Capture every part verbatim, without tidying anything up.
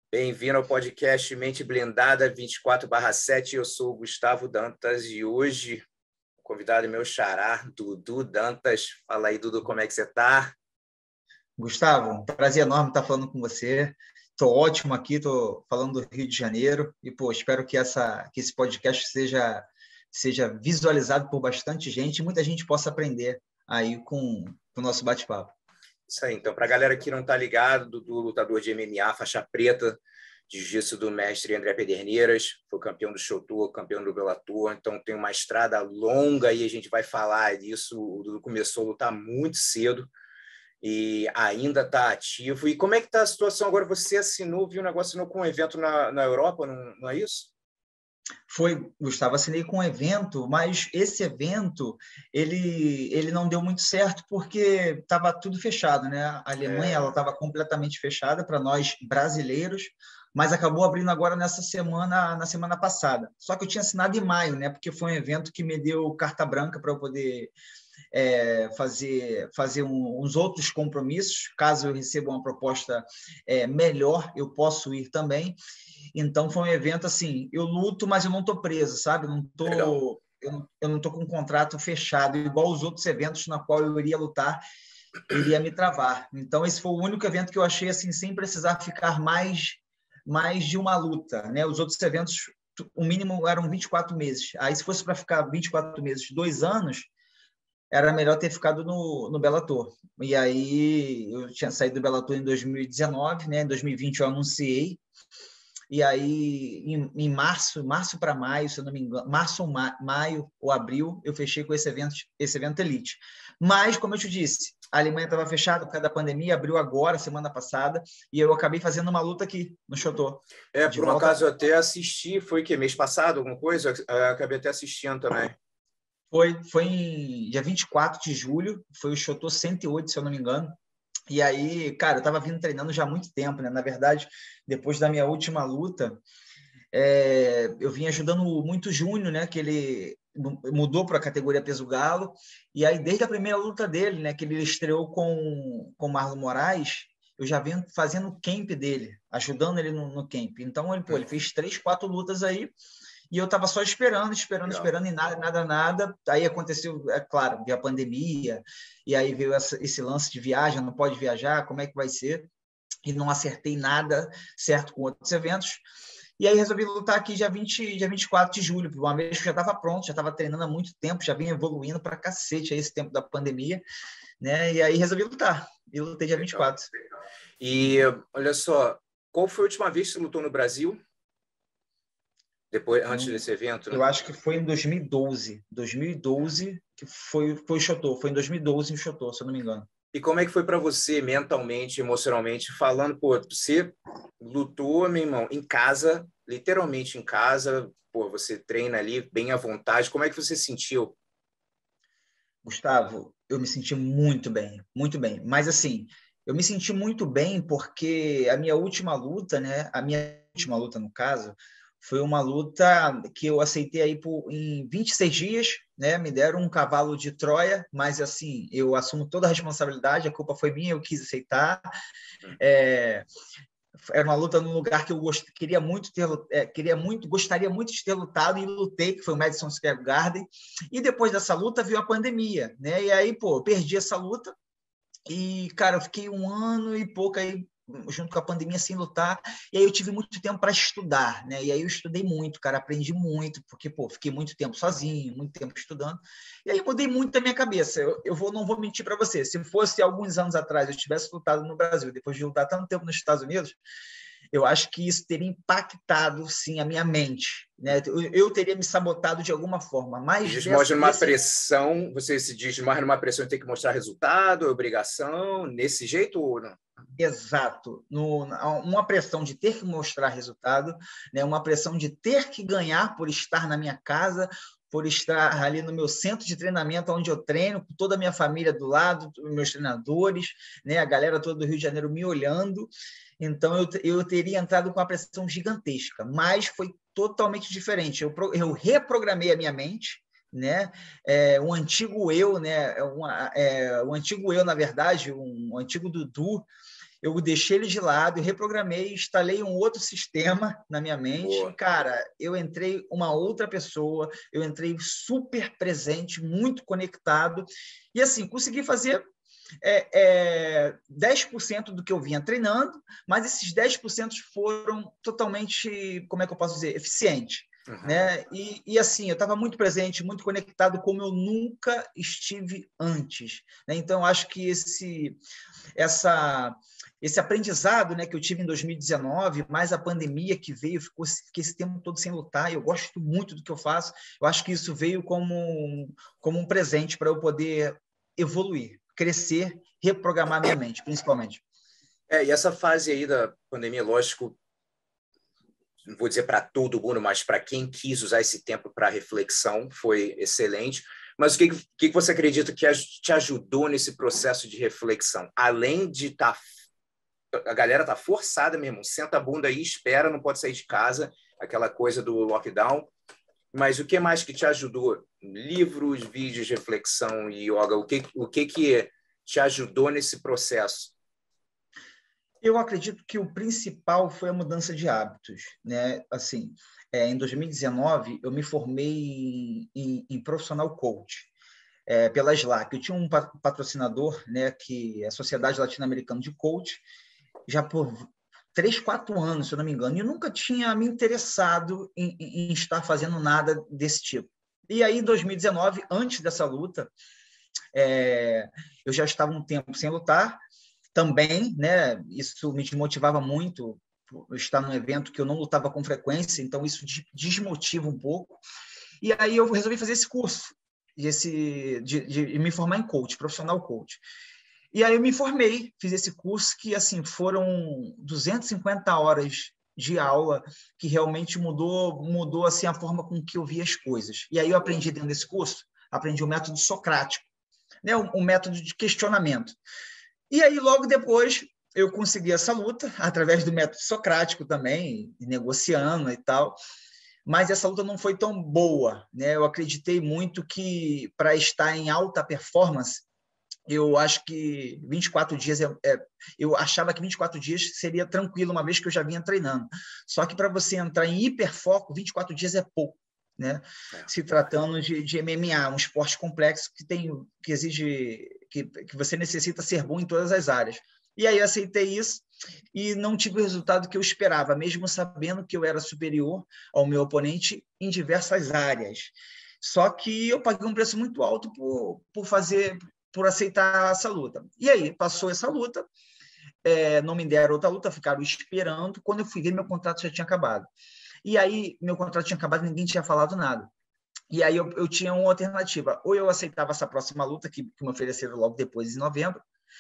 Bem-vindo ao podcast Mente Blindada vinte e quatro barra sete. Eu sou o Gustavo Dantas e hoje o convidado é meu xará, Dudu Dantas. Fala aí, Dudu, como é que você está? Gustavo, um prazer enorme estar falando com você. Estou ótimo aqui, estou falando do Rio de Janeiro e pô, espero que, essa, que esse podcast seja, seja visualizado por bastante gente e muita gente possa aprender aí com, com o nosso bate-papo. Isso aí, então, para a galera que não está ligado, Dudu, lutador de M M A, faixa preta, de jiu-jitsu do mestre André Pederneiras, foi campeão do Shotokan, campeão do Bellator, então tem uma estrada longa e a gente vai falar disso. O Dudu começou a lutar muito cedo e ainda está ativo. E como é que está a situação agora? Você assinou, viu um negócio, assinou com um evento na, na Europa, não, não é isso? Foi, Gustavo, assinei com um evento, mas esse evento ele, ele não deu muito certo porque estava tudo fechado, né? A Alemanha É... ela estava completamente fechada para nós brasileiros, mas acabou abrindo agora nessa semana, na semana passada. Só que eu tinha assinado em maio, né? Porque foi um evento que me deu carta branca para eu poder é, fazer, fazer um, uns outros compromissos. Caso eu receba uma proposta é, melhor, eu posso ir também. Então, foi um evento assim, eu luto, mas eu não estou preso, sabe? Não tô, eu, eu não estou com um contrato fechado, igual os outros eventos na qual eu iria lutar, iria me travar. Então, esse foi o único evento que eu achei assim, sem precisar ficar mais, mais de uma luta, né? Os outros eventos, o mínimo eram vinte e quatro meses. Aí, se fosse para ficar vinte e quatro meses, dois anos, era melhor ter ficado no, no Bellator. E aí, eu tinha saído do Bellator em dois mil e dezenove, né? Em dois mil e vinte eu anunciei. E aí, em, em março, março para maio, se eu não me engano, março ou ma, maio ou abril, eu fechei com esse evento, esse evento Elite. Mas, como eu te disse, a Alemanha estava fechada por causa da pandemia, abriu agora, semana passada, e eu acabei fazendo uma luta aqui, no Chotô. É, por um volta... acaso eu até assisti, foi que mês passado, alguma coisa? Eu acabei até assistindo também. Foi, foi em dia vinte e quatro de julho, foi o Chotô cento e oito, se eu não me engano. E aí, cara, eu estava vindo treinando já há muito tempo, né? Na verdade, depois da minha última luta, é, eu vim ajudando muito o Júnior, né? Que ele mudou para a categoria peso galo. E aí, desde a primeira luta dele, né? Que ele estreou com o Marlon Moraes, eu já venho fazendo o camp dele, ajudando ele no, no camp. Então, ele, pô, ele fez três, quatro lutas aí. E eu estava só esperando, esperando, Legal. esperando, e nada, nada, nada. Aí aconteceu, é claro, veio a pandemia, e aí veio essa, esse lance de viagem, não pode viajar, como é que vai ser? E não acertei nada certo com outros eventos. E aí resolvi lutar aqui dia, vinte, dia vinte e quatro de julho, uma vez que já estava pronto, já estava treinando há muito tempo, já vinha evoluindo para cacete aí esse tempo da pandemia, né? E aí resolvi lutar, e lutei dia vinte e quatro. E olha só, qual foi a última vez que você lutou no Brasil? Depois, antes eu, desse evento, né? Eu acho que foi em dois mil e doze. dois mil e doze que foi, foi o Chotô. Foi em dois mil e doze o Chotô, se eu não me engano. E como é que foi para você, mentalmente, emocionalmente, falando, pô, você lutou, meu irmão, em casa, literalmente em casa, pô, você treina ali bem à vontade. Como é que você sentiu? Gustavo, eu me senti muito bem, muito bem. Mas, assim, eu me senti muito bem porque a minha última luta, né? A minha última luta, no caso, foi uma luta que eu aceitei aí por, em vinte e seis dias, né? Me deram um cavalo de Troia, mas assim, eu assumo toda a responsabilidade, a culpa foi minha, eu quis aceitar. É, era uma luta num lugar que eu gost... queria muito ter, é, queria muito, gostaria muito de ter lutado e lutei, que foi o Madison Square Garden. E depois dessa luta veio a pandemia, né? E aí, pô, eu perdi essa luta e, cara, eu fiquei um ano e pouco aí junto com a pandemia sem lutar, e aí eu tive muito tempo para estudar, né? E aí eu estudei muito, cara, aprendi muito, porque, pô, fiquei muito tempo sozinho, muito tempo estudando, e aí mudei muito a minha cabeça. Eu, eu vou, não vou mentir para você, se fosse alguns anos atrás eu tivesse lutado no Brasil, depois de lutar tanto tempo nos Estados Unidos, eu acho que isso teria impactado, sim, a minha mente, né? Eu, eu teria me sabotado de alguma forma, mas... Desmostra numa pressão, você se desmarra numa pressão de ter que mostrar resultado, obrigação, nesse jeito ou não? Exato. No, uma pressão de ter que mostrar resultado, né? Uma pressão de ter que ganhar por estar na minha casa, por estar ali no meu centro de treinamento, onde eu treino, com toda a minha família do lado, meus treinadores, né? A galera toda do Rio de Janeiro me olhando. Então, eu, eu teria entrado com uma pressão gigantesca, mas foi totalmente diferente. Eu, eu reprogramei a minha mente, né? É, um antigo eu, né? Uma, é, o antigo eu, na verdade, um, um antigo Dudu, eu deixei ele de lado, eu reprogramei, instalei um outro sistema na minha mente. Boa. Cara, eu entrei uma outra pessoa, eu entrei super presente, muito conectado. E assim, consegui fazer é, é, dez por cento do que eu vinha treinando, mas esses dez por cento foram totalmente, como é que eu posso dizer, eficientes. Uhum. Né? E, e assim, eu estava muito presente, muito conectado, como eu nunca estive antes. Né? Então, acho que esse, essa, esse aprendizado, né, que eu tive em dois mil e dezenove, mais a pandemia que veio, ficou, fiquei esse tempo todo sem lutar, eu gosto muito do que eu faço, eu acho que isso veio como, como um presente para eu poder evoluir, crescer, reprogramar minha mente, principalmente. É, e essa fase aí da pandemia, lógico, não vou dizer para todo mundo, mas para quem quis usar esse tempo para reflexão, foi excelente. Mas o que, que você acredita que te ajudou nesse processo de reflexão? Além de estar... Tá, a galera tá forçada mesmo, senta a bunda aí, espera, não pode sair de casa, aquela coisa do lockdown. Mas o que mais que te ajudou? Livros, vídeos de reflexão e yoga, o que, o que, que te ajudou nesse processo? Eu acredito que o principal foi a mudança de hábitos, né? Assim, é, em dois mil e dezenove, eu me formei em, em profissional coach é, pela S L A C. Eu tinha um patrocinador, né, que é a Sociedade Latino-Americana de Coach, já por três, quatro anos, se eu não me engano, e eu nunca tinha me interessado em, em estar fazendo nada desse tipo. E aí, em dois mil e dezenove, antes dessa luta, é, eu já estava um tempo sem lutar, também, né, isso me desmotivava muito, estar num evento que eu não lutava com frequência, então isso desmotiva um pouco. E aí eu resolvi fazer esse curso, esse, de, de me formar em coach, profissional coach. E aí eu me formei, fiz esse curso que, assim, foram duzentas e cinquenta horas de aula que realmente mudou, mudou assim, a forma com que eu via as coisas. E aí eu aprendi dentro desse curso, aprendi o método socrático, né, um, um método de questionamento. E aí, logo depois, eu consegui essa luta, através do método socrático também, negociando e tal, mas essa luta não foi tão boa, né? Eu acreditei muito que, para estar em alta performance, eu acho que vinte e quatro dias, é, é, eu achava que vinte e quatro dias seria tranquilo, uma vez que eu já vinha treinando. Só que para você entrar em hiperfoco, vinte e quatro dias é pouco. Né? É. Se tratando de, de M M A, um esporte complexo que, tem, que exige que, que você necessita ser bom em todas as áreas. E aí eu aceitei isso e não tive o resultado que eu esperava, mesmo sabendo que eu era superior ao meu oponente em diversas áreas. Só que eu paguei um preço muito alto por, por fazer, por aceitar essa luta. E aí passou essa luta, é, não me deram outra luta, ficaram esperando. Quando eu fui ver, meu contrato já tinha acabado. E aí, meu contrato tinha acabado e ninguém tinha falado nada. E aí, eu, eu tinha uma alternativa. Ou eu aceitava essa próxima luta, que, que me ofereceram logo depois, em novembro,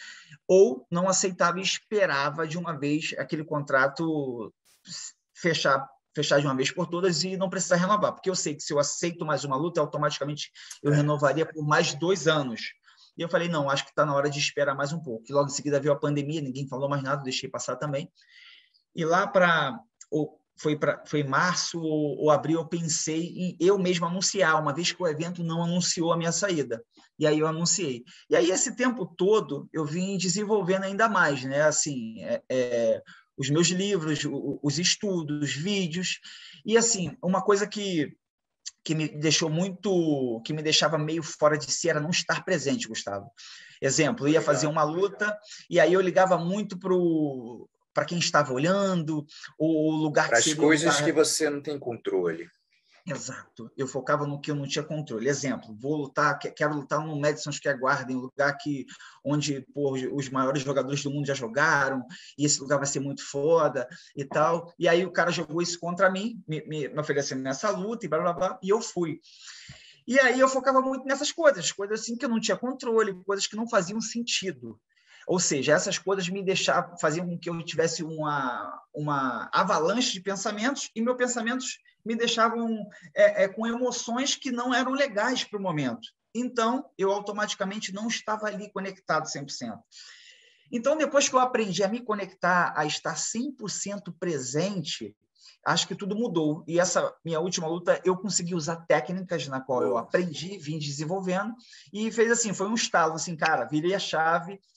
ou não aceitava e esperava de uma vez aquele contrato fechar, fechar de uma vez por todas e não precisar renovar. Porque eu sei que se eu aceito mais uma luta, automaticamente eu renovaria por mais dois anos. E eu falei, não, acho que está na hora de esperar mais um pouco. E logo em seguida veio a pandemia, ninguém falou mais nada, deixei passar também. E lá para... Foi, pra, foi março ou, ou abril, eu pensei em eu mesmo anunciar, uma vez que o evento não anunciou a minha saída. E aí eu anunciei. E aí, esse tempo todo, eu vim desenvolvendo ainda mais, né? Assim, é, é, os meus livros, os estudos, vídeos. E, assim, uma coisa que, que me deixou muito... que me deixava meio fora de si era não estar presente, Gustavo. Exemplo, eu ia fazer uma luta e aí eu ligava muito para o... para quem estava olhando, o lugar para que as coisas lugar... que você não tem controle. Exato. Eu focava no que eu não tinha controle. Exemplo, vou lutar, quero lutar no Madison Square Garden, um lugar que, onde pô, os maiores jogadores do mundo já jogaram, e esse lugar vai ser muito foda e tal. E aí o cara jogou isso contra mim, me, me, me oferecendo nessa luta e blá, blá, blá, e eu fui. E aí eu focava muito nessas coisas, coisas assim que eu não tinha controle, coisas que não faziam sentido. Ou seja, essas coisas me deixavam, faziam com que eu tivesse uma, uma avalanche de pensamentos e meus pensamentos me deixavam é, é, com emoções que não eram legais para o momento. Então, eu automaticamente não estava ali conectado cem por cento. Então, depois que eu aprendi a me conectar, a estar cem por cento presente, acho que tudo mudou. E essa minha última luta, eu consegui usar técnicas na qual eu aprendi, vim desenvolvendo, e fez assim, foi um estalo, assim, cara, virei a chave.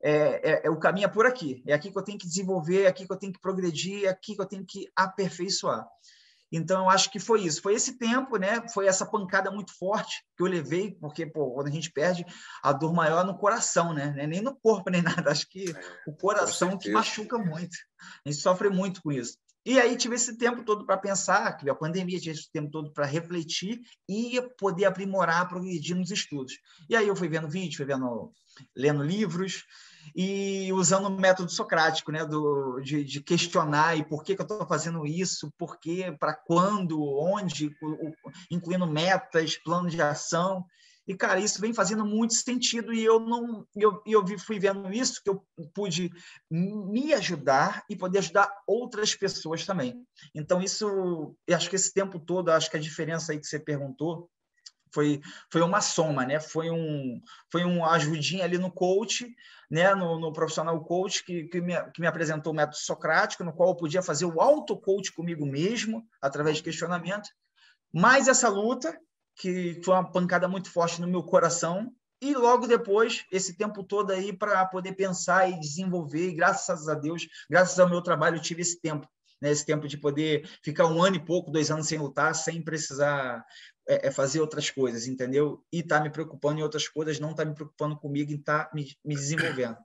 é, é, é, o caminho é por aqui. É aqui que eu tenho que desenvolver, é aqui que eu tenho que progredir, é aqui que eu tenho que aperfeiçoar. Então, eu acho que foi isso. Foi esse tempo, né? Foi essa pancada muito forte que eu levei, porque, pô, quando a gente perde, a dor maior é no coração, né? Nem no corpo, nem nada. Acho que É, o coração que machuca muito. A gente sofre muito com isso. E aí tive esse tempo todo para pensar, que a pandemia tinha esse tempo todo para refletir e poder aprimorar, progredir nos estudos. E aí eu fui vendo vídeos, fui vendo, lendo livros, e usando o método socrático, né, do, de, de questionar e por que, que eu estou fazendo isso, por quê, para quando, onde, incluindo metas, plano de ação. E, cara, isso vem fazendo muito sentido e eu não eu, eu fui vendo isso, que eu pude me ajudar e poder ajudar outras pessoas também. Então, isso, eu acho que esse tempo todo, acho que a diferença aí que você perguntou, Foi, foi uma soma, né? Foi um, foi um ajudinha ali no coach, né? No, no profissional coach que, que, me, que me apresentou o método socrático, no qual eu podia fazer o auto-coach comigo mesmo, através de questionamento, mais essa luta, que foi uma pancada muito forte no meu coração, e logo depois, esse tempo todo aí para poder pensar e desenvolver, e graças a Deus, graças ao meu trabalho, eu tive esse tempo, né? Esse tempo de poder ficar um ano e pouco, dois anos sem lutar, sem precisar é, é fazer outras coisas, entendeu? E tá me preocupando em outras coisas, não tá me preocupando comigo e tá me, me desenvolvendo.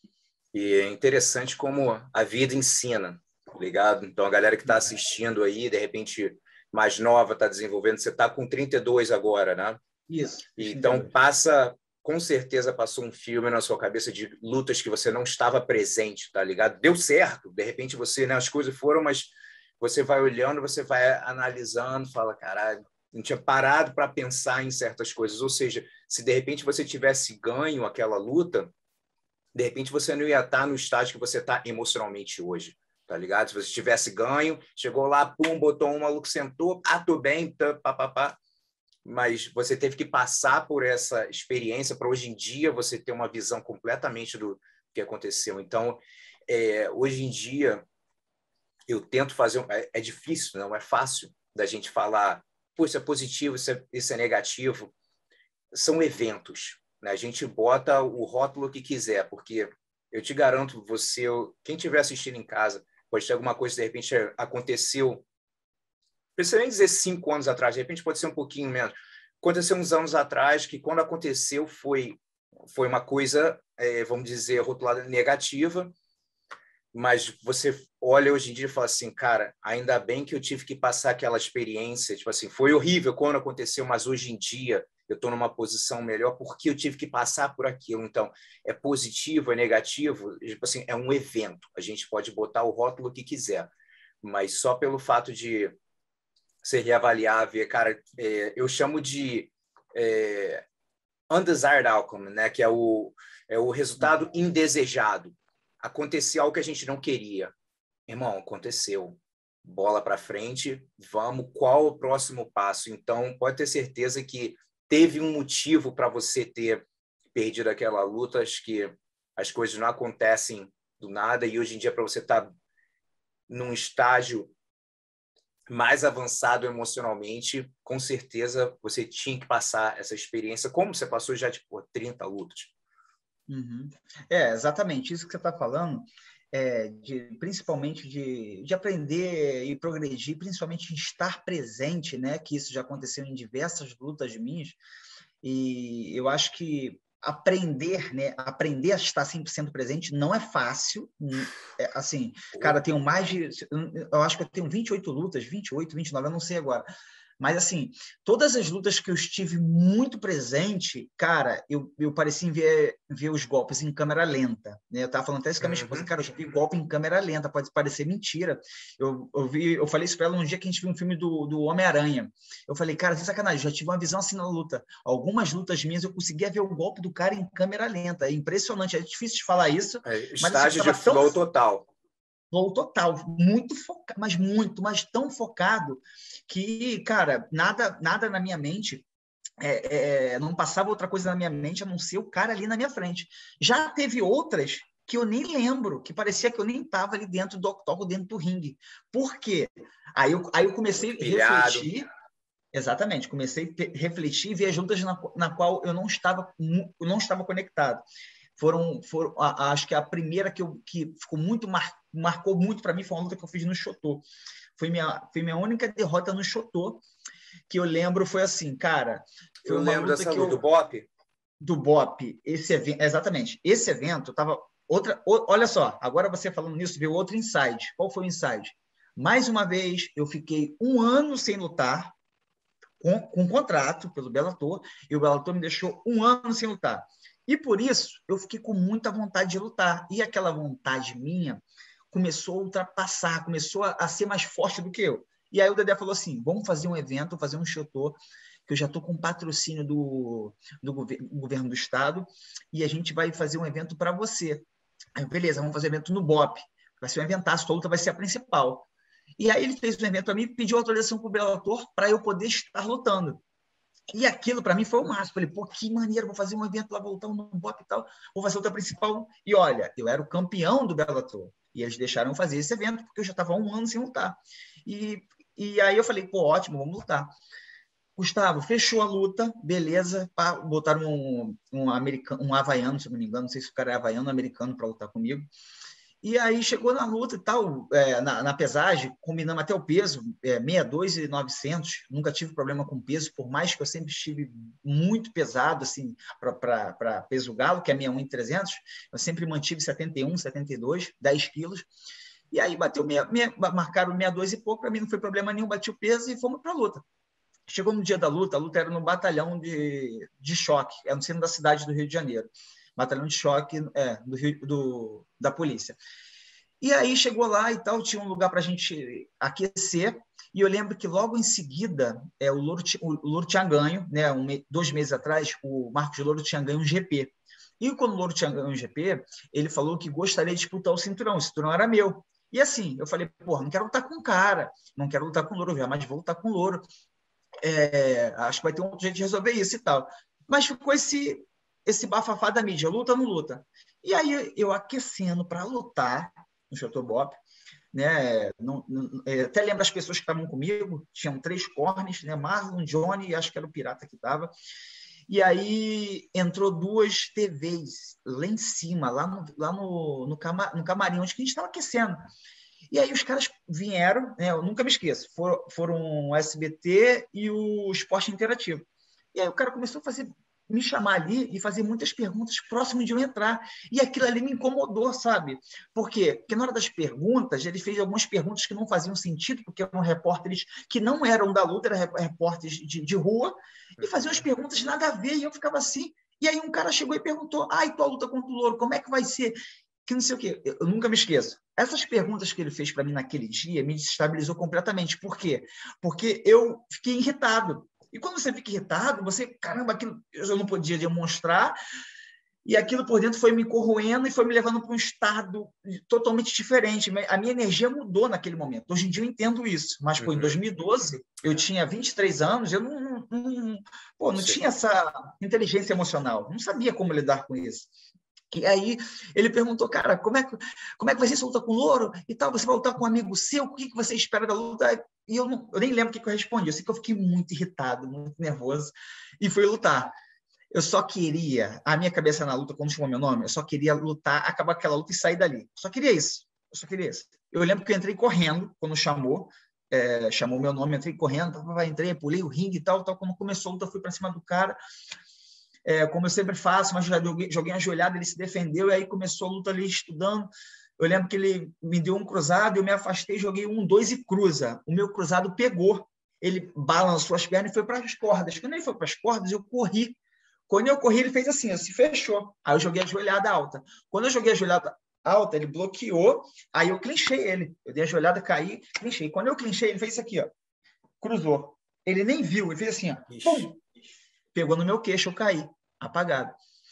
E é interessante como a vida ensina, tá ligado? Então, a galera que está assistindo aí, de repente, mais nova, está desenvolvendo, você está com trinta e dois agora, né? Isso. Então, passa, com certeza passou um filme na sua cabeça de lutas que você não estava presente, tá ligado? Deu certo, de repente você, né, as coisas foram, mas você vai olhando, você vai analisando, fala, caralho, não tinha parado para pensar em certas coisas. Ou seja, se de repente você tivesse ganho aquela luta, de repente você não ia estar no estágio que você está emocionalmente hoje, tá ligado? Se você tivesse ganho, chegou lá, pum, botou um maluco, sentou, ah, tô bem, tá, pá, pá, pá. Mas você teve que passar por essa experiência para hoje em dia você ter uma visão completamente do que aconteceu. Então, é, hoje em dia, eu tento fazer... É, é difícil, não é fácil da gente falar, pô, isso é positivo, isso é, isso é negativo. São eventos, né? A gente bota o rótulo que quiser, porque eu te garanto, você, quem estiver assistindo em casa, pode ter alguma coisa, de repente, aconteceu, não precisa nem dizer cinco anos atrás, de repente pode ser um pouquinho menos. Aconteceu uns anos atrás, que quando aconteceu foi, foi uma coisa, é, vamos dizer, rotulada negativa, mas você olha hoje em dia e fala assim, cara, ainda bem que eu tive que passar aquela experiência, tipo assim, foi horrível quando aconteceu, mas hoje em dia eu estou numa posição melhor porque eu tive que passar por aquilo. Então, é positivo, é negativo, tipo assim, é um evento. A gente pode botar o rótulo que quiser, mas só pelo fato de você reavaliar, ver, cara, é, eu chamo de é, undesired outcome, né? Que é o, é o resultado indesejado. Aconteceu algo que a gente não queria. Irmão, aconteceu. Bola para frente, vamos, qual o próximo passo? Então, pode ter certeza que teve um motivo para você ter perdido aquela luta. Acho que as coisas não acontecem do nada e hoje em dia, para você estar tá num estágio mais avançado emocionalmente, com certeza você tinha que passar essa experiência, como você passou já, tipo, trinta lutas. Uhum. É, exatamente isso que você está falando, é, de, principalmente de, de aprender e progredir, principalmente em estar presente, né? Que isso já aconteceu em diversas lutas minhas, e eu acho que aprender, né? Aprender a estar cem por cento presente não é fácil. É, assim, cara, eu tenho mais de... Eu acho que eu tenho vinte e oito lutas, vinte e oito, vinte e nove, eu não sei agora. Mas, assim, todas as lutas que eu estive muito presente, cara, eu, eu parecia ver, ver os golpes em câmera lenta. Né? Eu estava falando até isso com a minha esposa, cara, eu já vi golpe em câmera lenta, pode parecer mentira. Eu, eu, vi, eu falei isso para ela um dia que a gente viu um filme do, do Homem-Aranha. Eu falei, cara, sem sacanagem, já tive uma visão assim na luta. Algumas lutas minhas eu conseguia ver o golpe do cara em câmera lenta. É impressionante, é difícil de falar isso. É, mas assim, estágio de flow tão... total. Flow total, muito focado, mas muito, mas tão focado que, cara, nada, nada na minha mente, é, é, não passava outra coisa na minha mente a não ser o cara ali na minha frente. Já teve outras que eu nem lembro, que parecia que eu nem estava ali dentro do octógono, dentro do ringue. Por quê? Aí eu, aí eu comecei a refletir, exatamente, comecei a refletir e ver as lutas na, na qual eu não estava, eu não estava conectado. foram, foram a, a, acho que a primeira que, eu, que ficou muito mar, marcou muito para mim foi uma luta que eu fiz no Chotô. Foi minha, foi minha única derrota no Chotô, que eu lembro foi assim, cara, foi eu uma lembro luta dessa que luta, eu... do BOPE. Do BOPE, esse evento, exatamente, esse evento tava outra, o, olha só, agora você falando nisso, veio outro insight. Qual foi o insight? Mais uma vez, eu fiquei um ano sem lutar, com, com um contrato pelo Bellator, e o Bellator me deixou um ano sem lutar. E por isso, eu fiquei com muita vontade de lutar. E aquela vontade minha começou a ultrapassar, começou a, a ser mais forte do que eu. E aí o Dedé falou assim, vamos fazer um evento, fazer um Chotô, que eu já estou com patrocínio do, do governo do estado, e a gente vai fazer um evento para você. Aí, beleza, vamos fazer um evento no BOPE. Vai ser um eventaço, a luta vai ser a principal. E aí ele fez um evento para mim, pediu autorização para o Bellator para eu poder estar lutando. E aquilo para mim foi o máximo. Falei, pô, que maneiro, vou fazer um evento lá, voltar no BOPE e tal, vou fazer outra principal. E olha, eu era o campeão do Bellator. E eles deixaram fazer esse evento, porque eu já estava há um ano sem lutar. E, e aí eu falei, pô, ótimo, vamos lutar. Gustavo, fechou a luta, beleza, pá, botaram um, um, americano, um havaiano, se não me engano, não sei se o cara é havaiano ou americano para lutar comigo. E aí chegou na luta e tal, é, na, na pesagem, combinamos até o peso, é, sessenta e dois e novecentos, nunca tive problema com peso, por mais que eu sempre estive muito pesado, assim, para peso galo, que é sessenta e um e trezentos, eu sempre mantive setenta e um, setenta e dois, dez quilos. E aí bateu, meia, meia, marcaram sessenta e dois e pouco, para mim não foi problema nenhum, bati o peso e fomos para a luta. Chegou no dia da luta, a luta era no batalhão de, de choque, é no centro da cidade do Rio de Janeiro, batalhão de choque é, do, Rio, do da polícia. E aí chegou lá e tal, tinha um lugar para a gente aquecer, e eu lembro que logo em seguida, é, o Louro, o Louro tinha ganho, né, um, dois meses atrás, o Marcos Louro tinha ganho um G P. E quando o Louro tinha ganho um G P, ele falou que gostaria de disputar o cinturão, o cinturão era meu. E assim, eu falei, pô, não quero lutar com o cara, não quero lutar com o Louro, mas vou lutar com o Louro. É, acho que vai ter um jeito de resolver isso e tal. Mas ficou esse, esse bafafá da mídia, luta ou não luta. E aí eu aquecendo para lutar no Chotô BOPE, né? Não, não, até lembro as pessoas que estavam comigo, tinham três cornes, né? Marlon, Johnny e acho que era o Pirata que estava. E aí entrou duas T Vs lá em cima, lá no, lá no, no, cama, no camarim, onde que a gente estava aquecendo. E aí os caras vieram, né, eu nunca me esqueço, foram, foram o S B T e o Esporte Interativo. E aí o cara começou a fazer, me chamar ali e fazer muitas perguntas próximo de eu entrar. E aquilo ali me incomodou, sabe? Por quê? Porque na hora das perguntas, ele fez algumas perguntas que não faziam sentido, porque eram repórteres que não eram da luta, eram repórteres de, de rua, e faziam as perguntas nada a ver, e eu ficava assim. E aí um cara chegou e perguntou, ah, e tua luta contra o Louro, como é que vai ser? Que não sei o quê. Eu nunca me esqueço. Essas perguntas que ele fez para mim naquele dia me desestabilizou completamente. Por quê? Porque eu fiquei irritado. E quando você fica irritado, você, caramba, aquilo eu não podia demonstrar, e aquilo por dentro foi me corroendo e foi me levando para um estado totalmente diferente. A minha energia mudou naquele momento. Hoje em dia eu entendo isso, mas pô, em dois mil e doze, eu tinha vinte e três anos, eu não, não, não, pô, não tinha essa inteligência emocional, não sabia como lidar com isso. E aí ele perguntou, cara, como é que, como é que vai ser essa luta com o Louro e tal? Você vai lutar com um amigo seu? O que, que você espera da luta? E eu, não, eu nem lembro o que, que eu respondi. Eu sei que eu fiquei muito irritado, muito nervoso e fui lutar. Eu só queria, a minha cabeça na luta, quando chamou meu nome, eu só queria lutar, acabar aquela luta e sair dali. Eu só queria isso. Eu só queria isso. Eu lembro que eu entrei correndo quando chamou, é, chamou meu nome, eu entrei correndo, entrei, pulei o ringue e tal, tal. Quando começou a luta, eu fui para cima do cara. É, como eu sempre faço, mas joguei, joguei ajoelhado, ele se defendeu, e aí começou a luta ali estudando. Eu lembro que ele me deu um cruzado, eu me afastei, joguei um, dois e cruza. O meu cruzado pegou, ele balançou as pernas e foi para as cordas. Quando ele foi para as cordas, eu corri. Quando eu corri, ele fez assim, se fechou. Aí eu joguei a joelhada alta. Quando eu joguei a joelhada alta, ele bloqueou, aí eu clinchei ele. Eu dei a joelhada, caí, clinchei. Quando eu clinchei, ele fez isso aqui, ó, cruzou. Ele nem viu, ele fez assim, ó, pum, pegou no meu queixo, eu caí, apagado.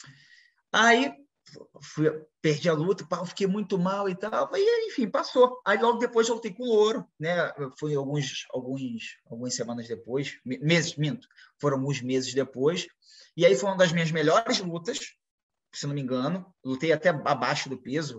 Aí, fui, perdi a luta, fiquei muito mal e tal, e enfim, passou. Aí logo depois eu lutei com o Louro, né? Foi alguns, alguns, algumas semanas depois, meses, minto, foram alguns meses depois, e aí foi uma das minhas melhores lutas, se não me engano, lutei até abaixo do peso.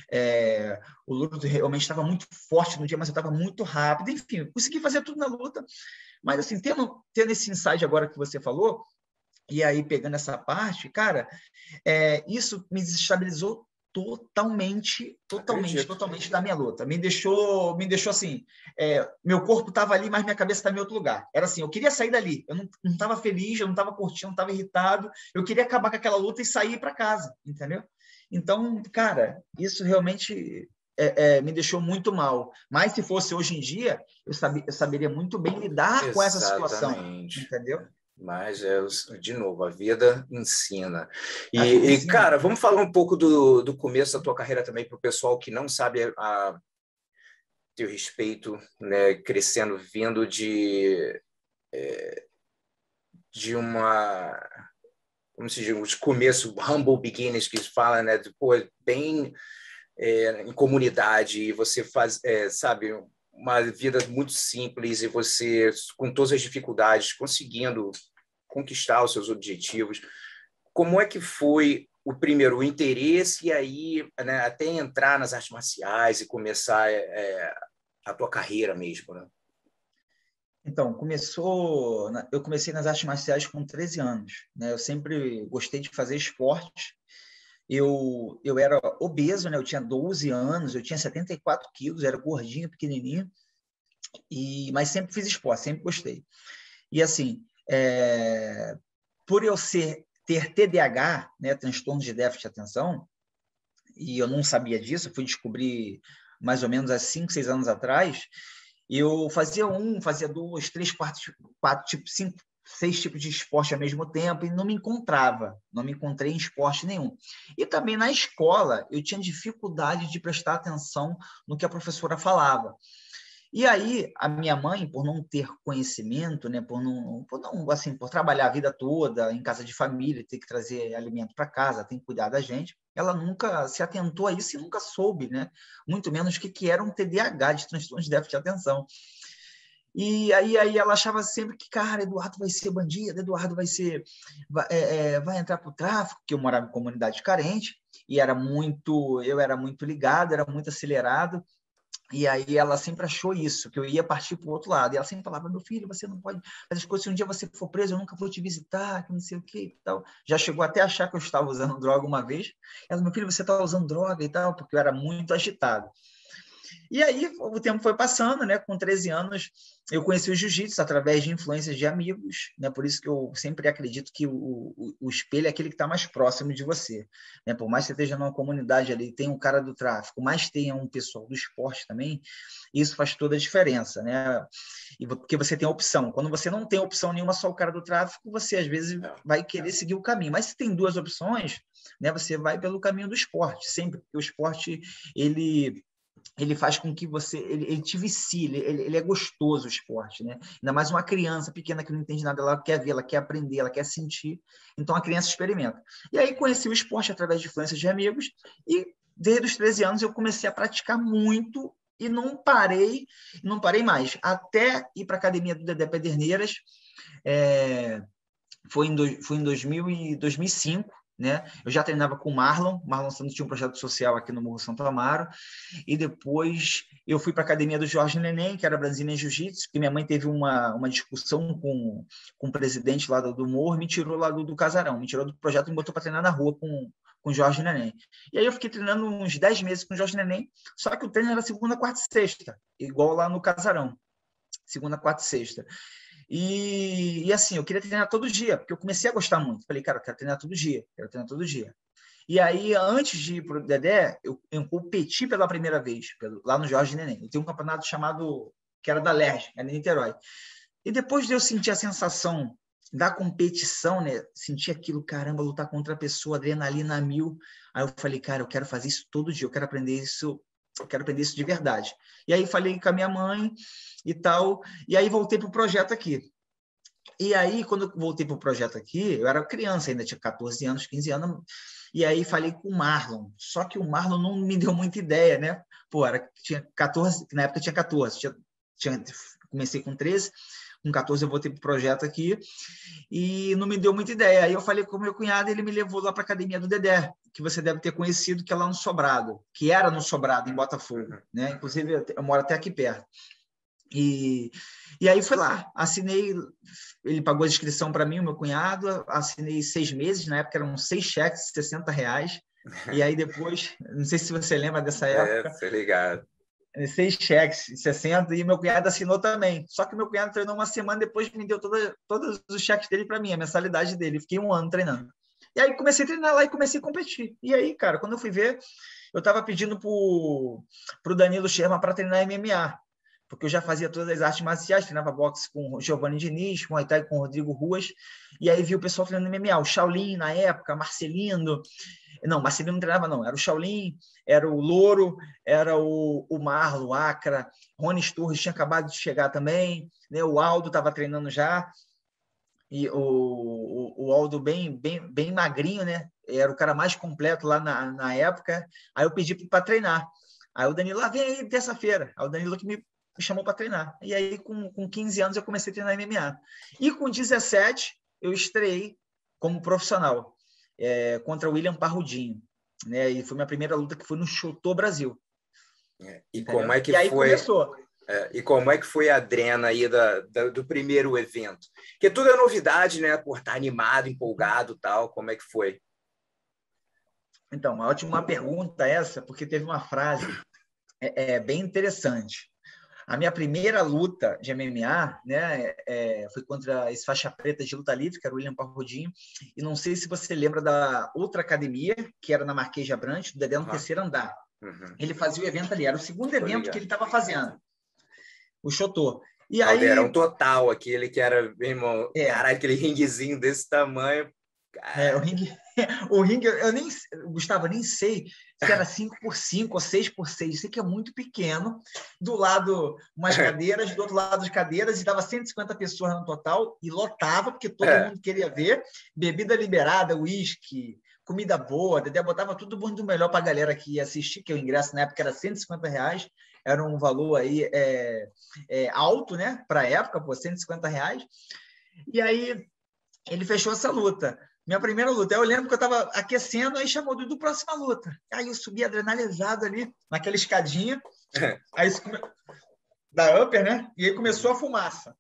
É, o Louro realmente estava muito forte no dia, mas eu estava muito rápido, enfim, consegui fazer tudo na luta. Mas assim, tendo, tendo esse insight agora que você falou, E aí, pegando essa parte, cara, é, isso me desestabilizou totalmente, totalmente, Acredito. totalmente da minha luta. Me deixou, me deixou assim, é, meu corpo estava ali, mas minha cabeça estava em outro lugar. Era assim, eu queria sair dali. Eu não estava feliz, eu não estava curtindo, não estava irritado. Eu queria acabar com aquela luta e sair para casa, entendeu? Então, cara, isso realmente é, é, me deixou muito mal. Mas se fosse hoje em dia, eu, sabia, eu saberia muito bem lidar com essa situação, Exatamente. entendeu? Mas, é, de novo, a vida ensina. E, A vida e, ensina. cara, vamos falar um pouco do, do começo da tua carreira também para o pessoal que não sabe a teu respeito, né, crescendo, vindo de, de uma, como se diz, de começo, humble beginnings, que se fala, né, de, pô, bem é, em comunidade, e você faz, é, sabe, uma vida muito simples, e você, com todas as dificuldades, conseguindo conquistar os seus objetivos. Como é que foi o primeiro o interesse e aí, né, até entrar nas artes marciais e começar é, a tua carreira mesmo, né? Então, começou, eu comecei nas artes marciais com treze anos, né? Eu sempre gostei de fazer esporte. Eu, eu era obeso, né? Eu tinha doze anos, eu tinha setenta e quatro quilos, era gordinho, pequenininho, e, mas sempre fiz esporte, sempre gostei. E assim, é, por eu ser, ter T D A H, né? Transtorno de déficit de atenção, e eu não sabia disso, eu fui descobrir mais ou menos há cinco, seis anos atrás. Eu fazia um, fazia dois, três, quatro, quatro tipo, cinco, seis tipos de esporte ao mesmo tempo e não me encontrava, não me encontrei em esporte nenhum. E também na escola eu tinha dificuldade de prestar atenção no que a professora falava. E aí, a minha mãe, por não ter conhecimento, né, por não, por não, assim, por trabalhar a vida toda em casa de família, ter que trazer alimento para casa, tem que cuidar da gente, ela nunca se atentou a isso e nunca soube, né? Muito menos o que, que era um T D A H, de transtorno de déficit de atenção. E aí, aí ela achava sempre que, cara, Eduardo vai ser bandido, Eduardo vai ser, vai, é, vai entrar para o tráfico, porque eu morava em comunidade carente e era muito, eu era muito ligado, era muito acelerado. E aí ela sempre achou isso, que eu ia partir para o outro lado. E ela sempre falava, meu filho, você não pode fazer as coisas, se um dia você for preso, eu nunca vou te visitar, que não sei o que e tal. Já chegou até a achar que eu estava usando droga uma vez. Ela, meu filho, você está usando droga e tal, porque eu era muito agitado. E aí o tempo foi passando, né? Com treze anos, eu conheci o jiu-jitsu através de influências de amigos, né? Por isso que eu sempre acredito que o, o, o espelho é aquele que está mais próximo de você, né? Por mais que você esteja numa comunidade ali, tem um cara do tráfico, mas tenha um pessoal do esporte também, isso faz toda a diferença, né? E porque você tem a opção. Quando você não tem opção nenhuma, só o cara do tráfico, você às vezes vai querer seguir o caminho. Mas se tem duas opções, né? Você vai pelo caminho do esporte, sempre, porque o esporte ele ele faz com que você, ele, ele te vicie, ele, ele é gostoso o esporte, né? Ainda mais uma criança pequena que não entende nada, ela quer ver, ela quer aprender, ela quer sentir, então a criança experimenta. E aí conheci o esporte através de influências de amigos e desde os treze anos eu comecei a praticar muito e não parei, não parei mais, até ir para a academia do Dedé Pederneiras, é, foi em, do, foi em dois mil e, dois mil e cinco, né? Eu já treinava com o Marlon, Marlon Santos tinha um projeto social aqui no Morro Santo Amaro, e depois eu fui para a academia do Jorge Neném, que era Brasília em Jiu-Jitsu, porque minha mãe teve uma, uma discussão com, com o presidente lá do, do Morro, me tirou lá do, do casarão, me tirou do projeto e me botou para treinar na rua com, com o Jorge Neném. E aí eu fiquei treinando uns dez meses com o Jorge Neném, só que o treino era segunda, quarta e sexta, igual lá no casarão, segunda, quarta e sexta. E, e assim, eu queria treinar todo dia, porque eu comecei a gostar muito. Falei, cara, eu quero treinar todo dia, quero treinar todo dia. E aí, antes de ir para o Dedé, eu, eu competi pela primeira vez, pelo, lá no Jorge Neném. Eu tenho um campeonato chamado, que era da L E R J, era em Niterói. E depois de eu sentir a sensação da competição, né? Sentir aquilo, caramba, lutar contra a pessoa, adrenalina a mil. Aí eu falei, cara, eu quero fazer isso todo dia, eu quero aprender isso, eu quero aprender isso de verdade. E aí falei com a minha mãe e tal, e aí voltei para o projeto aqui. E aí, quando eu voltei para o projeto aqui, eu era criança ainda, tinha catorze anos, quinze anos, e aí falei com o Marlon, só que o Marlon não me deu muita ideia, né? Pô, era, tinha catorze, na época tinha catorze, tinha, tinha, comecei com treze, com catorze eu voltei para o projeto aqui, e não me deu muita ideia. Aí eu falei com o meu cunhado, ele me levou lá para a academia do Dedé, que você deve ter conhecido, que é lá no Sobrado, que era no Sobrado, em Botafogo, né? Inclusive, eu moro até aqui perto. E, e aí fui lá, assinei, ele pagou a inscrição para mim, o meu cunhado, assinei seis meses, na época eram seis cheques de sessenta reais, e aí depois, não sei se você lembra dessa É, época, tô ligado. seis cheques de sessenta, e meu cunhado assinou também. Só que meu cunhado treinou uma semana, depois me deu toda, todos os cheques dele para mim, a mensalidade dele. Fiquei um ano treinando. E aí comecei a treinar lá e comecei a competir. E aí, cara, quando eu fui ver, eu estava pedindo para o Danilo Sherman para treinar M M A, porque eu já fazia todas as artes marciais, treinava boxe com o Giovanni Diniz, com o Muay Thai com o Rodrigo Ruas, e aí vi o pessoal treinando M M A, o Shaolin na época, Marcelino. Não, Marcelino não treinava, não. Era o Shaolin, era o Louro, era o, o Marlon, o Acra, Rony Sturges tinha acabado de chegar também, né? O Aldo estava treinando já, e o, o, o Aldo bem, bem, bem magrinho, né? Era o cara mais completo lá na, na época. Aí eu pedi para treinar. Aí o Danilo, lá vem aí terça-feira. Aí o Danilo que me, me chamou para treinar. E aí, com, com quinze anos, eu comecei a treinar M M A. E com dezessete, eu estreiei como profissional. É, contra o William Parrudinho, né? E foi minha primeira luta, que foi no Chutô Brasil. É, e entendeu? Como é que e aí foi? Começou. É, e como é que foi a adrena aí da, da, do primeiro evento? Porque tudo é novidade, né? Por estar animado, empolgado, tal. Como é que foi? Então, uma ótima pergunta essa, porque teve uma frase é, é bem interessante. A minha primeira luta de M M A, né, é, foi contra esse faixa preta de luta livre, que era o William Parrudinho, e não sei se você lembra da outra academia, que era na Marquês de Abrantes, do Dedé no uhum. terceiro andar. Uhum. Ele fazia o evento ali, era o segundo evento que ele estava fazendo, o Chotô. E Caldeirão aí, total, aquele que era, meu irmão, é, caralho, aquele ringuezinho desse tamanho. É, o ringue, o ringue, eu nem, Gustavo, eu nem sei se era cinco por cinco ou seis por seis, eu sei que é muito pequeno, do lado umas cadeiras, do outro lado as cadeiras, e dava cento e cinquenta pessoas no total, e lotava, porque todo é. mundo queria ver, bebida liberada, uísque, comida boa, Dedé botava tudo bom do melhor para a galera que ia assistir, que o ingresso na época era cento e cinquenta reais, era um valor aí é, é, alto, né, para a época, pô, cento e cinquenta reais, e aí ele fechou essa luta. Minha primeira luta. Eu lembro que eu estava aquecendo, aí chamou do próxima luta. Aí eu subi adrenalizado ali, naquela escadinha. Aí come... da upper, né? E aí começou a fumaça.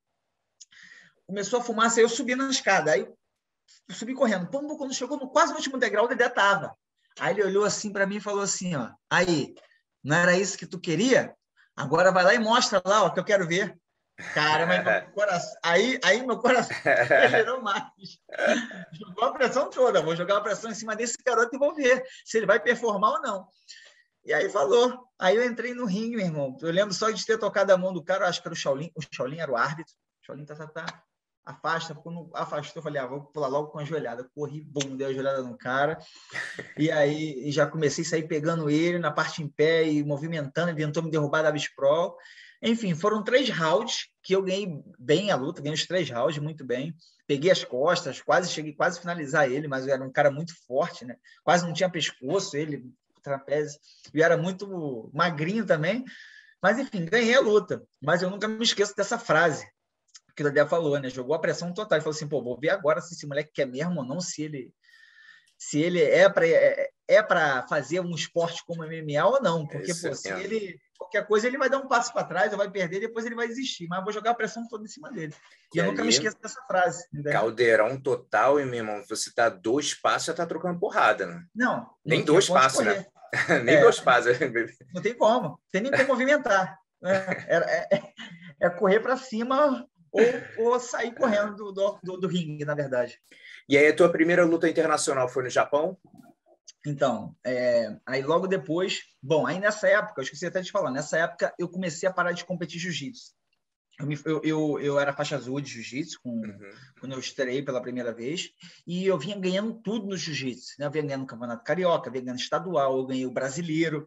Começou a fumaça, aí eu subi na escada. Aí eu subi correndo. Pum, quando chegou no quase no último degrau, o Dedé tava. Aí ele olhou assim para mim e falou assim, ó, aí, não era isso que tu queria? Agora vai lá e mostra lá, ó, que eu quero ver. Cara, mas meu coração, aí, aí meu coração acelerou mais. Jogou a pressão toda. Vou jogar a pressão em cima desse garoto e vou ver se ele vai performar ou não. E aí falou. Aí eu entrei no ringue, meu irmão. Eu lembro só de ter tocado a mão do cara, acho que era o Shaolin. O Shaolin era o árbitro. O Shaolin tá, tá, tá. Afasta. Quando afastou, eu falei, ah, vou pular logo com a joelhada. Corri, bum, dei a joelhada no cara. E aí já comecei a sair pegando ele na parte em pé e movimentando. Ele tentou me derrubar da bisprol. Enfim, foram três rounds que eu ganhei bem a luta, ganhei os três rounds muito bem. Peguei as costas, quase cheguei quase a finalizar ele, mas eu era um cara muito forte, né? Quase não tinha pescoço, ele, trapézio. E era muito magrinho também. Mas, enfim, ganhei a luta. Mas eu nunca me esqueço dessa frase que o Dedé falou, né? Jogou a pressão total. Ele falou assim, pô, vou ver agora se esse moleque quer mesmo ou não, se ele, se ele é para é, é para fazer um esporte como M M A ou não. Porque, Isso, pô, se é. ele... qualquer coisa ele vai dar um passo para trás, ou vai perder, depois ele vai desistir. Mas eu vou jogar a pressão toda em cima dele. E, e eu ali, nunca me esqueço dessa frase. Né? Caldeirão total, e, meu irmão, você tá dois passos, já tá trocando porrada, né? Não. Nem dois passos, né? nem é, dois passos. Não tem como. Não tem nem como movimentar. É, é, é correr para cima ou, ou sair correndo do, do, do, do ringue, na verdade. E aí, a tua primeira luta internacional foi no Japão? Então, é, aí logo depois, bom, aí nessa época, eu esqueci até de falar, nessa época eu comecei a parar de competir jiu-jitsu. Eu, eu, eu, eu era faixa azul de jiu-jitsu uhum. quando eu estreiei pela primeira vez, e eu vinha ganhando tudo no jiu-jitsu, né? Eu vinha ganhando o Campeonato Carioca, vinha ganhando estadual, eu ganhei o brasileiro,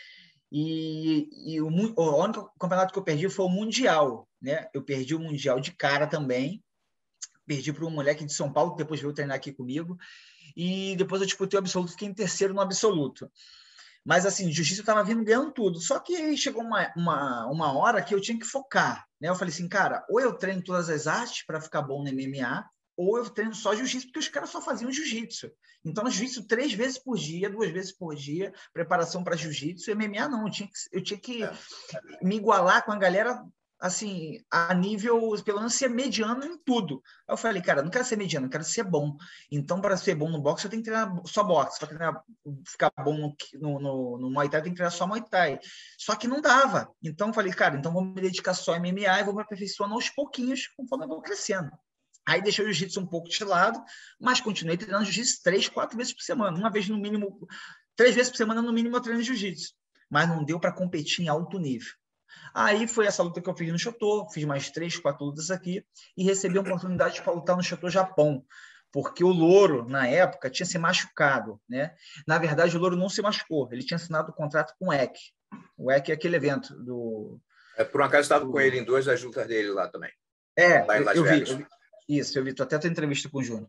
e, e o, o único campeonato que eu perdi foi o Mundial, né? Eu perdi o Mundial de cara também, perdi para um moleque de São Paulo, que depois veio treinar aqui comigo, e depois eu disputei o absoluto, fiquei em terceiro no absoluto. Mas, assim, jiu-jitsu eu estava vindo ganhando tudo. Só que aí chegou uma, uma, uma hora que eu tinha que focar. Né? Eu falei assim, cara, ou eu treino todas as artes para ficar bom no M M A, ou eu treino só jiu-jitsu, porque os caras só faziam jiu-jitsu. Então, no jiu-jitsu, três vezes por dia, duas vezes por dia, preparação para jiu-jitsu. M M A não, eu tinha que, eu tinha que é. me igualar com a galera assim, a nível, pelo menos ser mediano em tudo. Aí eu falei, cara, não quero ser mediano, eu quero ser bom. Então, para ser bom no boxe, eu tenho que treinar só boxe. Para treinar, ficar bom no, no, no, no Muay Thai, eu tenho que treinar só Muay Thai. Só que não dava. Então, eu falei, cara, então vou me dedicar só a M M A e vou me aperfeiçoando aos pouquinhos, conforme eu vou crescendo. Aí deixei o jiu-jitsu um pouco de lado, mas continuei treinando jiu-jitsu três, quatro vezes por semana. Uma vez no mínimo, três vezes por semana no mínimo eu treino jiu-jitsu. Mas não deu para competir em alto nível. Aí foi essa luta que eu fiz no Shotô, fiz mais três, quatro lutas aqui e recebi a oportunidade para lutar no Shotô Japão, porque o Louro, na época, tinha se machucado, né? Na verdade, o Louro não se machucou, ele tinha assinado o contrato com o E C. O E C é aquele evento do... É, por um acaso, estava do... com ele em duas das lutas dele lá também. É, lá em Las eu, Vegas. vi, eu vi. Isso, eu vi, até a tua entrevista com o Júnior.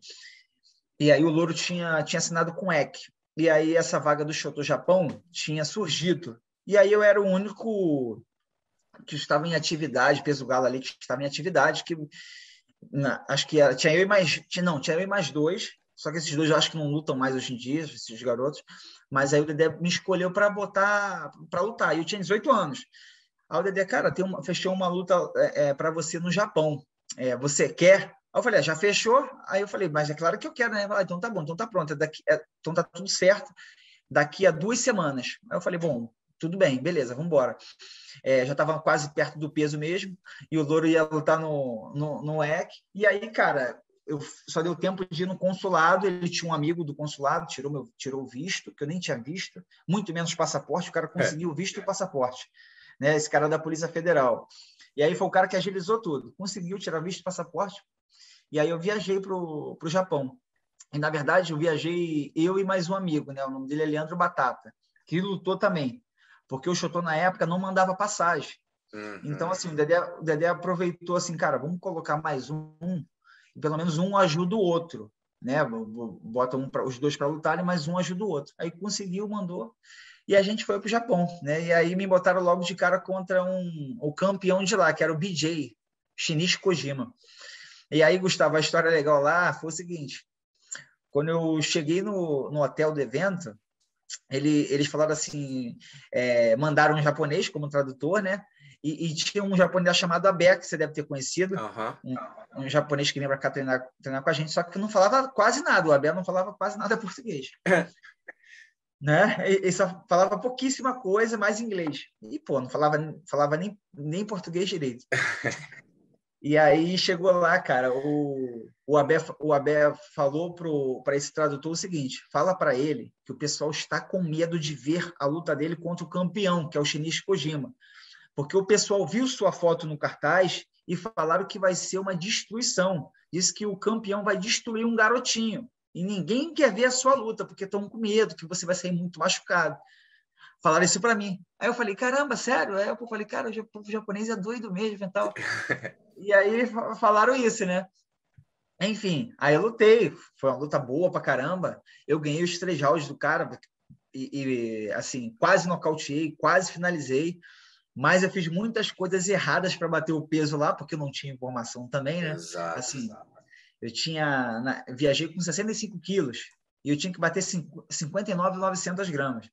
E aí o Louro tinha, tinha assinado com o E C. E aí essa vaga do Shotô Japão tinha surgido. E aí eu era o único que estava em atividade, peso galo ali, que estava em atividade, que na, acho que era, tinha eu e mais, tinha, não, tinha eu e mais dois, só que esses dois eu acho que não lutam mais hoje em dia, esses garotos, mas aí o Dedé me escolheu para botar, para lutar, e eu tinha dezoito anos. Aí o Dedé, cara, tem uma, fechou uma luta é, é, para você no Japão, é, você quer? Aí eu falei, ah, já fechou? Aí eu falei, mas é claro que eu quero, né? Ah, então tá bom, então tá pronto, é daqui, é, então tá tudo certo, daqui a duas semanas. Aí eu falei, bom, tudo bem, beleza, vamos embora. É, já estava quase perto do peso mesmo, e o Louro ia lutar no, no, no E C. E aí, cara, eu só deu tempo de ir no consulado, ele tinha um amigo do consulado, tirou, meu, tirou o visto, que eu nem tinha visto, muito menos passaporte, o cara conseguiu o visto e o passaporte, né? Esse cara da Polícia Federal. E aí foi o cara que agilizou tudo, conseguiu tirar visto e passaporte, e aí eu viajei para o Japão. E, na verdade, eu viajei eu e mais um amigo, né? O nome dele é Leandro Batata, que lutou também, porque o Shotô, na época, não mandava passagem. Uhum. Então, assim, o Dedé, o Dedé aproveitou assim, cara, vamos colocar mais um, e pelo menos um ajuda o outro, né? Bota um pra, os dois para lutarem, mas um ajuda o outro. Aí conseguiu, mandou, e a gente foi para o Japão, né? E aí me botaram logo de cara contra um, o campeão de lá, que era o B J, Shinichi Kojima. E aí, Gustavo, a história legal lá foi o seguinte, quando eu cheguei no, no hotel do evento, ele, eles falaram assim, é, mandaram um japonês como tradutor, né? E, e tinha um japonês chamado Abé, que você deve ter conhecido, uhum. um, um japonês que vem para cá treinar, treinar com a gente, só que não falava quase nada, o Abé não falava quase nada português. Né? Ele só falava pouquíssima coisa, mais inglês. E, pô, não falava, falava nem, nem português direito. E aí chegou lá, cara, o, o, Abé, o Abé falou para esse tradutor o seguinte, fala para ele que o pessoal está com medo de ver a luta dele contra o campeão, que é o Shinichi Kojima, porque o pessoal viu sua foto no cartaz e falaram que vai ser uma destruição. Diz que o campeão vai destruir um garotinho e ninguém quer ver a sua luta, porque estão com medo que você vai sair muito machucado. Falaram isso para mim. Aí eu falei, caramba, sério? Aí eu falei, cara, o povo japonês é doido mesmo e tal. E aí falaram isso, né? Enfim, aí eu lutei. Foi uma luta boa pra caramba. Eu ganhei os três rounds do cara e, e assim, quase nocauteei, quase finalizei. Mas eu fiz muitas coisas erradas para bater o peso lá, porque eu não tinha informação também, né? Exato. Assim, eu tinha... Na, viajei com sessenta e cinco quilos e eu tinha que bater cinquenta e nove mil e novecentos gramas.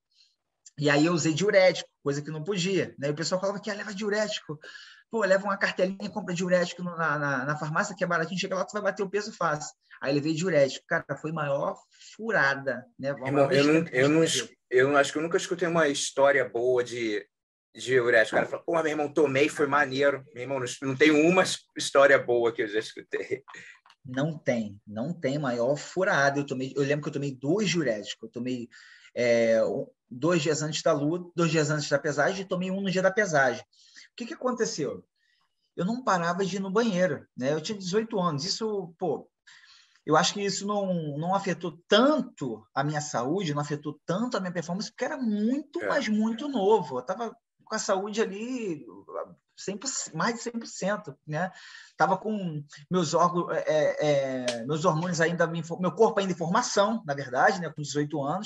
E aí eu usei diurético, coisa que não podia, né? E o pessoal falava que ah, leva diurético. Pô, leva uma cartelinha, compra diurético na, na, na farmácia, que é baratinho, chega lá, tu vai bater o peso fácil. Aí levei diurético. Cara, foi a maior furada, né? Irmão, eu, não, eu, não, eu acho que eu nunca escutei uma história boa de, de diurético. O cara fala, pô, meu irmão, tomei, foi maneiro. Meu irmão, não, não tem uma história boa que eu já escutei. Não tem, não tem maior furada. Eu, tomei, eu lembro que eu tomei dois diuréticos. Eu tomei é, dois dias antes da luta, dois dias antes da pesagem e tomei um no dia da pesagem. O que, que aconteceu? Eu não parava de ir no banheiro, né? Eu tinha dezoito anos. Isso, pô, eu acho que isso não, não afetou tanto a minha saúde, não afetou tanto a minha performance, porque era muito, é. mas muito novo. Eu estava com a saúde ali cem por cento, mais de cem por cento, né? Estava com meus órgãos, é, é, meus hormônios ainda, meu corpo ainda em formação, na verdade, né? Com dezoito anos.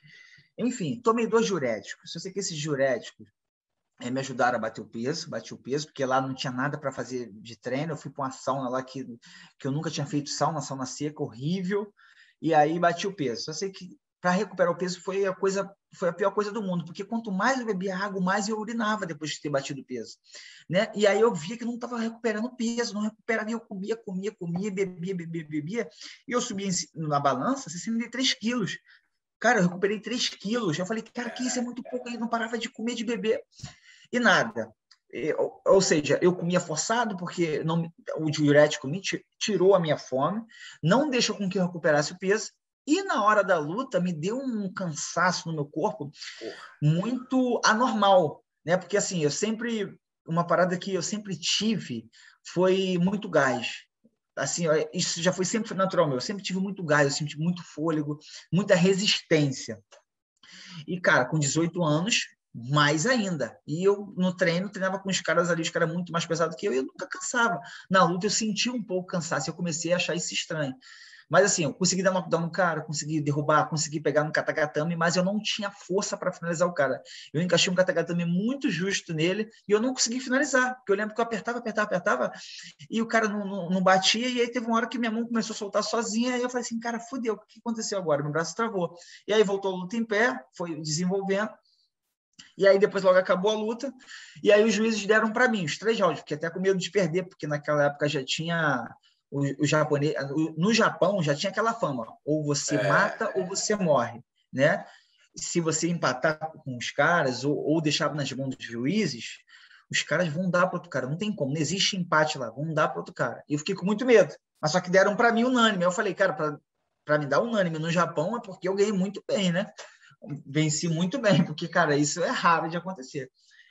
Enfim, tomei dois diuréticos. Eu sei que esses diuréticos É, me ajudaram a bater o peso, bati o peso, porque lá não tinha nada para fazer de treino. Eu fui para uma sauna lá que, que eu nunca tinha feito sauna, sauna seca, horrível, e aí bati o peso. Só sei que para recuperar o peso foi a coisa foi a pior coisa do mundo, porque quanto mais eu bebia água, mais eu urinava depois de ter batido peso, né? E aí eu via que não estava recuperando peso, não recuperava, e eu comia, comia, comia, bebia, bebia, bebia, e eu subia na balança sessenta e três quilos. Cara, eu recuperei três quilos. Eu falei, cara, que isso é muito pouco, aí não parava de comer, de beber, e nada. Eu, ou seja, eu comia forçado, porque não, o diurético me tirou a minha fome, não deixou com que eu recuperasse o peso, e na hora da luta me deu um cansaço no meu corpo muito anormal, né? Porque assim, eu sempre, uma parada que eu sempre tive foi muito gás. Assim, isso já foi sempre natural meu. Eu sempre tive muito gás, eu sempre tive muito fôlego, muita resistência. E, cara, com dezoito anos, mais ainda. E eu, no treino, treinava com os caras ali, os caras muito mais pesados que eu, e eu nunca cansava. Na luta, eu senti um pouco cansaço, e eu comecei a achar isso estranho. Mas, assim, eu consegui dar knockdown no cara, consegui derrubar, consegui pegar no katagatame, mas eu não tinha força para finalizar o cara. Eu encaixei um katagatame muito justo nele e eu não consegui finalizar, porque eu lembro que eu apertava, apertava, apertava, e o cara não, não, não batia, e aí teve uma hora que minha mão começou a soltar sozinha, e eu falei assim, cara, fudeu, o que aconteceu agora? Meu braço travou. E aí voltou a luta em pé, foi desenvolvendo, e aí depois logo acabou a luta, e aí os juízes deram para mim os três rounds, fiquei até com medo de perder, porque naquela época já tinha... O, o japonês, no Japão já tinha aquela fama, ou você é. mata ou você morre, né? Se você empatar com os caras ou, ou deixar nas mãos dos juízes, os caras vão dar para outro cara, não tem como, não existe empate lá, vão dar para outro cara. E eu fiquei com muito medo, mas só que deram para mim unânime. Eu falei, cara, para me dar unânime no Japão é porque eu ganhei muito bem, né? Venci muito bem, porque, cara, isso é raro de acontecer.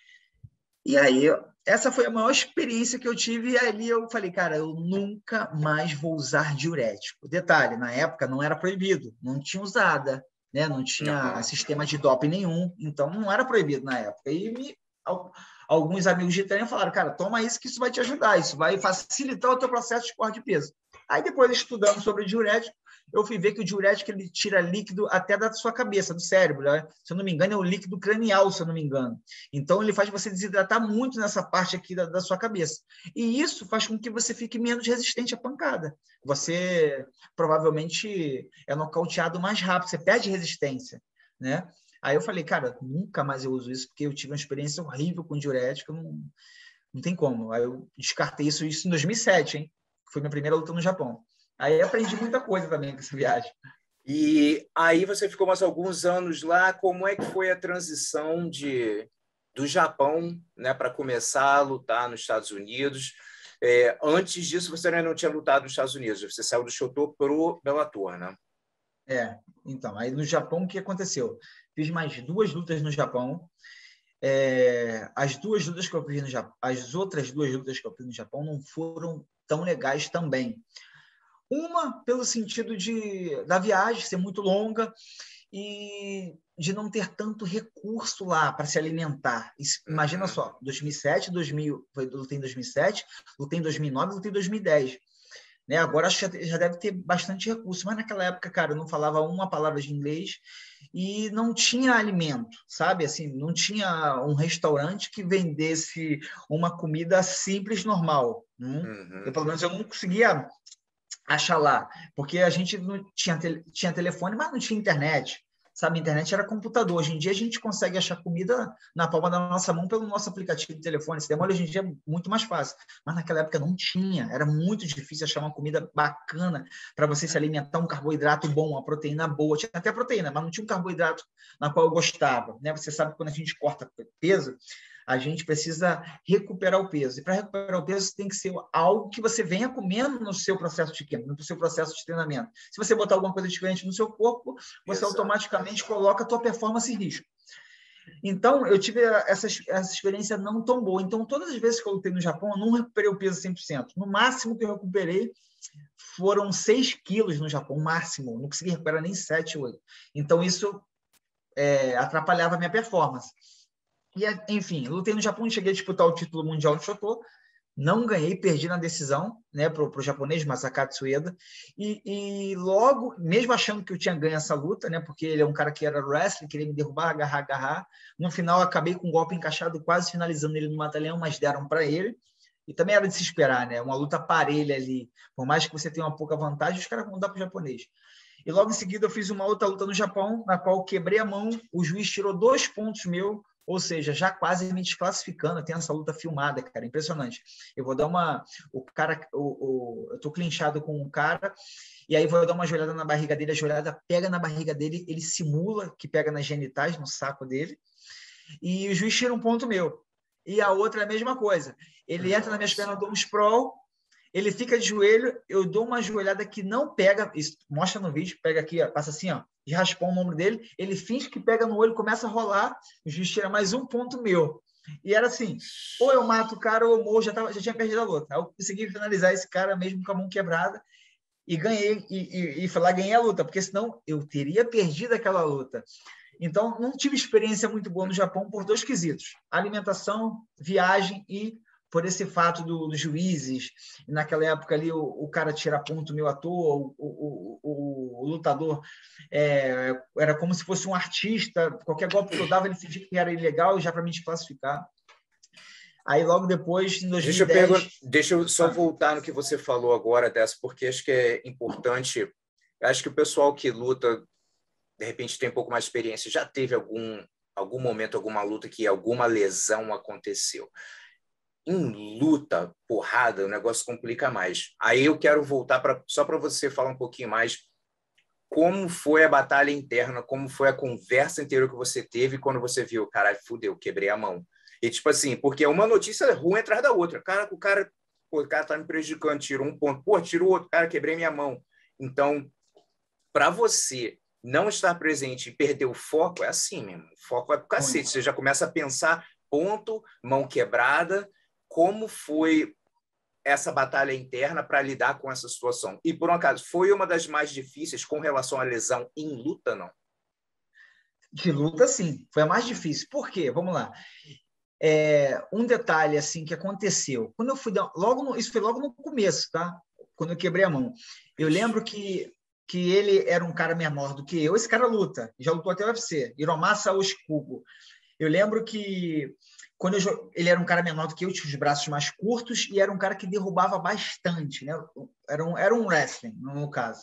E aí, essa foi a maior experiência que eu tive, e ali eu falei, cara, eu nunca mais vou usar diurético. Detalhe, na época não era proibido, não tinha usada, né? Não tinha sistema de doping nenhum, então não era proibido na época. E me, alguns amigos de treino falaram, cara, toma isso que isso vai te ajudar, isso vai facilitar o teu processo de corte de peso. Aí depois, estudando sobre o diurético, eu fui ver que o diurético ele tira líquido até da sua cabeça, do cérebro, né? Se eu não me engano, é o líquido cranial, se eu não me engano. Então, ele faz você desidratar muito nessa parte aqui da, da sua cabeça. E isso faz com que você fique menos resistente à pancada. Você provavelmente é nocauteado mais rápido, você perde resistência, né? Aí eu falei, cara, nunca mais eu uso isso, porque eu tive uma experiência horrível com diurético, não, não tem como. Aí eu descartei isso, isso em dois mil e sete, hein? Foi minha primeira luta no Japão. Aí aprendi muita coisa também com essa viagem. E aí você ficou mais alguns anos lá. Como é que foi a transição de, do Japão, né, para começar a lutar nos Estados Unidos? É, antes disso, você ainda não tinha lutado nos Estados Unidos. Você saiu do Shooto para o Bellator, né? É, então. Aí no Japão, o que aconteceu? Fiz mais duas lutas no Japão. É, as duas lutas que eu fiz no Japão, as outras duas lutas que eu fiz no Japão não foram tão legais também. Uma, pelo sentido de, da viagem ser muito longa e de não ter tanto recurso lá para se alimentar. Isso, imagina uhum. só, dois mil e sete, dois mil, foi, lutei em dois mil e sete, lutei em dois mil e nove, lutei em dois mil e dez. Né? Agora acho que já deve ter bastante recurso, mas naquela época, cara, eu não falava uma palavra de inglês e não tinha alimento, sabe? Assim, não tinha um restaurante que vendesse uma comida simples, normal. Hum? Uhum. Eu, pelo menos eu não conseguia achar lá, porque a gente não tinha, te, tinha telefone, mas não tinha internet, sabe? A internet era computador. Hoje em dia a gente consegue achar comida na palma da nossa mão pelo nosso aplicativo de telefone. Se demora, hoje em dia é muito mais fácil. Mas naquela época não tinha. Era muito difícil achar uma comida bacana para você se alimentar, um carboidrato bom, uma proteína boa. Tinha até proteína, mas não tinha um carboidrato na qual eu gostava, né? Você sabe que quando a gente corta peso, a gente precisa recuperar o peso. E para recuperar o peso, tem que ser algo que você venha comendo no seu processo de química, no seu processo de treinamento. Se você botar alguma coisa diferente no seu corpo, você Exato. automaticamente coloca a tua performance em risco. Então, eu tive essa, essa experiência não tão boa. Então, todas as vezes que eu lutei no Japão, eu não recuperei o peso cem por cento. No máximo que eu recuperei foram seis quilos no Japão, máximo. Não consegui recuperar nem sete, oito. Então, isso é, atrapalhava a minha performance. E, enfim, lutei no Japão, cheguei a disputar o título mundial de Shooto, não ganhei, perdi na decisão, né, para o japonês Masakatsu Ueda, e, e logo, mesmo achando que eu tinha ganho essa luta, né, porque ele é um cara que era wrestling, queria me derrubar, agarrar, agarrar, no final acabei com um golpe encaixado, quase finalizando ele no mata-leão, mas deram para ele, e também era de se esperar, né, uma luta parelha ali, por mais que você tenha uma pouca vantagem, os caras vão dar para o japonês. E logo em seguida eu fiz uma outra luta no Japão, na qual eu quebrei a mão, o juiz tirou dois pontos meu, ou seja, já quase me desclassificando. Eu tenho essa luta filmada, cara, impressionante. Eu vou dar uma... O cara... O, o, eu tô clinchado com um cara, e aí vou dar uma joelhada na barriga dele, a joelhada pega na barriga dele, ele simula que pega nas genitais, no saco dele, e o juiz tira um ponto meu. E a outra é a mesma coisa. Ele entra nas minhas pernas, eu dou um sprawl, ele fica de joelho, eu dou uma joelhada que não pega, isso mostra no vídeo, pega aqui, ó, passa assim, ó, e raspou o ombro dele, ele finge que pega no olho, começa a rolar, o juiz tira mais um ponto meu. E era assim, ou eu mato o cara ou eu morro, já, tava, já tinha perdido a luta. Aí eu consegui finalizar esse cara mesmo com a mão quebrada e ganhei, e, e, e foi lá, ganhei a luta, porque senão eu teria perdido aquela luta. Então, não tive experiência muito boa no Japão por dois quesitos, alimentação, viagem e por esse fato do, dos juízes. E naquela época ali, o, o cara tira ponto meu à toa, o, o, o, o lutador é, era como se fosse um artista, qualquer golpe que eu dava, ele fingia que era ilegal, já para me desclassificar. Aí, logo depois, em dois mil e dez... Deixa eu, pergun- deixa eu só voltar no que você falou agora, dessa, porque acho que é importante. Acho que o pessoal que luta, de repente, tem um pouco mais de experiência, já teve algum, algum momento, alguma luta que alguma lesão aconteceu. Em luta, porrada, o negócio complica mais. Aí eu quero voltar pra, só para você falar um pouquinho mais como foi a batalha interna, como foi a conversa inteira que você teve quando você viu, caralho, fudeu, quebrei a mão. E tipo assim, porque é uma notícia ruim atrás da outra. Cara, o cara, pô, o cara tá me prejudicando, tirou um ponto, pô, tirou outro, cara, quebrei minha mão. Então, para você não estar presente e perder o foco, é assim mesmo. O foco vai pro cacete. Você já começa a pensar ponto, mão quebrada. Como foi essa batalha interna para lidar com essa situação? E, por um acaso, foi uma das mais difíceis com relação à lesão em luta, não? De luta, sim. Foi a mais difícil. Por quê? Vamos lá. É, um detalhe assim que aconteceu. Quando eu fui dar, logo no, isso foi logo no começo, tá? Quando eu quebrei a mão. Eu lembro que, que ele era um cara menor do que eu. Esse cara luta. Já lutou até o U F C. Hiromasa Oshikubo. Eu lembro que quando eu, ele era um cara menor do que eu, tinha os braços mais curtos e era um cara que derrubava bastante, né? Era um, era um wrestling, no caso.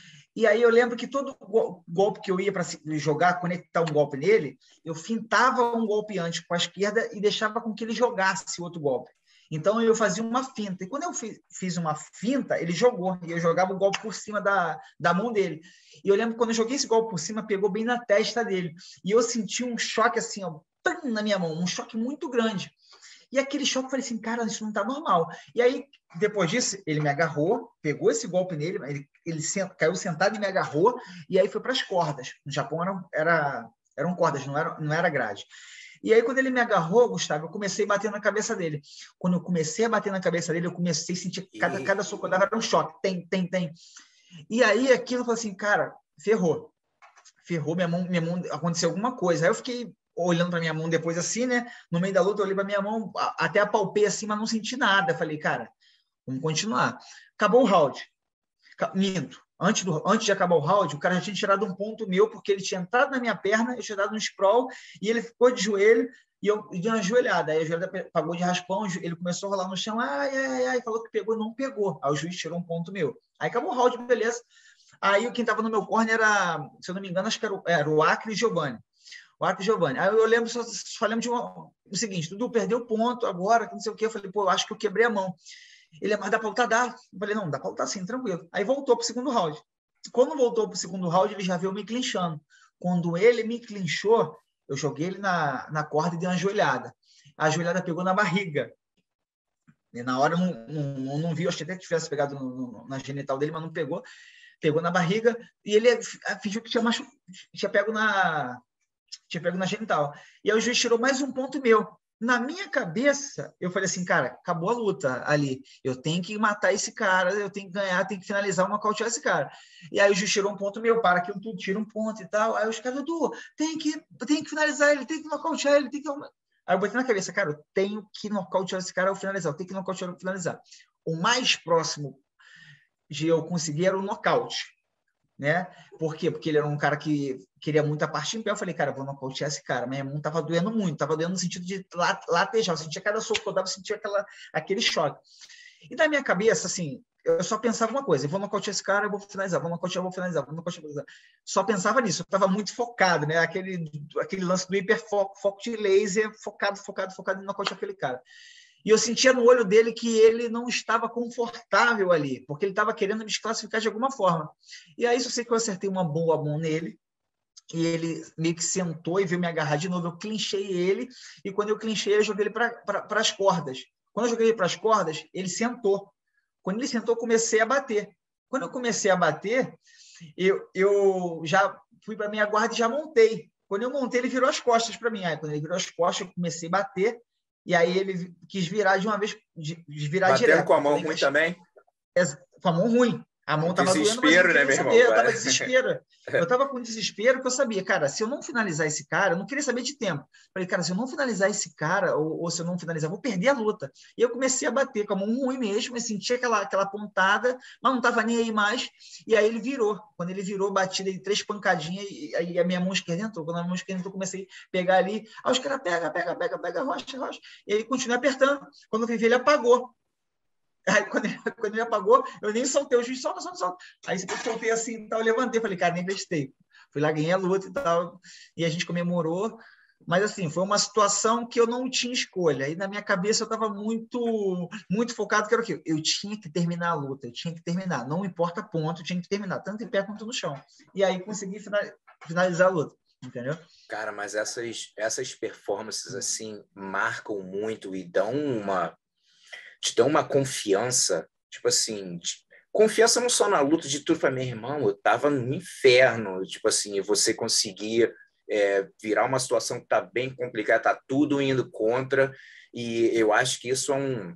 E aí eu lembro que todo golpe que eu ia para jogar, conectar um golpe nele, eu fintava um golpe antes com a esquerda e deixava com que ele jogasse outro golpe. Então eu fazia uma finta. E quando eu fiz uma finta, ele jogou. E eu jogava o golpe por cima da, da mão dele. E eu lembro que quando eu joguei esse golpe por cima, pegou bem na testa dele. E eu senti um choque assim, ó, na minha mão, um choque muito grande. E aquele choque, eu falei assim, cara, isso não tá normal. E aí, depois disso, ele me agarrou, pegou esse golpe nele, ele, ele sent, caiu sentado e me agarrou, e aí foi para as cordas. No Japão era, era, eram cordas, não era, não era grade. E aí, quando ele me agarrou, Gustavo, eu comecei a bater na cabeça dele. Quando eu comecei a bater na cabeça dele, eu comecei a sentir que cada, cada soco que eu dava era um choque. Tem, tem, tem. E aí, aquilo, eu falei assim, cara, ferrou. Ferrou, minha mão, minha mão, aconteceu alguma coisa. Aí eu fiquei olhando para minha mão depois assim, né? No meio da luta, eu olhei para minha mão, até apalpei assim, mas não senti nada. Falei, cara, vamos continuar. Acabou o round. Minto. Antes, do, antes de acabar o round, o cara já tinha tirado um ponto meu, porque ele tinha entrado na minha perna, eu tinha dado um sprawl, e ele ficou de joelho, e eu dei uma joelhada. Aí a joelhada pagou de raspão, ele começou a rolar no chão, ai, ai, ai, falou que pegou, não pegou. Aí o juiz tirou um ponto meu. Aí acabou o round, beleza. Aí quem estava no meu corner era, se eu não me engano, acho que era o, era o Acre e Giovanni. O Acre e Giovanni. Aí eu lembro, só, só lembro de uma, o seguinte, Dudu, perdeu ponto agora, não sei o quê. Eu falei, pô, eu acho que eu quebrei a mão. Ele, mas dá para lutar? Dá. Eu falei, não, dá para lutar sim, tranquilo. Aí voltou para o segundo round. Quando voltou para o segundo round, ele já veio me clinchando. Quando ele me clinchou, eu joguei ele na, na corda e dei uma joelhada. A joelhada pegou na barriga. E na hora eu não, não, não vi, eu achei até que tivesse pegado no, no, na genital dele, mas não pegou. Pegou na barriga e ele fingiu que tinha, machu... tinha pego na tinha pego na genital. E aí o juiz tirou mais um ponto meu. Na minha cabeça, eu falei assim, cara, acabou a luta ali. Eu tenho que matar esse cara, eu tenho que ganhar, tenho que finalizar, uma nocautear esse cara. E aí o juiz tirou um ponto meu, para aquilo tudo, tira um ponto e tal. Aí os caras, Dudu, tem que, tem que finalizar ele, tem que nocautear ele, tem que... Aí eu botei na cabeça, cara, eu tenho que nocautear esse cara ao finalizar, eu tenho que nocautear ao finalizar. O mais próximo de eu conseguir era o nocaute, né? Por quê? Porque ele era um cara que queria muito a parte em pé. Eu falei, cara, eu vou nocautear esse cara. Minha mão tava doendo muito, tava doendo no sentido de latejar. Eu sentia cada soco que eu dava, eu sentia aquela, aquele choque. E na minha cabeça, assim, eu só pensava uma coisa, eu vou nocautear esse cara, eu vou finalizar, vou nocautear, vou finalizar, vou nocautear, vou finalizar. Só pensava nisso, eu estava muito focado, né? Aquele, aquele lance do hiperfoco, foco de laser, focado, focado, focado em nocautear aquele cara. E eu sentia no olho dele que ele não estava confortável ali, porque ele estava querendo me desclassificar de alguma forma. E aí, eu sei que eu acertei uma boa mão nele, e ele meio que sentou e veio me agarrar de novo. Eu clinchei ele, e quando eu clinchei, eu joguei ele para as cordas. Quando eu joguei ele para as cordas, ele sentou. Quando ele sentou, eu comecei a bater. Quando eu comecei a bater, eu, eu já fui para a minha guarda e já montei. Quando eu montei, ele virou as costas para mim. Aí, quando ele virou as costas, eu comecei a bater. E aí ele quis virar de uma vez, de, de virar Batendo direto. com a mão falei, ruim também? Com a mão ruim. A mão estava doendo, mas eu não Desespero, né, queria meu saber. irmão? Eu estava desespero. Eu estava com desespero que eu sabia, cara, se eu não finalizar esse cara, eu não queria saber de tempo. Falei, cara, se eu não finalizar esse cara, ou, ou se eu não finalizar, eu vou perder a luta. E eu comecei a bater com a mão ruim mesmo, eu senti aquela, aquela pontada, mas não estava nem aí mais. E aí ele virou. Quando ele virou, bati dei três pancadinhas, e aí a minha mão esquerda entrou. Quando a mão esquerda entrou, eu comecei a pegar ali. Aí os caras pega, pega, pega, pega, rocha, rocha. E aí continuei apertando. Quando eu vi, ele apagou. Aí, quando ele, quando ele apagou, eu nem soltei, o juiz solta, solta, solta. Aí, eu soltei assim, tal, eu levantei, falei, cara, nem bestei. Fui lá, ganhei a luta e tal, e a gente comemorou. Mas, assim, foi uma situação que eu não tinha escolha. Aí, na minha cabeça, eu estava muito, muito focado, que era o quê? Eu tinha que terminar a luta, eu tinha que terminar. Não importa ponto, eu tinha que terminar, tanto em pé quanto no chão. E aí, consegui finalizar a luta, entendeu? Cara, mas essas, essas performances, assim, marcam muito e dão uma... te dão uma confiança, tipo assim, de, confiança não só na luta de tudo, para meu irmão, eu tava no inferno, tipo assim, e você conseguia é, virar uma situação que tá bem complicada, tá tudo indo contra, e eu acho que isso é um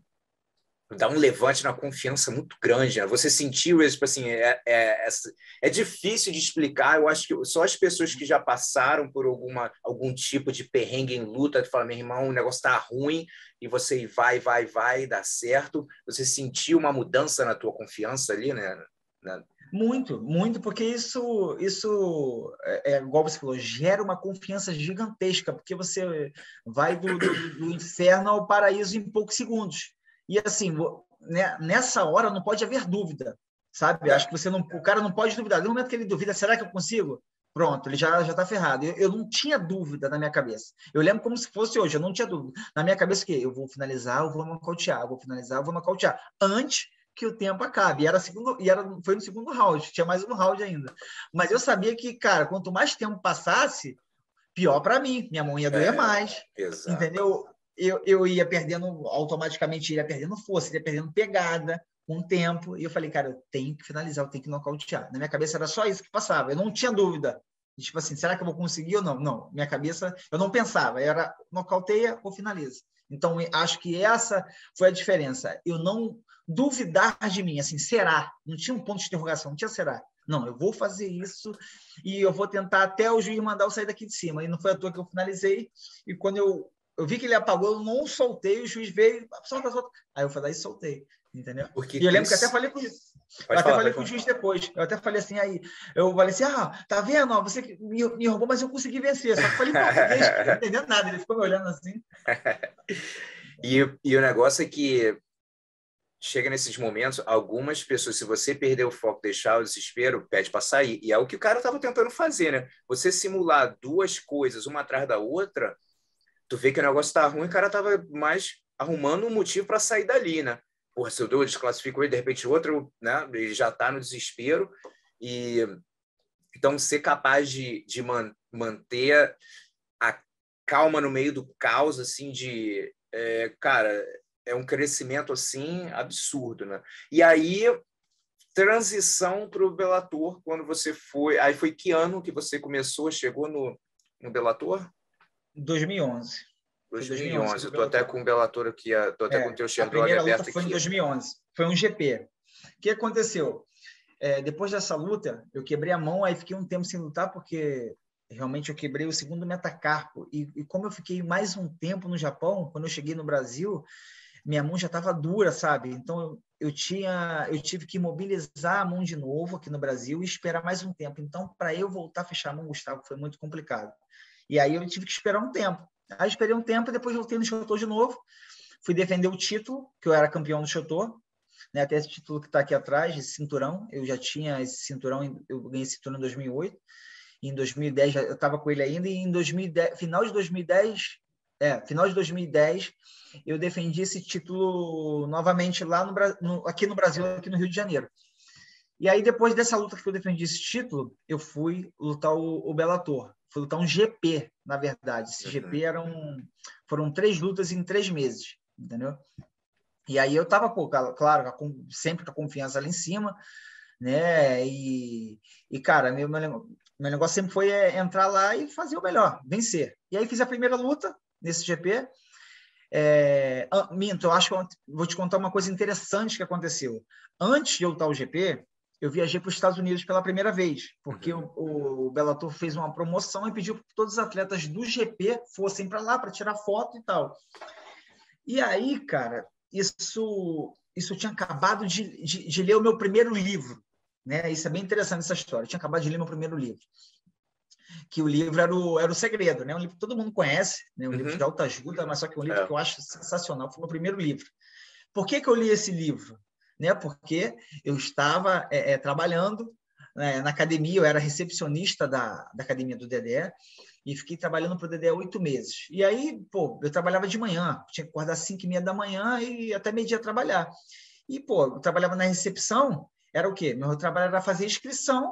dá um levante na confiança muito grande, né? Você sentiu isso, tipo assim, é, é, é, é difícil de explicar, eu acho que só as pessoas que já passaram por alguma, algum tipo de perrengue em luta, que falam, meu irmão, o negócio tá ruim, e você vai, vai, vai, dá certo, você sentiu uma mudança na tua confiança ali, né? Na... Muito, muito, porque isso, isso é, é, igual você falou, gera uma confiança gigantesca, porque você vai do, do, do inferno ao paraíso em poucos segundos. E assim, né, nessa hora não pode haver dúvida, sabe? É. Acho que você não, o cara não pode duvidar. No momento que ele duvida, será que eu consigo? Pronto, ele já já está ferrado. Eu, eu não tinha dúvida na minha cabeça. Eu lembro como se fosse hoje, eu não tinha dúvida. Na minha cabeça, que eu vou finalizar, eu vou nocautear, eu vou finalizar, eu vou nocautear. Antes que o tempo acabe. E, era segundo, e era, foi no segundo round, tinha mais um round ainda. Mas eu sabia que, cara, quanto mais tempo passasse, pior para mim. Minha mão ia doer É, mais, exato. entendeu? Eu, eu ia perdendo, automaticamente, ia perdendo força, ia perdendo pegada com o tempo. E eu falei, cara, eu tenho que finalizar, eu tenho que nocautear. Na minha cabeça era só isso que passava, eu não tinha dúvida. Tipo assim, será que eu vou conseguir ou não? Não, minha cabeça, eu não pensava, era nocauteia ou finaliza. Então, acho que essa foi a diferença. Eu não duvidar de mim, assim, será? Não tinha um ponto de interrogação, não tinha será. Não, eu vou fazer isso e eu vou tentar até o juiz mandar eu sair daqui de cima. E não foi à toa que eu finalizei. E quando eu, eu vi que ele apagou, eu não soltei, o juiz veio, solta, solta. Aí eu falei e soltei, entendeu? Porque E eu lembro isso... que até falei com o juiz. Pode Eu até falar, falei pode com o falar. juiz depois. Eu até falei assim, aí, eu falei assim, ah, tá vendo? Ó, você me, me roubou, mas eu consegui vencer. Só que falei em português, não entendendo nada. Ele ficou me olhando assim. e, e o negócio é que chega nesses momentos, algumas pessoas, se você perder o foco, deixar o desespero, pede para sair. E é o que o cara estava tentando fazer, né? Você simular duas coisas, uma atrás da outra, tu vê que o negócio tá ruim, o cara tava mais arrumando um motivo para sair dali, né? Porra, se eu dou, desclassifico ele, de repente outro, né? Ele já tá no desespero. E então ser capaz de, de man, manter a calma no meio do caos, assim, de... É, cara, é um crescimento, assim, absurdo, né? E aí, transição para o Bellator, quando você foi... Aí foi que ano que você começou, chegou no, no Bellator? dois mil e onze. Foi dois mil e dois mil e onze. onze. Eu tô até com o Bellator aqui, tô até com o É, teu a Sherbrode primeira luta aberto foi em aqui. dois mil e onze. Foi um G P. O que aconteceu? É, depois dessa luta, eu quebrei a mão, aí fiquei um tempo sem lutar, porque realmente eu quebrei o segundo metacarpo. E, e como eu fiquei mais um tempo no Japão, quando eu cheguei no Brasil, minha mão já estava dura, sabe? Então eu, eu, tinha, eu tive que mobilizar a mão de novo aqui no Brasil e esperar mais um tempo. Então, para eu voltar a fechar a mão, Gustavo, foi muito complicado. E aí eu tive que esperar um tempo. Aí esperei um tempo e depois voltei no Shoto de novo. Fui defender o título, que eu era campeão do Shoto. né? Até esse título que está aqui atrás, esse cinturão, eu já tinha esse cinturão, eu ganhei esse cinturão em dois mil e oito, em dois mil e dez eu estava com ele ainda, e em dois mil e dez, final de dois mil e dez, é, final de dois mil e dez, eu defendi esse título novamente lá no, no, aqui no Brasil, aqui no Rio de Janeiro. E aí, depois dessa luta que eu defendi esse título, eu fui lutar o, o Bellator. Fui lutar um G P, na verdade. Esse uhum. G P eram, foram três lutas em três meses, entendeu? E aí eu tava, pô, claro, sempre com a confiança lá em cima, né? E, e cara, meu, meu, meu negócio sempre foi entrar lá e fazer o melhor, vencer. E aí fiz a primeira luta nesse G P. É, minto, eu acho que eu vou te contar uma coisa interessante que aconteceu. Antes de eu lutar o G P, eu viajei para os Estados Unidos pela primeira vez, porque uhum. o, o Bellator fez uma promoção e pediu que todos os atletas do G P fossem para lá para tirar foto e tal. E aí, cara, isso, isso eu tinha acabado de, de, de ler o meu primeiro livro, né? Isso é bem interessante, essa história. Eu tinha acabado de ler meu primeiro livro, que o livro era o, era o Segredo, né? Um livro que todo mundo conhece, né? Um uhum. livro de autoajuda, mas só que é um livro é. que eu acho sensacional. Foi o meu primeiro livro. Por que que eu li esse livro? Né? Porque eu estava é, é, trabalhando, né, na academia, eu era recepcionista da, da academia do Dedé, e fiquei trabalhando para o Dedé oito meses. E aí, pô, eu trabalhava de manhã, tinha que acordar às cinco e meia da manhã e até meio-dia trabalhar. E, pô, eu trabalhava na recepção, era o quê? Meu trabalho era fazer inscrição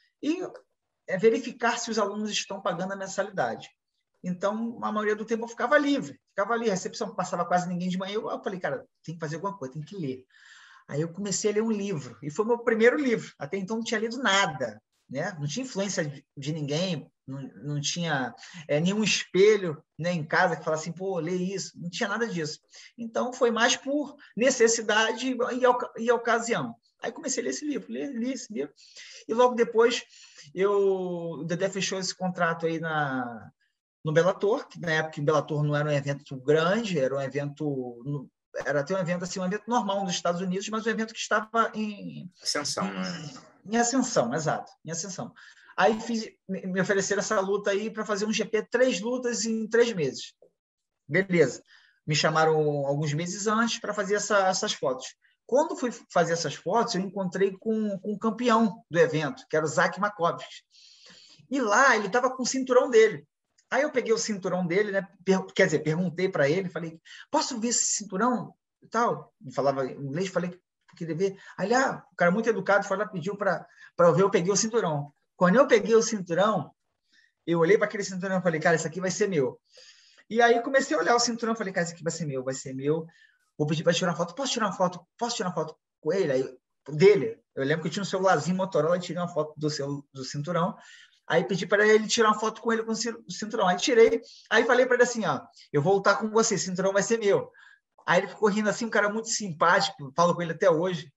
e é, verificar se os alunos estão pagando a mensalidade. Então, a maioria do tempo eu ficava livre, ficava ali, a recepção passava quase ninguém de manhã, eu, eu falei, cara, tem que fazer alguma coisa, tem que ler. Aí eu comecei a ler um livro, e foi o meu primeiro livro. Até então não tinha lido nada, né? Não tinha influência de, de ninguém, não, não tinha é, nenhum espelho, né, em casa que falasse assim, pô, lê isso. Não tinha nada disso. Então foi mais por necessidade e, e ocasião. Aí comecei a ler esse livro, li, li esse livro. E logo depois eu, o Dedé fechou esse contrato aí na, no Bellator, que na época o Bellator não era um evento grande, era um evento... No, era até um evento assim, um evento normal nos Estados Unidos, mas um evento que estava em ascensão, né? Em ascensão, exato, em ascensão. Aí fiz, me ofereceram essa luta aí para fazer um G P, três lutas em três meses. Beleza. Me chamaram alguns meses antes para fazer essa, essas fotos. Quando fui fazer essas fotos, eu encontrei com, com o campeão do evento, que era o Zach Makovsky. E lá ele estava com o cinturão dele. Aí eu peguei o cinturão dele, né? Quer dizer, perguntei para ele, falei, posso ver esse cinturão? E tal. Ele falava inglês, falei que devia. Aí, ah, o cara muito educado foi lá, pediu para eu ver, eu peguei o cinturão. Quando eu peguei o cinturão, eu olhei para aquele cinturão e falei, cara, isso aqui vai ser meu. E aí comecei a olhar o cinturão, falei, cara, isso aqui vai ser meu, vai ser meu. Vou pedir para tirar uma foto. Posso tirar uma foto? Posso tirar uma foto com ele? Aí, dele. Eu lembro que eu tinha um celularzinho Motorola e tirei uma foto do, seu, do cinturão. Aí pedi para ele tirar uma foto com ele com o cinturão. Aí tirei. Aí falei para ele assim, ó, eu vou lutar com você, o cinturão vai ser meu. Aí ele ficou rindo assim, um cara muito simpático, falo com ele até hoje,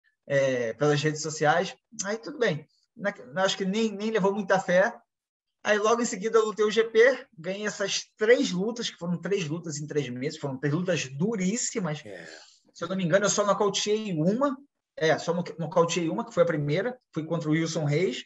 é, pelas redes sociais. Aí tudo bem. Na, acho que nem, nem levou muita fé. Aí logo em seguida eu lutei o G P, ganhei essas três lutas, que foram três lutas em três meses, foram três lutas duríssimas. É. Se eu não me engano, eu só nocauteei uma, é, só nocauteei uma, que foi a primeira, fui contra o Wilson Reis.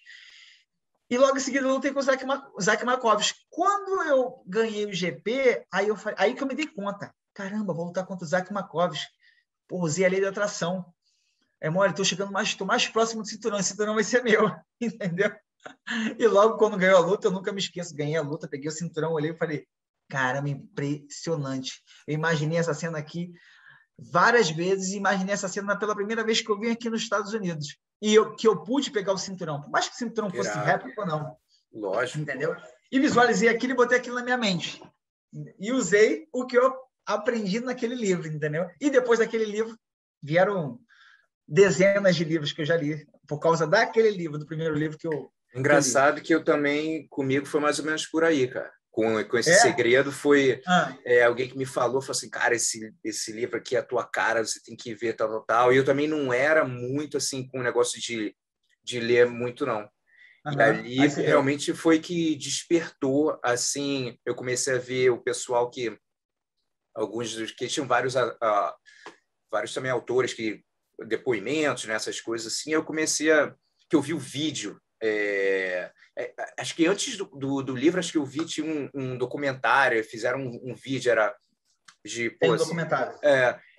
E logo em seguida eu lutei com o Zach, Zach Makovsky. Quando eu ganhei o G P, aí, eu, aí que eu me dei conta. Caramba, vou lutar contra o Zach Makovsky. Pô, usei a lei da atração. É mole, estou chegando mais, tô mais próximo do cinturão, esse cinturão vai ser meu, entendeu? E logo quando ganhou a luta, eu nunca me esqueço, ganhei a luta, peguei o cinturão, olhei e falei, caramba, impressionante. Eu imaginei essa cena aqui várias vezes, e imaginei essa cena pela primeira vez que eu vim aqui nos Estados Unidos. E eu, que eu pude pegar o cinturão, por mais que o cinturão fosse Irado. réplica ou não. Lógico. Entendeu? E visualizei aquilo e botei aquilo na minha mente. E usei o que eu aprendi naquele livro, entendeu? E depois daquele livro, vieram dezenas de livros que eu já li, por causa daquele livro, do primeiro livro que eu... Engraçado que eu, que eu também, comigo foi mais ou menos por aí, cara. Com, com esse é? segredo foi ah. é, alguém que me falou, falou assim, cara, esse, esse livro aqui é a tua cara, você tem que ver, tal, tal, tal. E eu também não era muito, assim, com o negócio de, de ler muito, não. Uhum. E ali realmente foi que despertou, assim, eu comecei a ver o pessoal que, alguns dos que tinham vários, uh, vários também autores, que depoimentos, né, essas coisas assim, eu comecei a, que eu vi o vídeo, É, é, acho que antes do, do, do livro, acho que eu vi tinha um, um documentário, fizeram um, um vídeo, era de... Pô, Tem um assim, documentário. É,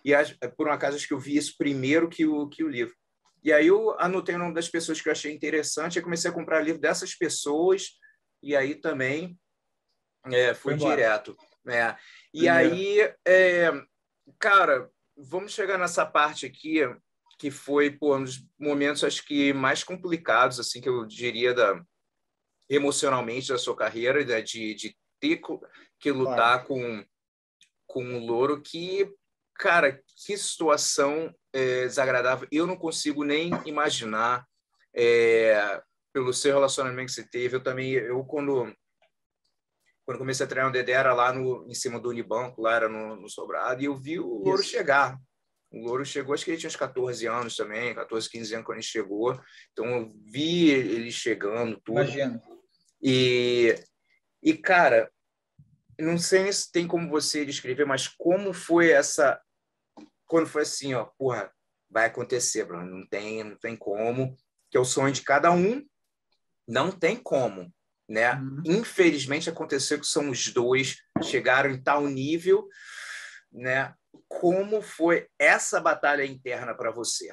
e por um acaso acho que eu vi isso primeiro que o, que o livro. E aí eu anotei o nome das pessoas que eu achei interessante, e comecei a comprar livro dessas pessoas, e aí também é, fui direto. Né? E aí, é, cara, vamos chegar nessa parte aqui, que foi pô, um dos momentos, acho que, mais complicados, assim, que eu diria, da, emocionalmente, da sua carreira, né? de, de ter que lutar claro. com, com o Louro, que, cara, que situação é, desagradável. Eu não consigo nem imaginar, é, pelo seu relacionamento que você teve. Eu também, eu quando... Quando comecei a treinar o Dedé, era lá no, em cima do Unibanco, lá era no, no Sobrado, e eu vi o Louro Isso. chegar. O Louro chegou, acho que ele tinha uns catorze anos também, catorze, quinze anos quando ele chegou. Então, eu vi ele chegando, tudo. Imagino. E, e, cara, não sei se tem como você descrever, mas como foi essa... Quando foi assim, ó, porra, vai acontecer, Bruno, não tem, não tem como, que é o sonho de cada um, não tem como. Né? Uhum. Infelizmente aconteceu que são os dois, chegaram em tal nível, né? Como foi essa batalha interna para você?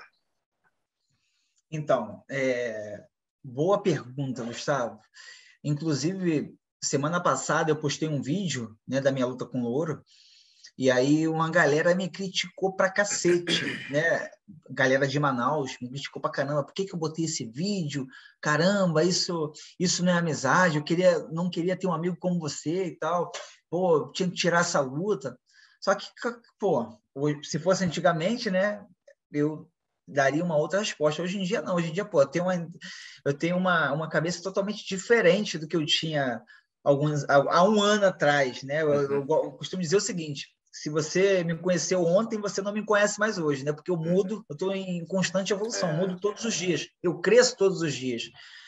Então, é... boa pergunta, Gustavo. Inclusive, semana passada eu postei um vídeo, né, da minha luta com o Louro, e aí uma galera me criticou pra cacete, né? Galera de Manaus me criticou pra caramba. Por que que eu botei esse vídeo? Caramba, isso, isso não é amizade. Eu queria, não queria ter um amigo como você e tal. Pô, tinha que tirar essa luta. Só que, pô, se fosse antigamente, né? Eu daria uma outra resposta. Hoje em dia, não. Hoje em dia, pô, eu tenho uma, eu tenho uma, uma cabeça totalmente diferente do que eu tinha alguns, há um ano atrás, né? Eu, eu, eu costumo dizer o seguinte: se você me conheceu ontem, você não me conhece mais hoje, né? Porque eu mudo, eu estou em constante evolução, mudo todos os dias, eu cresço todos os dias.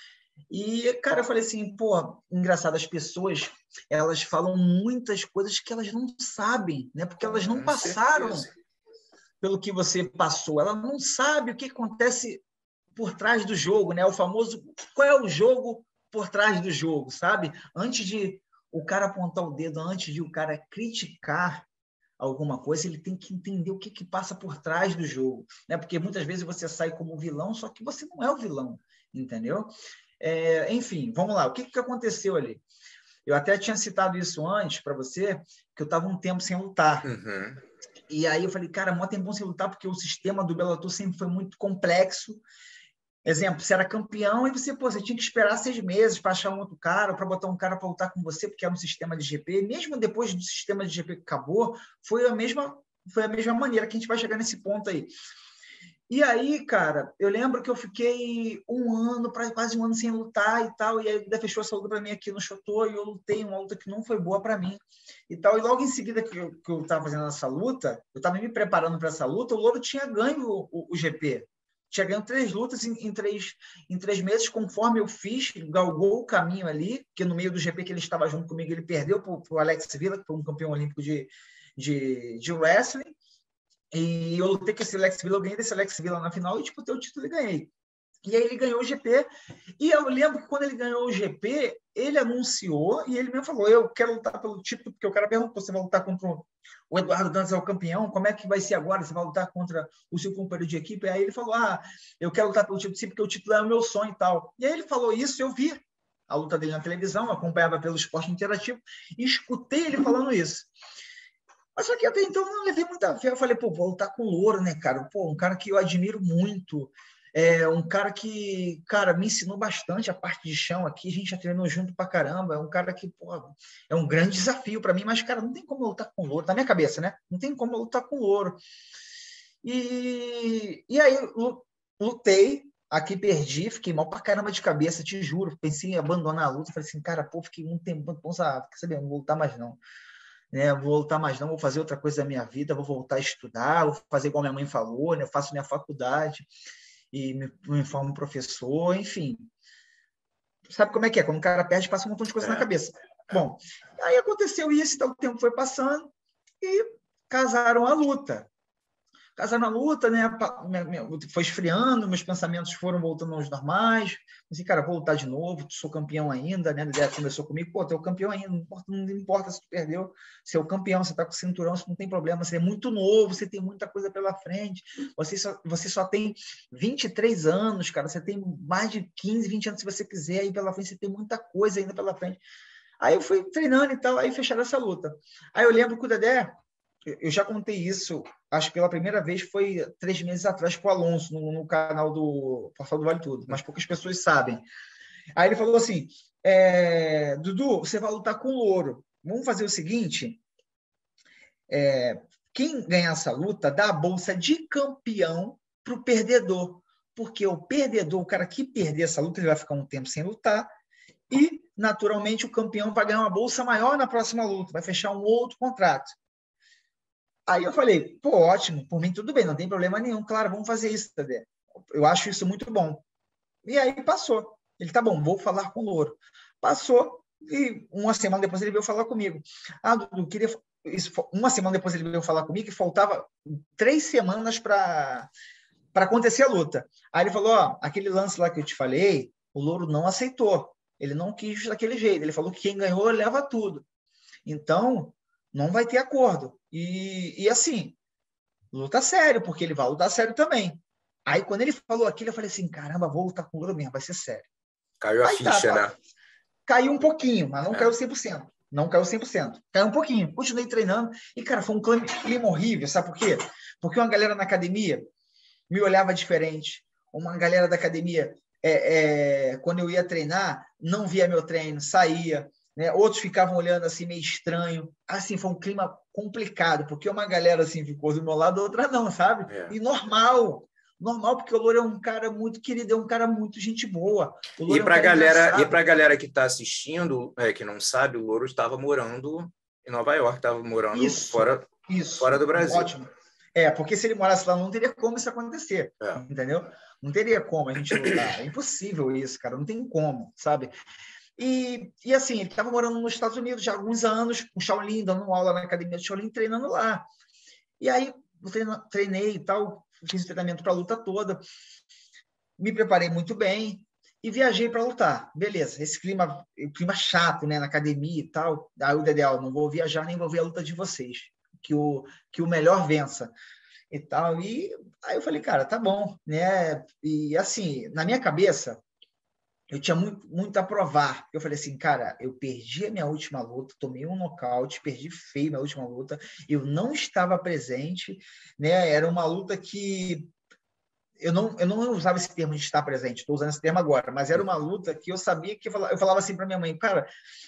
E, cara, eu falei assim, pô, engraçado, as pessoas, elas falam muitas coisas que elas não sabem, né? Porque elas não passaram pelo que você passou, ela não sabe o que acontece por trás do jogo, né? O famoso, qual é o jogo por trás do jogo, sabe? Antes de o cara apontar o dedo, antes de o cara criticar alguma coisa, ele tem que entender o que, que passa por trás do jogo, né? Porque muitas vezes você sai como vilão, só que você não é o vilão, entendeu? É, enfim, vamos lá, o que, que aconteceu ali? Eu até tinha citado isso antes para você, que eu estava um tempo sem lutar. Uhum. E aí eu falei, cara, mó tempão sem lutar, porque o sistema do Bellator sempre foi muito complexo. Exemplo, você era campeão e você, pô, você tinha que esperar seis meses para achar um outro cara, para botar um cara para lutar com você, porque era um sistema de G P. Mesmo depois do sistema de G P que acabou, foi a mesma, foi a mesma maneira que a gente vai chegar nesse ponto aí. E aí, cara, eu lembro que eu fiquei um ano, quase um ano sem lutar e tal, e aí ainda fechou essa luta para mim aqui no Chotô, e eu lutei uma luta que não foi boa para mim e tal. E logo em seguida que eu, que eu tava fazendo essa luta, eu tava me preparando para essa luta, o Louro tinha ganho o, o, o G P. Tinha ganho três lutas em, em, três, em três meses, conforme eu fiz, galgou o caminho ali, que no meio do G P que ele estava junto comigo, ele perdeu para o Alex Villa, que foi um campeão olímpico de, de, de wrestling, e eu lutei com esse Alex Villa, eu ganhei desse Alex Villa na final e disputei o título e ganhei. E aí ele ganhou o G P, e eu lembro que quando ele ganhou o G P, ele anunciou, e ele mesmo falou, eu quero lutar pelo título, porque o cara perguntou, você vai lutar contra o Eduardo Dantas, é o campeão, como é que vai ser agora? Você vai lutar contra o seu companheiro de equipe? E aí ele falou, ah, eu quero lutar pelo título, sim, porque o título é o meu sonho e tal. E aí ele falou isso, eu vi a luta dele na televisão, acompanhava pelo esporte interativo, e escutei ele falando isso. Mas só que até então eu não levei muita fé. Eu falei, pô, vou lutar com o Louro, né, cara? Pô, um cara que eu admiro muito. É um cara que, cara, me ensinou bastante a parte de chão aqui. A gente já treinou junto pra caramba. É um cara que, pô, é um grande desafio para mim. Mas, cara, não tem como eu lutar com o Louro. Na minha cabeça, né? Não tem como eu lutar com o Louro. E, e aí, lutei. Aqui perdi. Fiquei mal pra caramba de cabeça, te juro. Pensei em abandonar a luta. Falei assim, cara, pô, fiquei um tempo... Nossa, quer saber? Não vou lutar mais, não. Né, vou voltar mais não, vou fazer outra coisa da minha vida, vou voltar a estudar, vou fazer igual minha mãe falou, né, eu faço minha faculdade e me, me formo professor, enfim. Sabe como é que é? Quando o cara perde, passa um montão de coisa é. na cabeça. Bom, aí aconteceu isso, então o tempo foi passando e casaram a luta. Casar na luta, né? Foi esfriando, meus pensamentos foram voltando aos normais. Assim, cara, vou lutar de novo, sou campeão ainda, né? A ideia conversou comigo, pô, tu é o campeão ainda, não importa, não importa se tu perdeu, você é o campeão, você tá com o cinturão, você não tem problema, você é muito novo, você tem muita coisa pela frente, você só, você só tem vinte e três anos, cara, você tem mais de quinze, vinte anos se você quiser aí pela frente, você tem muita coisa ainda pela frente. Aí eu fui treinando e tal, aí fecharam essa luta. Aí eu lembro que o Dedé, eu já contei isso, acho que pela primeira vez foi três meses atrás com o Alonso, no, no canal do Portal do Vale Tudo, mas poucas pessoas sabem. Aí ele falou assim, é, Dudu, você vai lutar com o Louro. Vamos fazer o seguinte, é, quem ganhar essa luta dá a bolsa de campeão para o perdedor, porque o perdedor, o cara que perder essa luta, ele vai ficar um tempo sem lutar e, naturalmente, o campeão vai ganhar uma bolsa maior na próxima luta, vai fechar um outro contrato. Aí eu falei, pô, ótimo, por mim tudo bem, não tem problema nenhum, claro, vamos fazer isso, Tadê. Eu acho isso muito bom. E aí passou. Ele, tá bom, vou falar com o Louro. Passou, e uma semana depois ele veio falar comigo. Ah, Dudu, queria... Isso, uma semana depois ele veio falar comigo que faltava três semanas para acontecer a luta. Aí ele falou, ó, aquele lance lá que eu te falei, o Louro não aceitou. Ele não quis daquele jeito. Ele falou que quem ganhou leva tudo. Então, não vai ter acordo. E, e assim, luta sério, porque ele vai lutar sério também. Aí, quando ele falou aquilo, eu falei assim, caramba, vou lutar com o Louro mesmo, vai ser sério. Caiu a Aí, ficha, tá, né? Caiu um pouquinho, mas não é. caiu cem por cento. Não caiu cem por cento. Caiu um pouquinho. Continuei treinando. E, cara, foi um clima horrível, sabe por quê? Porque uma galera na academia me olhava diferente. Uma galera da academia, é, é, quando eu ia treinar, não via meu treino, saía. Né? Outros ficavam olhando assim meio estranho. Assim, foi um clima complicado, porque uma galera assim ficou do meu lado, outra não, sabe? É. E normal, normal, porque o Louro é um cara muito querido, é um cara muito gente boa. O Louro E é um para cara galera, engraçado. e para galera que está assistindo, é, que não sabe, o Louro estava morando em Nova York, estava morando Isso, fora, isso, fora do Brasil. ótimo. É, porque se ele morasse lá, não teria como isso acontecer, É. entendeu? Não teria como a gente lutar. É impossível isso, cara, não tem como, sabe? E, e assim, ele estava morando nos Estados Unidos já há alguns anos, com Shaolin, dando aula na academia de Shaolin, treinando lá. E aí, eu treinei e tal, fiz o treinamento para a luta toda, me preparei muito bem e viajei para lutar. Beleza, esse clima, clima chato, né, na academia e tal. Aí o Dedé, não vou viajar nem vou ver a luta de vocês, que o, que o melhor vença e tal. E aí eu falei, cara, tá bom, né? E assim, na minha cabeça, eu tinha muito, muito a provar. Eu falei assim, cara, eu perdi a minha última luta, tomei um nocaute, perdi feio minha última luta, eu não estava presente, né? Era uma luta que eu não, eu não usava esse termo de estar presente, estou usando esse termo agora, mas era uma luta que eu sabia que eu falava, eu falava assim para minha mãe, cara,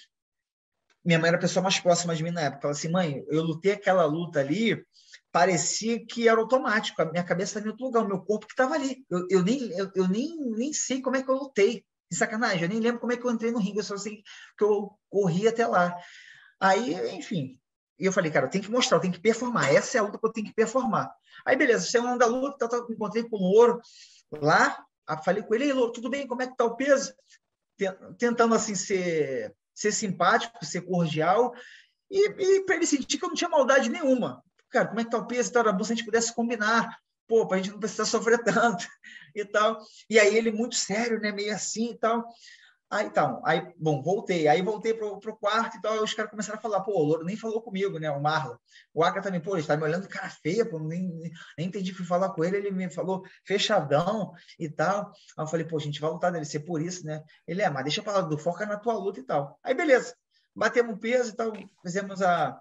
minha mãe era a pessoa mais próxima de mim na época, ela assim, mãe, eu lutei aquela luta ali, parecia que era automático, a minha cabeça estava em outro lugar, o meu corpo que estava ali, eu, eu, nem, eu, eu nem, nem sei como é que eu lutei, de sacanagem, eu nem lembro como é que eu entrei no ringue, eu só sei que eu corri até lá. Aí, enfim, e eu falei, cara, eu tenho que mostrar, eu tenho que performar, essa é a luta que eu tenho que performar. Aí, beleza, saiu da luta, tá, tá, encontrei com o Louro lá, falei com ele, ei, Louro, tudo bem, como é que tá o peso? Tentando, assim, ser, ser simpático, ser cordial, e, e para ele sentir que eu não tinha maldade nenhuma. Cara, como é que tá o peso? Era bom se a gente pudesse combinar, pô, para a gente não precisar sofrer tanto e tal. E aí ele muito sério, né, meio assim e tal. Aí, então, aí, bom, voltei. Aí voltei pro, pro quarto e tal, aí os caras começaram a falar, pô, o Louro nem falou comigo, né, o Marlon. O Aka também, pô, ele está me olhando cara feia, pô, nem, nem entendi o que falar com ele, ele me falou fechadão e tal. Aí eu falei, pô, a gente vai lutar, deve ser por isso, né? Ele, é, mas deixa eu falar do foca na tua luta e tal. Aí, beleza, batemos peso e tal, fizemos a,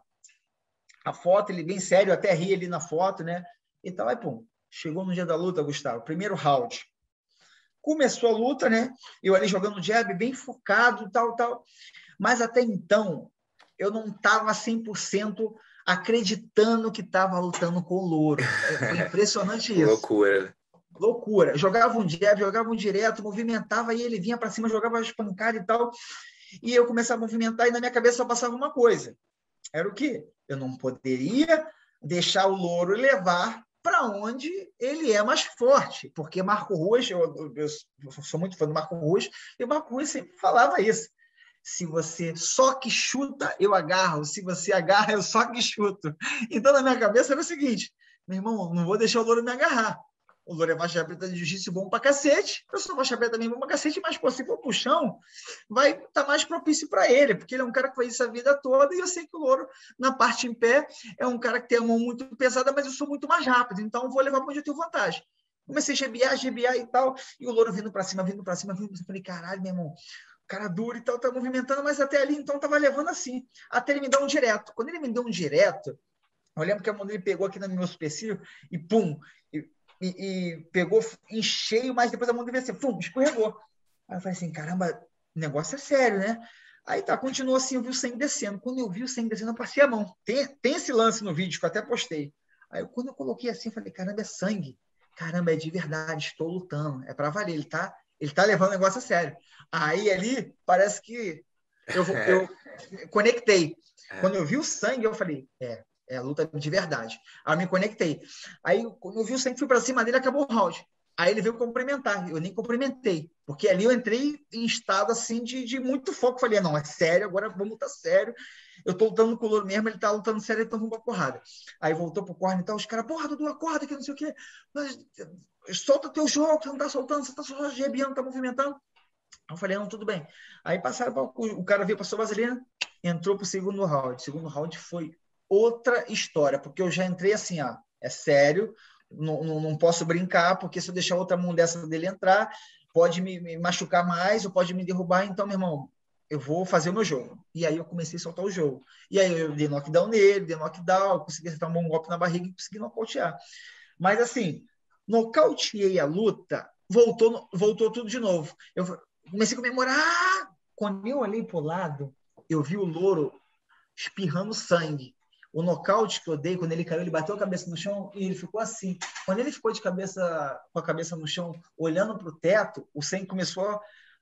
a foto, ele bem sério, até ri ali na foto, né? E tal, aí, pô, chegou no dia da luta, Gustavo, primeiro round. Começou a luta, né? Eu ali jogando jab, bem focado, tal, tal. Mas até então, eu não estava cem por cento acreditando que estava lutando com o Louro. Foi impressionante isso. Loucura. Loucura. Jogava um jab, jogava um direto, movimentava, e ele vinha para cima, jogava as pancadas e tal. E eu começava a movimentar, e na minha cabeça só passava uma coisa. Era o quê? Eu não poderia deixar o Louro levar para onde ele é mais forte, porque Marco Ruas, eu, eu, eu sou muito fã do Marco Ruas, e o Marco Ruas sempre falava isso. Se você só que chuta, eu agarro. Se você agarra, eu só que chuto. Então, na minha cabeça era o seguinte, meu irmão, não vou deixar o Louro me agarrar. O Louro é faixa preta de jiu-jitsu bom pra cacete. Eu sou faixa preta também bom pra cacete, mas, pô, se for pro chão, vai estar tá mais propício para ele, porque ele é um cara que faz isso a vida toda, e eu sei que o Louro, na parte em pé, é um cara que tem a mão muito pesada, mas eu sou muito mais rápido, então eu vou levar para onde eu tenho vantagem. Comecei a gebiar, gebiar e tal, e o Louro vindo para cima, vindo para cima, vindo pra cima. Eu falei, caralho, meu irmão, cara duro e tal, tá movimentando, mas até ali, então, tava levando assim, até ele me dar um direto. Quando ele me deu um direto, eu lembro que a mão dele pegou aqui no meu supercílio e pum, e, e, e pegou em cheio, mas depois a mão dele assim, pum, escorregou. Aí eu falei assim, caramba, o negócio é sério, né? Aí tá, continuou assim, eu vi o sangue descendo. Quando eu vi o sangue descendo, eu passei a mão. Tem, tem esse lance no vídeo que eu até postei. Aí quando eu coloquei assim, eu falei, caramba, é sangue. Caramba, é de verdade, estou lutando. É para valer, ele tá, ele tá levando o negócio a sério. Aí ali, parece que eu, eu conectei. Quando eu vi o sangue, eu falei, é, é a luta de verdade. Aí eu me conectei. Aí, quando eu vi o sangue, fui para cima dele, acabou o round. Aí ele veio cumprimentar, eu nem cumprimentei, porque ali eu entrei em estado assim de, de muito foco. Falei, não, é sério, agora vamos lutar sério. Eu tô lutando com o Louro mesmo, ele tá lutando sério, então vamos pra porrada. Aí voltou pro corner e tal, os caras, porra, Dudu, acorda que não sei o quê. Mas, solta teu jogo, você não tá soltando, você tá só gebiando, tá movimentando. Eu falei, não, tudo bem. Aí passaram, pra, o cara veio, passou vaselina, entrou pro segundo round. O segundo round foi outra história, porque eu já entrei assim, ó, é sério, não, não, não posso brincar, porque se eu deixar outra mão dessa dele entrar, pode me, me machucar mais, ou pode me derrubar, então, meu irmão, eu vou fazer o meu jogo. E aí eu comecei a soltar o jogo. E aí eu dei knockdown nele, dei knockdown, consegui acertar um bom golpe na barriga e consegui nocautear. Mas assim, nocauteei a luta, voltou, voltou tudo de novo. Eu comecei a comemorar. Quando eu olhei pro lado, eu vi o Louro espirrando sangue. O nocaute que eu dei, quando ele caiu, ele bateu a cabeça no chão e ele ficou assim. Quando ele ficou de cabeça, com a cabeça no chão, olhando para o teto, o sangue começou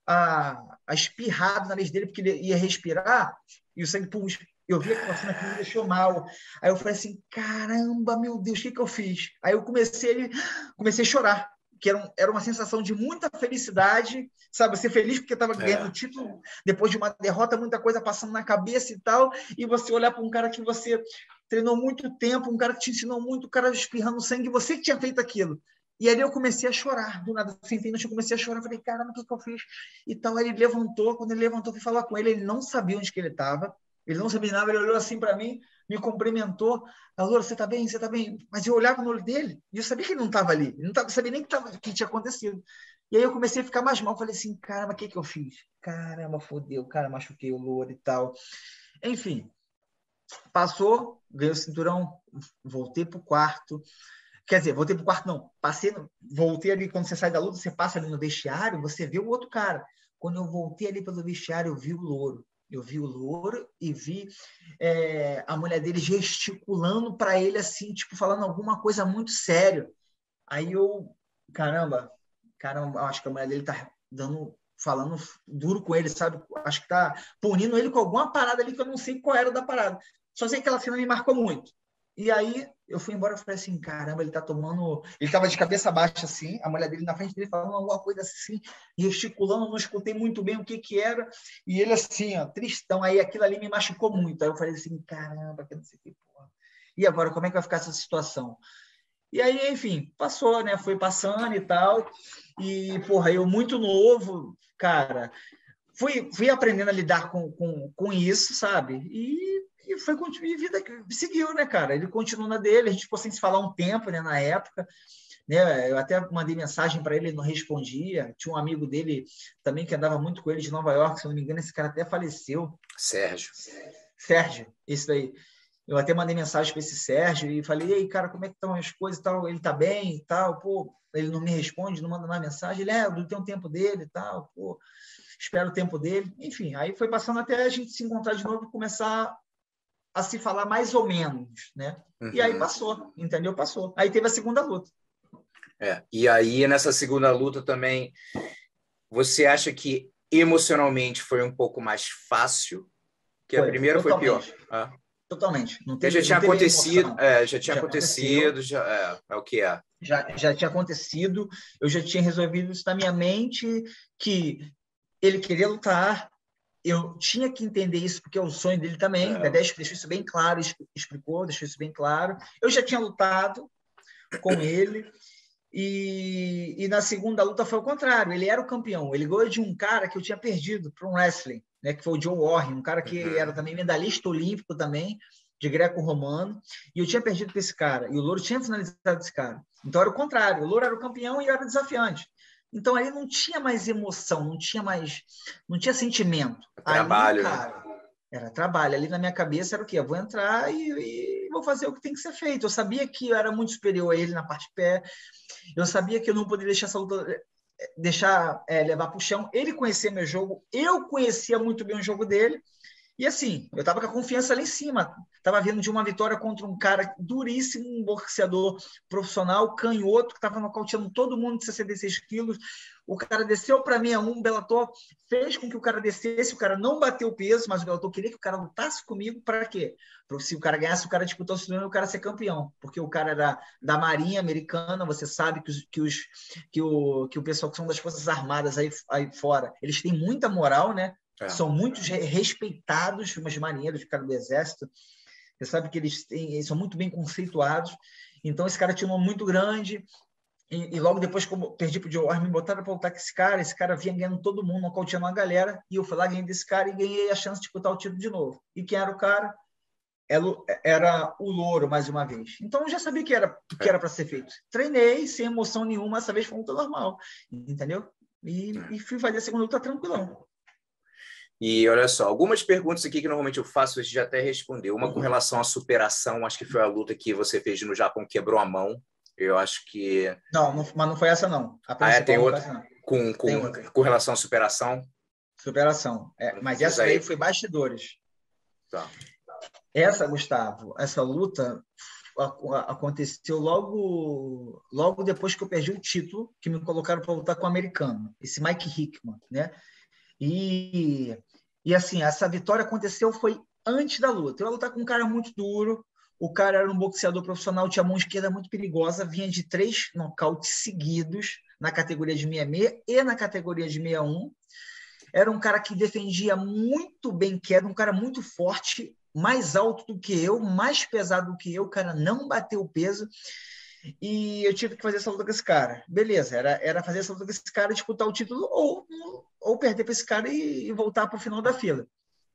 a, a espirrar do nariz dele, porque ele ia respirar, e o sangue, pum, eu vi aquela cena que me deixou mal. Aí eu falei assim, caramba, meu Deus, o que, que eu fiz? Aí eu comecei, comecei a chorar, que era, um, era uma sensação de muita felicidade, sabe? Ser feliz porque estava ganhando o é. título, depois de uma derrota, muita coisa passando na cabeça e tal, e você olhar para um cara que você treinou muito tempo, um cara que te ensinou muito, um cara espirrando sangue, você que tinha feito aquilo. E aí eu comecei a chorar, do nada, sentei no chão, comecei a chorar, falei, caramba, o que, que eu fiz? E tal, aí ele levantou, quando ele levantou, fui falar com ele, ele não sabia onde que ele estava, ele não sabia nada, ele olhou assim para mim, me cumprimentou, Louro, você tá bem? Você tá bem? Mas eu olhava no olho dele e eu sabia que ele não estava ali, ele não tava, sabia nem que, tava, que tinha acontecido. E aí eu comecei a ficar mais mal, falei assim, caramba, o que que eu fiz? Caramba, fodeu, cara, machuquei o Louro e tal. Enfim, passou, ganhei o cinturão, voltei pro quarto. Quer dizer, voltei pro quarto, não. Passei, voltei ali, quando você sai da luta, você passa ali no vestiário, você vê o outro cara. Quando eu voltei ali pelo vestiário, eu vi o Louro. Eu vi o Louro e vi é, a mulher dele gesticulando para ele, assim, tipo, falando alguma coisa muito sério. Aí eu, caramba, caramba, acho que a mulher dele tá dando, falando duro com ele, sabe? Acho que tá punindo ele com alguma parada ali que eu não sei qual era da parada. Só sei que aquela cena me marcou muito. E aí eu fui embora e falei assim, caramba, ele tá tomando... Ele tava de cabeça baixa assim, a mulher dele na frente dele falando alguma coisa assim, gesticulando, não escutei muito bem o que que era, e ele assim, ó, tristão. Aí aquilo ali me machucou muito. Aí eu falei assim, caramba, que não sei o que, porra. E agora, como é que vai ficar essa situação? E aí, enfim, passou, né? Foi passando e tal. E, porra, eu muito novo, cara, fui, fui aprendendo a lidar com, com, com isso, sabe? E... E foi e vida seguiu, né, cara? Ele continuou na dele, a gente ficou sem se falar um tempo, né, na época, né? Eu até mandei mensagem para ele, ele não respondia. Tinha um amigo dele também que andava muito com ele de Nova York, se não me engano, esse cara até faleceu. Sérgio. Sérgio, isso daí. Eu até mandei mensagem para esse Sérgio e falei, e aí, cara, como é que estão as coisas e tal? Ele tá bem e tal, pô, ele não me responde, não manda mais mensagem. Ele, é, tem um tempo dele e tal, pô, espero o tempo dele. Enfim, aí foi passando até a gente se encontrar de novo e começar a se falar mais ou menos, né? Uhum. E aí passou, entendeu? Passou. Aí teve a segunda luta. É. E aí, nessa segunda luta também, você acha que emocionalmente foi um pouco mais fácil? Que foi, a primeira foi pior? Ah. Totalmente. Não teve, já tinha não teve acontecido, é, já tinha já acontecido, já, é, é o que é. Já, já tinha acontecido, eu já tinha resolvido isso na minha mente, que ele queria lutar, eu tinha que entender isso, porque é o sonho dele também. É. Dedé deixou isso bem claro, explicou, deixou isso bem claro. Eu já tinha lutado, com ele. E, e na segunda luta foi o contrário, ele era o campeão, ele ganhou de um cara que eu tinha perdido para um wrestling, né, que foi o Joe Warren, um cara que uhum. era também medalhista olímpico também, de greco-romano, e eu tinha perdido para esse cara, e o Louro tinha finalizado esse cara. Então era o contrário, o Louro era o campeão e eu era o desafiante. Então aí não tinha mais emoção, não tinha mais, não tinha sentimento. Trabalho, ali, cara, era trabalho. Ali na minha cabeça era o quê? Eu vou entrar e, e vou fazer o que tem que ser feito. Eu sabia que eu era muito superior a ele na parte de pé. Eu sabia que eu não poderia deixar essa luta, deixar é, levar para o chão. Ele conhecia meu jogo, eu conhecia muito bem o jogo dele. E assim, eu estava com a confiança lá em cima. Estava vindo de uma vitória contra um cara duríssimo, um boxeador profissional, canhoto, que estava nocauteando todo mundo de sessenta e seis quilos. O cara desceu para mim a um, o Bellator fez com que o cara descesse, o cara não bateu o peso, mas o Bellator queria que o cara lutasse comigo para quê? Porque se o cara ganhasse, o cara disputou o cinturão e o cara ser campeão. Porque o cara era da Marinha Americana, você sabe que, os, que, os, que, o, que o pessoal que são das Forças Armadas aí, aí fora, eles têm muita moral, né? É. São muito respeitados, os marinheiros, os caras do Exército. Você sabe que eles, têm, eles são muito bem conceituados. Então, esse cara tinha um nome muito grande. E, e logo depois que eu perdi para o Joe Warren, me botaram para lutar com esse cara. Esse cara vinha ganhando todo mundo, nocauteando uma galera. E eu fui lá, ganhei desse cara e ganhei a chance de disputar o título de novo. E quem era o cara? Era o Louro, mais uma vez. Então, eu já sabia que era que era para ser feito. Treinei sem emoção nenhuma. Essa vez foi muito normal. Entendeu? E, e fui fazer a segunda luta tranquilão. E olha só, algumas perguntas aqui que normalmente eu faço, você já até respondeu. Uma com relação à superação, acho que foi a luta que você fez no Japão, quebrou a mão. Eu acho que... Não, não mas não foi essa, não. A ah, é, tem outra? Com, com, tem outra. Com relação à superação? Superação. É, mas Diz essa aí foi bastidores. Tá. Essa, Gustavo, essa luta aconteceu logo, logo depois que eu perdi o título, que me colocaram para lutar com o americano, esse Mike Hickman, né? E, e assim, essa vitória aconteceu foi antes da luta. Eu ia lutar com um cara muito duro, o cara era um boxeador profissional, tinha a mão esquerda muito perigosa, vinha de três nocautes seguidos na categoria de sessenta e seis e na categoria de sessenta e um. Era um cara que defendia muito bem queda, um cara muito forte, mais alto do que eu, mais pesado do que eu, o cara não bateu o peso. E eu tive que fazer essa luta com esse cara. Beleza, era, era fazer essa luta com esse cara, disputar o título ou, ou perder para esse cara e, e voltar para o final da fila.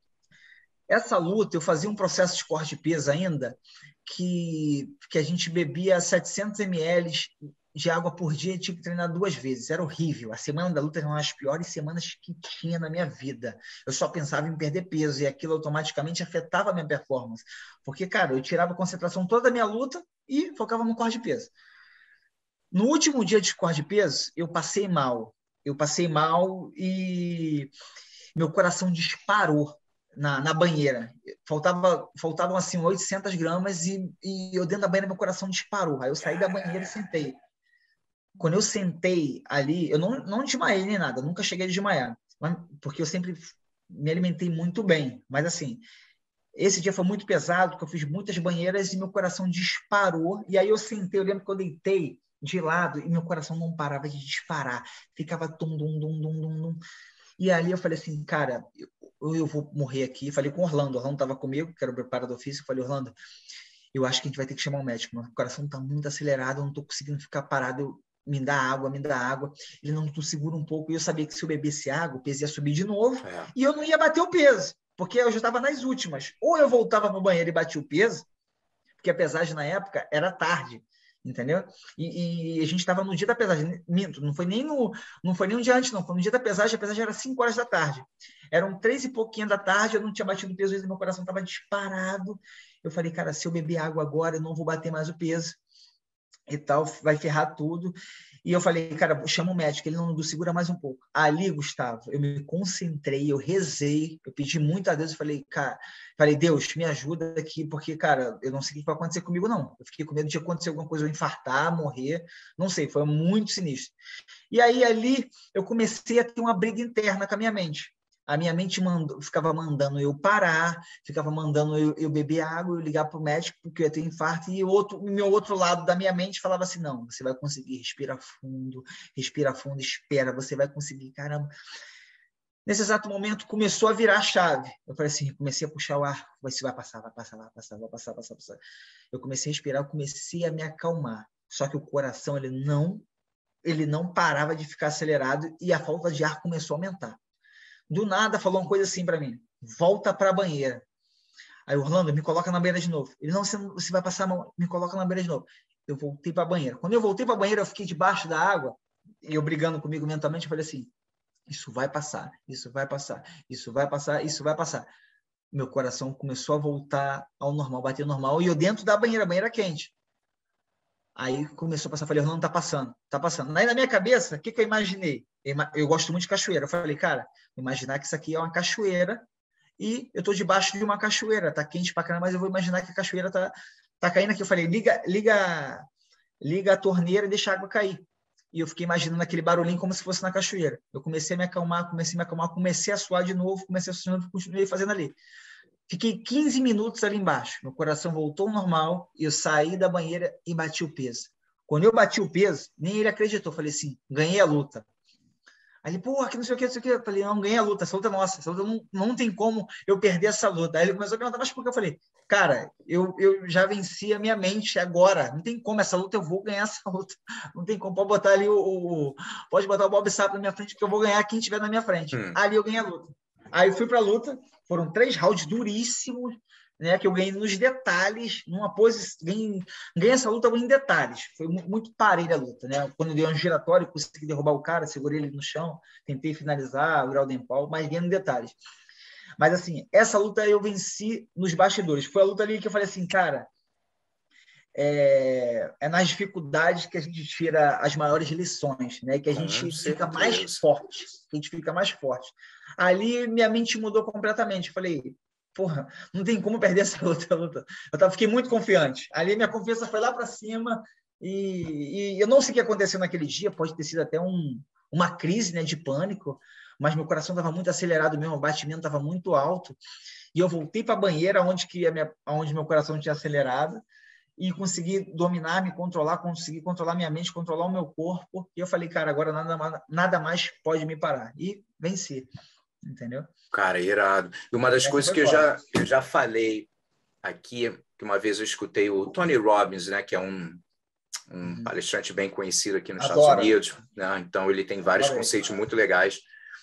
Essa luta, eu fazia um processo de corte de peso ainda, que, que a gente bebia setecentos mililitros de água por dia e tinha que treinar duas vezes. Era horrível. A semana da luta era uma das piores semanas que tinha na minha vida. Eu só pensava em perder peso e aquilo automaticamente afetava a minha performance. Porque, cara, eu tirava a concentração toda da minha luta e focava no corte de peso. No último dia de corte de peso, eu passei mal. Eu passei mal e meu coração disparou na, na banheira. Faltava, faltavam, assim, oitocentas gramas e, e eu dentro da banheira, meu coração disparou. Aí eu saí da banheira e sentei. Quando eu sentei ali, eu não, não desmaiei nem nada, nunca cheguei a desmaiar, porque eu sempre me alimentei muito bem. Mas, assim, esse dia foi muito pesado, porque eu fiz muitas banheiras e meu coração disparou. E aí eu sentei, eu lembro que eu deitei de lado e meu coração não parava de disparar. Ficava tum, dum, dum, dum, dum, dum. E ali eu falei assim, cara, eu, eu vou morrer aqui. Falei com o Orlando, o Orlando estava comigo, que era o preparador físico. Falei, Orlando, eu acho que a gente vai ter que chamar um médico. Meu coração está muito acelerado, eu não estou conseguindo ficar parado. Eu, me dá água, me dá água. Ele não, tu segura um pouco. E eu sabia que se eu bebesse água, o peso ia subir de novo. É. E eu não ia bater o peso, porque eu já estava nas últimas. Ou eu voltava no banheiro e batia o peso, porque a pesagem na época era tarde, entendeu? E, e a gente estava no dia da pesagem. Minto, não foi nem no, não foi nem um dia antes, não. Foi no dia da pesagem, a pesagem era cinco horas da tarde. Eram três e pouquinho da tarde, eu não tinha batido o peso, e meu coração estava disparado. Eu falei, cara, se eu beber água agora, eu não vou bater mais o peso. E tal, vai ferrar tudo. E eu falei, cara, chama o médico, ele não segura mais um pouco. Ali, Gustavo, eu me concentrei, eu rezei, eu pedi muito a Deus, eu falei, cara, falei, Deus, me ajuda aqui, porque, cara, eu não sei o que vai acontecer comigo, não. Eu fiquei com medo de acontecer alguma coisa, eu infartar, morrer, não sei, foi muito sinistro. E aí, ali, eu comecei a ter uma briga interna com a minha mente. A minha mente mandou, ficava mandando eu parar, ficava mandando eu, eu beber água, eu ligar para o médico porque eu ia ter infarto, e o outro, o meu outro lado da minha mente falava assim, não, você vai conseguir, respira fundo, respira fundo, espera, você vai conseguir, caramba. Nesse exato momento, começou a virar a chave. Eu falei assim, comecei a puxar o ar, vai passar, vai passar, vai passar, vai passar, vai passar, vai passar. Eu comecei a respirar, eu comecei a me acalmar. Só que o coração, ele não, ele não parava de ficar acelerado e a falta de ar começou a aumentar. Do nada, falou uma coisa assim para mim, volta para a banheira. Aí, Orlando, me coloca na banheira de novo. Ele, não, você, você vai passar a mão, me coloca na banheira de novo. Eu voltei para a banheira. Quando eu voltei para a banheira, eu fiquei debaixo da água, e eu brigando comigo mentalmente, eu falei assim, isso vai passar, isso vai passar, isso vai passar, isso vai passar. Meu coração começou a voltar ao normal, bater normal, e eu dentro da banheira, a banheira quente. Aí começou a passar, falei, não, tá passando, tá passando. Aí na minha cabeça, o que, que eu imaginei? Eu, eu gosto muito de cachoeira. Eu falei, cara, imaginar que isso aqui é uma cachoeira e eu tô debaixo de uma cachoeira, tá quente pra caramba, mas eu vou imaginar que a cachoeira tá, tá caindo aqui. Eu falei, liga, liga, liga a torneira e deixa a água cair. E eu fiquei imaginando aquele barulhinho como se fosse na cachoeira. Eu comecei a me acalmar, comecei a me acalmar, comecei a suar de novo, comecei a suar de novo, continuei fazendo ali. Fiquei quinze minutos ali embaixo. Meu coração voltou ao normal e eu saí da banheira e bati o peso. Quando eu bati o peso, nem ele acreditou. Falei assim, ganhei a luta. Aí ele, pô, que não sei o que, não sei o que. Eu falei, não, ganhei a luta, essa luta é nossa. Essa luta não, não tem como eu perder essa luta. Aí ele começou a perguntar, mas por que? Eu falei, cara, eu, eu já venci a minha mente agora. Não tem como, essa luta eu vou ganhar essa luta. Não tem como, pode botar ali o... o pode botar o Bob Sapp na minha frente, que eu vou ganhar quem estiver na minha frente. Hum. Ali eu ganhei a luta. Aí eu fui para a luta, foram três rounds duríssimos, né, que eu ganhei nos detalhes, numa posição, ganhei, ganhei essa luta em detalhes, foi muito parelha a luta, né? Quando eu dei um giratório, consegui derrubar o cara, segurei ele no chão, tentei finalizar, o Grauden Paul, mas ganhei em detalhes. Mas assim, essa luta eu venci nos bastidores, foi a luta ali que eu falei assim, cara, é, é nas dificuldades que a gente tira as maiores lições, né? Que a gente Com fica certeza. mais forte, que a gente fica mais forte. Ali minha mente mudou completamente. Falei, porra, não tem como perder essa luta. luta. Eu tava, fiquei muito confiante. Ali minha confiança foi lá para cima e, e eu não sei o que aconteceu naquele dia. Pode ter sido até um, uma crise, né, de pânico, mas meu coração estava muito acelerado mesmo, o batimento estava muito alto. E eu voltei para a banheira, onde, que a minha, onde meu coração tinha acelerado, e consegui dominar, me controlar, consegui controlar minha mente, controlar o meu corpo. E eu falei, cara, agora nada, nada mais pode me parar. E venci, entendeu? Cara, irado. E uma das Essa coisas que eu já, eu já falei aqui, que uma vez eu escutei o Tony Robbins, né, que é um, um uhum. palestrante bem conhecido aqui nos Adoro. Estados Unidos, né? Então ele tem vários Adoro. conceitos muito legais.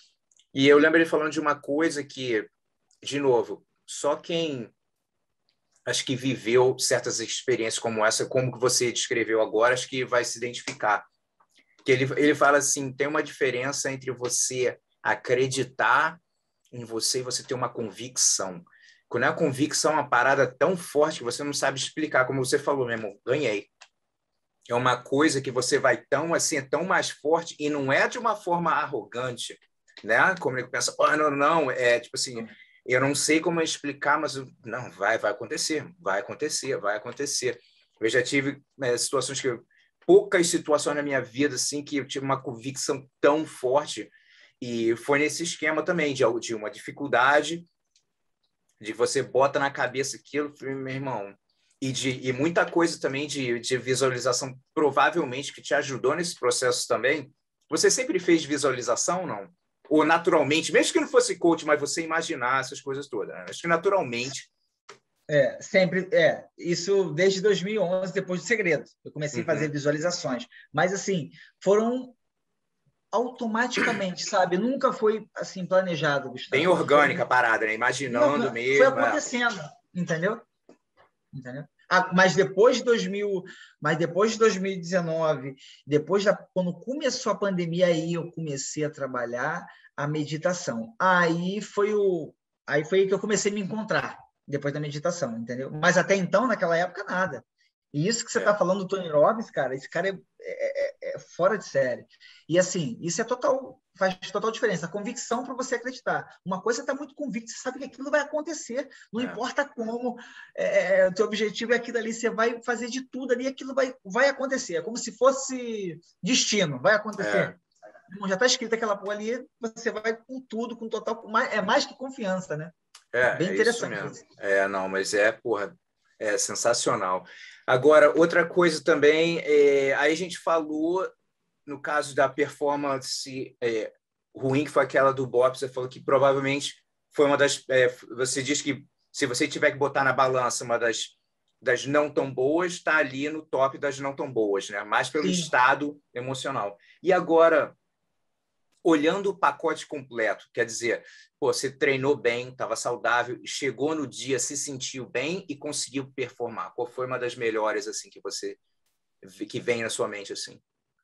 E eu lembro ele falando de uma coisa que, de novo, só quem acho que viveu certas experiências como essa, como que você descreveu agora, acho que vai se identificar. Que ele, ele fala assim, tem uma diferença entre você acreditar em você e você ter uma convicção. Quando é uma convicção, uma parada tão forte que você não sabe explicar, como você falou, meu irmão, ganhei. É uma coisa que você vai tão assim, é tão mais forte, e não é de uma forma arrogante, né? Como ele pensa, oh, não, não, é tipo assim... Eu não sei como explicar, mas não, vai, vai acontecer, vai acontecer, vai acontecer. Eu já tive é, situações que eu, poucas situações na minha vida assim que eu tive uma convicção tão forte, e foi nesse esquema também de, de uma dificuldade, de você bota na cabeça aquilo, meu irmão, e de e muita coisa também de, de visualização, provavelmente que te ajudou nesse processo também. Você sempre fez visualização, não? Ou naturalmente, mesmo que não fosse coach, mas você imaginar essas coisas todas. Né? Acho que naturalmente. É, sempre, é. Isso desde dois mil e onze, depois do Segredo. Eu comecei uhum. a fazer visualizações. Mas, assim, foram automaticamente, sabe? Nunca foi, assim, planejado, Gustavo. Bem orgânica a parada, né? Imaginando mesmo. Foi acontecendo, é. entendeu? Entendeu? Ah, mas depois de dois mil, mas depois de dois mil e dezenove, depois da, quando começou a pandemia, aí eu comecei a trabalhar a meditação. Aí foi o, aí foi aí que eu comecei a me encontrar depois da meditação, entendeu? Mas até então, naquela época, nada. E isso que você está é. falando do Tony Robbins, cara, esse cara é, é, é fora de série. E assim, isso é total, faz total diferença. A convicção para você acreditar. Uma coisa está muito convicta, você sabe que aquilo vai acontecer, não é. importa como, é, o teu objetivo é aquilo ali, você vai fazer de tudo ali, aquilo vai, vai acontecer. É como se fosse destino, vai acontecer. É. Já está escrito aquela porra ali, você vai com tudo, com total, é mais que confiança, né? É, bem é interessante. Isso mesmo. É, não, mas é, porra, é sensacional. Agora, outra coisa também, é, aí a gente falou, no caso da performance é, ruim, que foi aquela do Bob, você falou que provavelmente foi uma das... É, você diz que se você tiver que botar na balança uma das das não tão boas está ali no top das não tão boas, né? Mais pelo Sim. estado emocional. E agora, olhando o pacote completo, quer dizer, pô, você treinou bem, estava saudável, chegou no dia, se sentiu bem e conseguiu performar. Qual foi uma das melhores assim que você que vem na sua mente assim?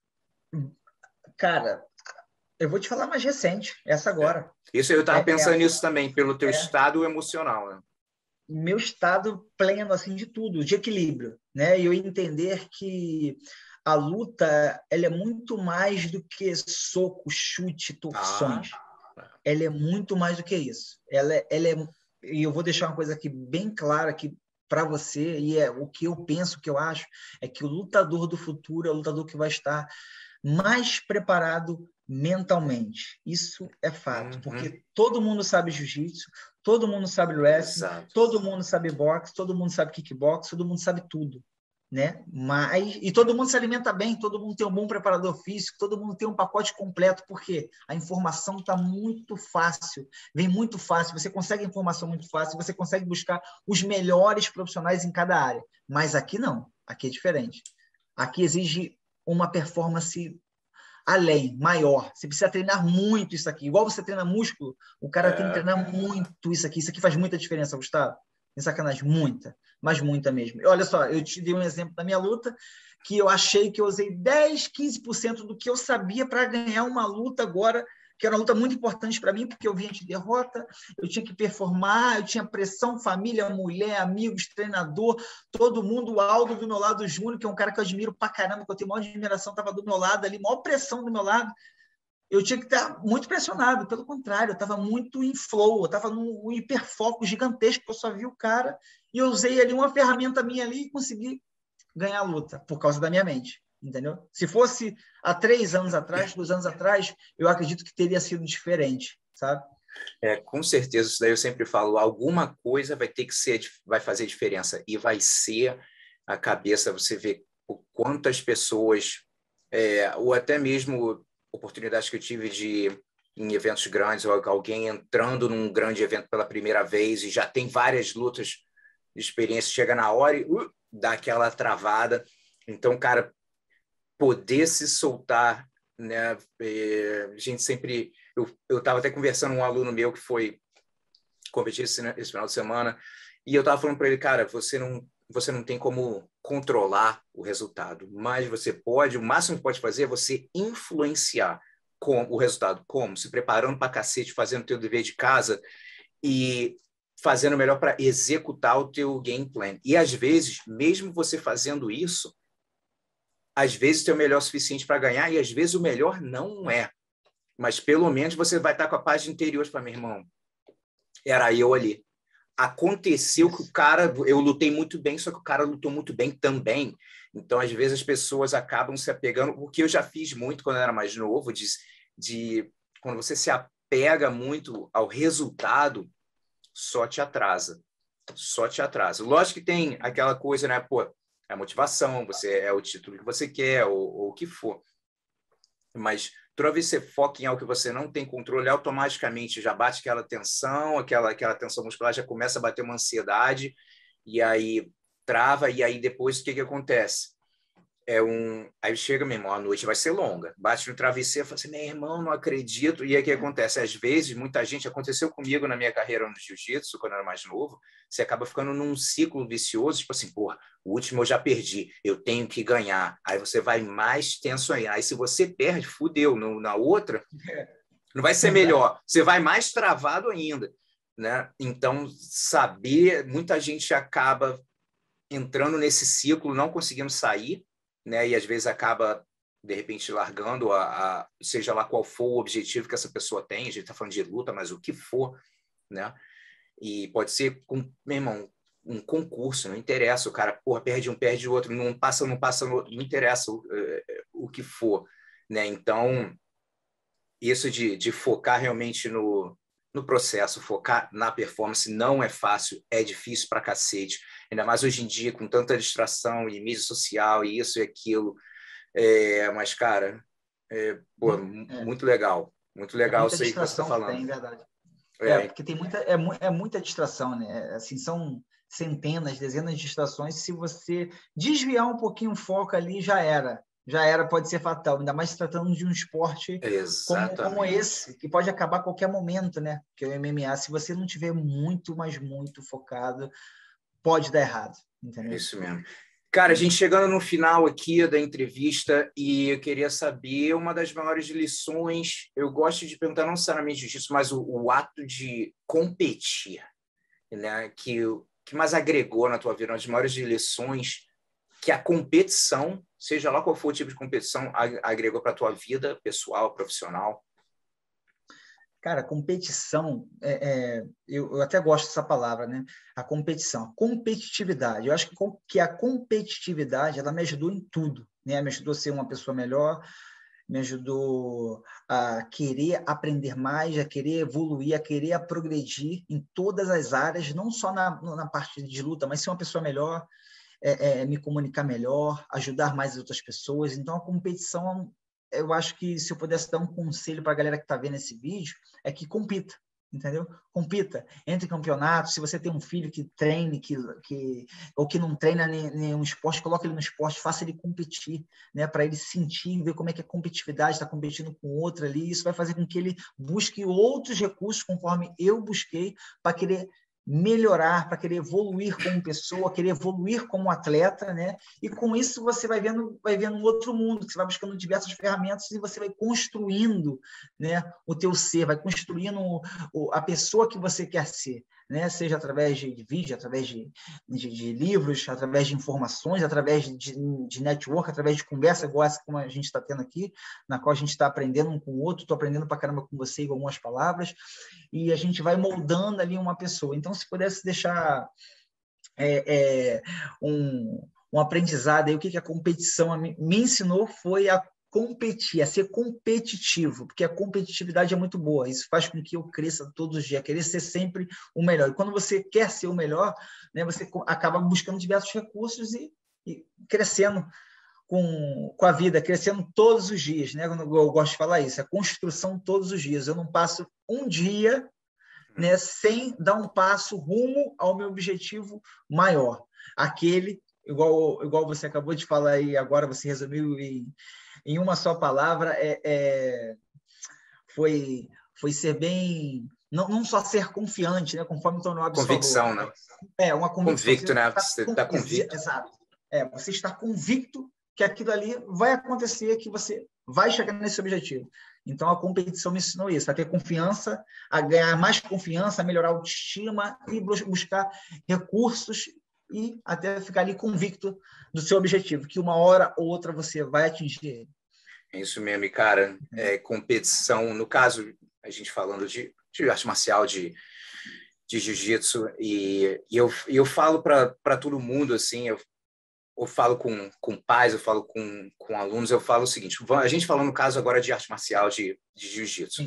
Cara, eu vou te falar mais recente, essa agora. É. Isso eu estava é, pensando é, nisso também, pelo teu é, estado emocional, né? Meu estado pleno assim de tudo, de equilíbrio, né? E eu entender que a luta ela é muito mais do que soco, chute, torções. Ah. Ela é muito mais do que isso. Ela, ela é, e eu vou deixar uma coisa aqui bem clara aqui para você, e é o que eu penso, o que eu acho, é que o lutador do futuro é o lutador que vai estar mais preparado mentalmente. Isso é fato, uhum. porque todo mundo sabe jiu-jitsu, todo mundo sabe wrestling, Exato. todo mundo sabe boxe, todo mundo sabe kickbox, todo mundo sabe tudo, né? Mas e todo mundo se alimenta bem, todo mundo tem um bom preparador físico, todo mundo tem um pacote completo, porque a informação está muito fácil, vem muito fácil, você consegue informação muito fácil, você consegue buscar os melhores profissionais em cada área. Mas aqui não, aqui é diferente. Aqui exige uma performance além, maior. Você precisa treinar muito isso aqui. Igual você treina músculo, o cara é. tem que treinar muito isso aqui. Isso aqui faz muita diferença, Gustavo. Sem sacanagem, muita. Mas muita mesmo. Olha só, eu te dei um exemplo da minha luta, que eu achei que eu usei dez, quinze por cento do que eu sabia para ganhar uma luta agora, que era uma luta muito importante para mim, porque eu vinha de derrota, eu tinha que performar, eu tinha pressão, família, mulher, amigos, treinador, todo mundo, o Aldo do meu lado, o Júnior, que é um cara que eu admiro pra caramba, que eu tenho maior admiração, estava do meu lado ali, maior pressão do meu lado. Eu tinha que estar muito pressionado, pelo contrário, eu estava muito em flow, eu estava num hiperfoco gigantesco, eu só vi o cara, e eu usei ali uma ferramenta minha ali e consegui ganhar a luta, por causa da minha mente. Entendeu? Se fosse há três anos atrás, dois anos atrás, eu acredito que teria sido diferente, sabe? É, com certeza, isso daí eu sempre falo, alguma coisa vai ter que ser, vai fazer diferença, e vai ser a cabeça, você vê o quantas pessoas, é, ou até mesmo oportunidades que eu tive de em eventos grandes, ou alguém entrando num grande evento pela primeira vez e já tem várias lutas de experiência, chega na hora e uh, dá aquela travada. Então, cara, poder se soltar, né? É, a gente sempre... Eu estava até conversando com um aluno meu que foi competir esse, esse final de semana, e eu estava falando para ele, cara, você não, você não tem como controlar o resultado, mas você pode, o máximo que pode fazer é você influenciar com o resultado. Como? Se preparando para cacete, fazendo o teu dever de casa e fazendo o melhor para executar o teu game plan. E, às vezes, mesmo você fazendo isso, às vezes tem o melhor suficiente para ganhar e às vezes o melhor não é. Mas pelo menos você vai estar com a paz interior para meu irmão. Era eu ali. Aconteceu que o cara... Eu lutei muito bem, só que o cara lutou muito bem também. Então, às vezes, as pessoas acabam se apegando... O que eu já fiz muito quando eu era mais novo, de, de quando você se apega muito ao resultado, só te atrasa. Só te atrasa. Lógico que tem aquela coisa, né? Pô, a motivação, você é o título que você quer, ou, ou o que for. Mas toda vez que você foca em algo que você não tem controle, automaticamente já bate aquela tensão, aquela, aquela tensão muscular, já começa a bater uma ansiedade, e aí trava, e aí depois o que, que acontece? É um... Aí chega, meu irmão, a noite vai ser longa. Bate no travesseiro e fala assim, meu irmão, não acredito. E aí o que acontece? Às vezes, muita gente... Aconteceu comigo na minha carreira no jiu-jitsu, quando eu era mais novo, você acaba ficando num ciclo vicioso, tipo assim, porra, o último eu já perdi, eu tenho que ganhar. Aí você vai mais tenso aí. Aí se você perde, fudeu. No, na outra, não vai ser melhor. Você vai mais travado ainda, né? Então, saber... Muita gente acaba entrando nesse ciclo, não conseguindo sair, né? E às vezes acaba, de repente, largando, a, a, seja lá qual for o objetivo que essa pessoa tem, a gente está falando de luta, mas o que for, né? E pode ser, com, meu irmão, um concurso, não interessa, o cara, porra, perde um, perde o outro, não passa, não passa, não, não interessa o, o que for, né? Então, isso de, de focar realmente no, no processo, focar na performance não é fácil, é difícil pra cacete, ainda mais hoje em dia, com tanta distração e mídia social e isso e aquilo. É, mas, cara, é, pô, é. muito legal. Muito legal isso aí que você está falando. Tem, verdade. É, é, porque tem muita, é, é muita distração, né? Assim, são centenas, dezenas de distrações. Se você desviar um pouquinho o foco ali, já era. Já era, pode ser fatal, ainda mais se tratando de um esporte como, como esse, que pode acabar a qualquer momento, né? Que é o M M A. Se você não tiver muito, mas muito focado, pode dar errado, entendeu? É isso mesmo. Cara, a gente chegando no final aqui da entrevista e eu queria saber uma das maiores lições. Eu gosto de perguntar não necessariamente disso, mas o, o ato de competir, né? Que, que mais agregou na tua vida, uma das maiores lições que a competição, seja lá qual for o tipo de competição, agregou para a tua vida pessoal, profissional? Cara, competição, é, é, eu, eu até gosto dessa palavra, né? A competição, a competitividade. Eu acho que, que a competitividade, ela me ajudou em tudo, né? Me ajudou a ser uma pessoa melhor, me ajudou a querer aprender mais, a querer evoluir, a querer a progredir em todas as áreas, não só na, na parte de luta, mas ser uma pessoa melhor, é, é, me comunicar melhor, ajudar mais as outras pessoas. Então, a competição, eu acho que se eu pudesse dar um conselho para a galera que está vendo esse vídeo, é que compita, entendeu? Compita, entre campeonatos. Se você tem um filho que treine, que, que, ou que não treina nenhum esporte, coloque ele no esporte, faça ele competir, né? Para ele sentir, ver como é que a competitividade está competindo com outra ali. Isso vai fazer com que ele busque outros recursos, conforme eu busquei, para querer melhorar, para querer evoluir como pessoa, querer evoluir como atleta, né? E com isso você vai vendo, vai vendo um outro mundo, que você vai buscando diversas ferramentas e você vai construindo, né, o teu ser, vai construindo o, a pessoa que você quer ser, né? Seja através de vídeo, através de, de, de livros, através de informações, através de, de network, através de conversa, igual essa como a gente está tendo aqui, na qual a gente está aprendendo um com o outro, estou aprendendo para caramba com você com algumas palavras, e a gente vai moldando ali uma pessoa. Então, se pudesse deixar é, é, um, um aprendizado aí, o que, que a competição me, me ensinou foi a competir, a ser competitivo, porque a competitividade é muito boa, isso faz com que eu cresça todos os dias, querer ser sempre o melhor. E quando você quer ser o melhor, né, você acaba buscando diversos recursos e, e crescendo com, com a vida, crescendo todos os dias, né? Eu gosto de falar isso, a construção todos os dias. Eu não passo um dia, né, sem dar um passo rumo ao meu objetivo maior. Aquele, igual, igual você acabou de falar aí, agora você resumiu em, em uma só palavra, é, é, foi, foi ser bem... Não, não só ser confiante, né, conforme o Tony Robbins Convicção, falou. né? É, uma convicção. Convicto, né? Você está convicto. Exato. É, você está convicto que aquilo ali vai acontecer, que você vai chegar nesse objetivo. Então, a competição me ensinou isso, a ter confiança, a ganhar mais confiança, a melhorar a autoestima e buscar recursos e até ficar ali convicto do seu objetivo, que uma hora ou outra você vai atingir ele. É isso mesmo, e cara, é, competição, no caso, a gente falando de, de arte marcial, de, de jiu-jitsu, e, e eu, eu falo para todo mundo, assim, eu eu falo com, com pais, eu falo com, com alunos, eu falo o seguinte, a gente falando no caso agora de arte marcial, de, de jiu-jitsu.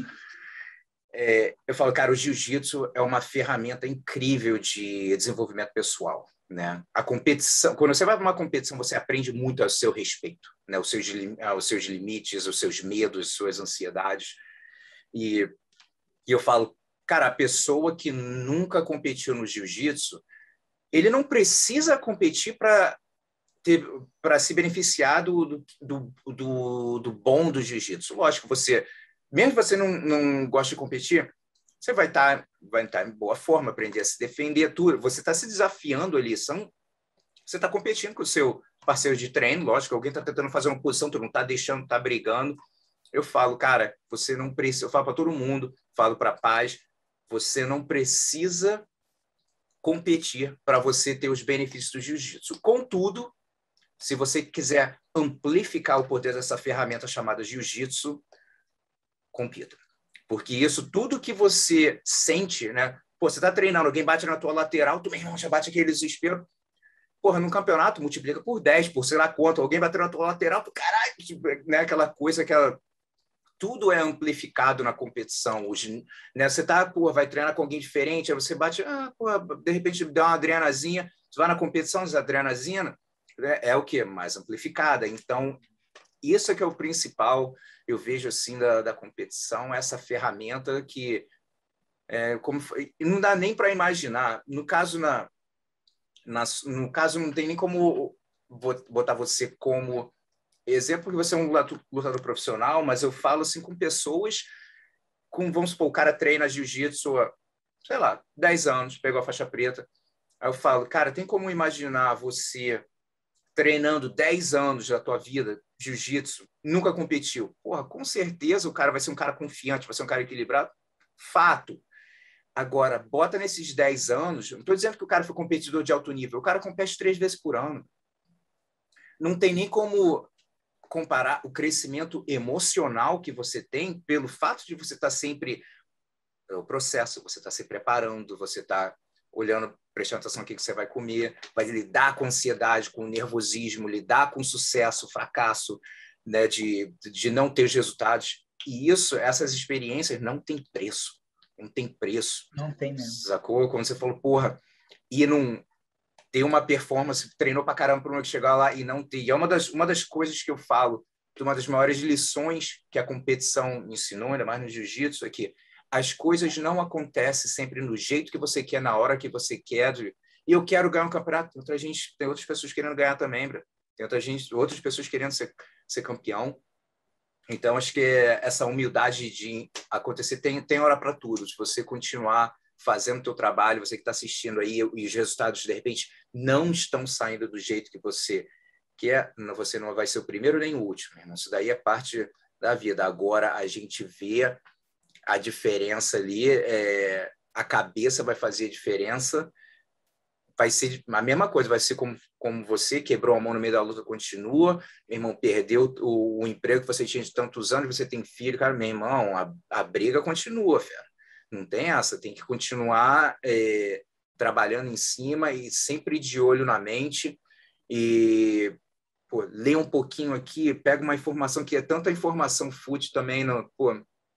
É, eu falo, cara, o jiu-jitsu é uma ferramenta incrível de desenvolvimento pessoal, né? A competição, quando você vai para uma competição, você aprende muito a seu respeito, né? Os seus, os seus limites, os seus medos, suas ansiedades. E, e eu falo, cara, a pessoa que nunca competiu no jiu-jitsu, ele não precisa competir para para se beneficiar do, do, do, do bom do jiu-jitsu. Lógico, você, mesmo que você não, não goste de competir, você vai estar vai estar em boa forma, aprender a se defender, tudo. Você está se desafiando ali, são, você está competindo com o seu parceiro de treino, lógico, alguém está tentando fazer uma posição, tu não está deixando, está brigando. Eu falo, cara, você não precisa, eu falo para todo mundo, falo para paz, você não precisa competir para você ter os benefícios do jiu-jitsu. Contudo, se você quiser amplificar o poder dessa ferramenta chamada jiu-jitsu, compita. Porque isso, tudo que você sente, né? Pô, você tá treinando, alguém bate na tua lateral, tu, meu irmão, já bate aquele desespero. Porra, num campeonato, multiplica por dez, por sei lá quanto. Alguém bate na tua lateral, tu, caralho, né? Aquela coisa, aquela... Tudo é amplificado na competição. Hoje, né? Você tá, pô, vai treinar com alguém diferente, aí você bate, ah, pô, de repente dá uma adrenazinha, você vai na competição, essa adrenazina, é o que? Mais amplificada. Então, isso é que é o principal, eu vejo assim, da, da competição, essa ferramenta que é, como, não dá nem para imaginar. No caso, na, na, no caso, não tem nem como botar você como exemplo, porque você é um lutador profissional, mas eu falo assim com pessoas, com, vamos supor, o cara treina jiu-jitsu há, sei lá, dez anos, pegou a faixa preta. Aí eu falo, cara, tem como imaginar você treinando dez anos da tua vida, jiu-jitsu, nunca competiu? Porra, com certeza o cara vai ser um cara confiante, vai ser um cara equilibrado. Fato. Agora, bota nesses dez anos, não estou dizendo que o cara foi competidor de alto nível, o cara compete três vezes por ano. Não tem nem como comparar o crescimento emocional que você tem pelo fato de você estar sempre o processo, você está se preparando, você está olhando, prestando atenção no que você vai comer, vai lidar com ansiedade, com nervosismo, lidar com sucesso, fracasso, né, de, de não ter os resultados. E isso, essas experiências não tem preço. Não tem preço. Não tem mesmo. Sacou? Quando você falou, porra, e não ter uma performance, treinou pra caramba para chegar lá e não ter. E é uma das, uma das coisas que eu falo, que uma das maiores lições que a competição ensinou, ainda mais no jiu-jitsu, é que as coisas não acontecem sempre no jeito que você quer, na hora que você quer. De... E eu quero ganhar um campeonato. Tem outra gente, tem outras pessoas querendo ganhar também, bro. Tem outra gente, outras pessoas querendo ser, ser campeão. Então, acho que essa humildade de acontecer tem, tem hora para tudo. Se você continuar fazendo o teu trabalho, você que está assistindo aí, e os resultados, de repente, não estão saindo do jeito que você quer, você não vai ser o primeiro nem o último. Irmão. Isso daí é parte da vida. Agora, a gente vê a diferença ali, é, a cabeça vai fazer a diferença, vai ser a mesma coisa, vai ser como, como você quebrou a mão no meio da luta, continua, meu irmão, perdeu o, o emprego que você tinha de tantos anos, você tem filho, cara, meu irmão, a, a briga continua, fera. Não tem essa, tem que continuar é, trabalhando em cima e sempre de olho na mente e pô, lê um pouquinho aqui, pega uma informação que é tanta informação fútil também, no, pô,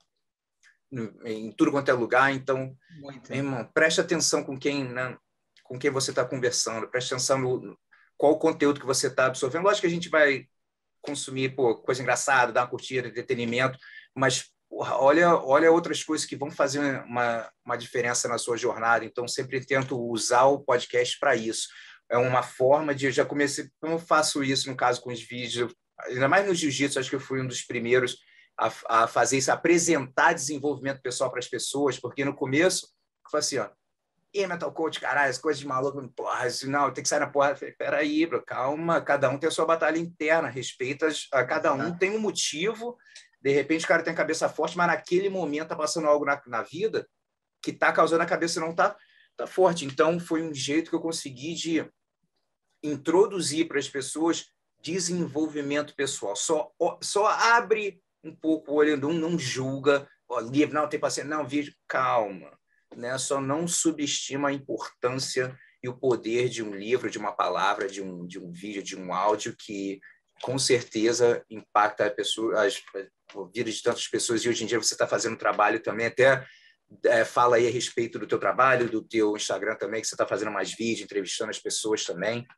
no, em tudo quanto é lugar, então, Muito. meu irmão, preste atenção com quem, né, com quem você está conversando, preste atenção no qual o conteúdo que você está absorvendo. Lógico que a gente vai consumir pô, coisa engraçada, dar uma curtida, entretenimento, mas porra, olha, olha outras coisas que vão fazer uma, uma diferença na sua jornada. Então, sempre tento usar o podcast para isso. É uma forma de... Eu já comecei... Como eu faço isso, no caso, com os vídeos? Ainda mais no jiu-jitsu, acho que eu fui um dos primeiros a, a fazer isso, a apresentar desenvolvimento pessoal para as pessoas, porque no começo, eu falei assim, ó, e mental coach, caralho, as coisas de maluco, porra, isso, não, tem que sair na porra. Falei, peraí, bro, calma, cada um tem a sua batalha interna, respeita, a cada um tem um motivo, de repente o cara tem a cabeça forte, mas naquele momento tá passando algo na, na vida que tá causando a cabeça não tá, tá forte. Então, foi um jeito que eu consegui de introduzir para as pessoas desenvolvimento pessoal. Só, só abre um pouco o olho, não, não julga, ó, livre, não, tem paciência, não, vídeo, calma. Né? Só não subestima a importância e o poder de um livro, de uma palavra, de um, de um vídeo, de um áudio que, com certeza, impacta a, pessoa, as, a vida de tantas pessoas. E hoje em dia você está fazendo trabalho também, até é, fala aí a respeito do teu trabalho, do teu Instagram também, que você está fazendo mais vídeos, entrevistando as pessoas também.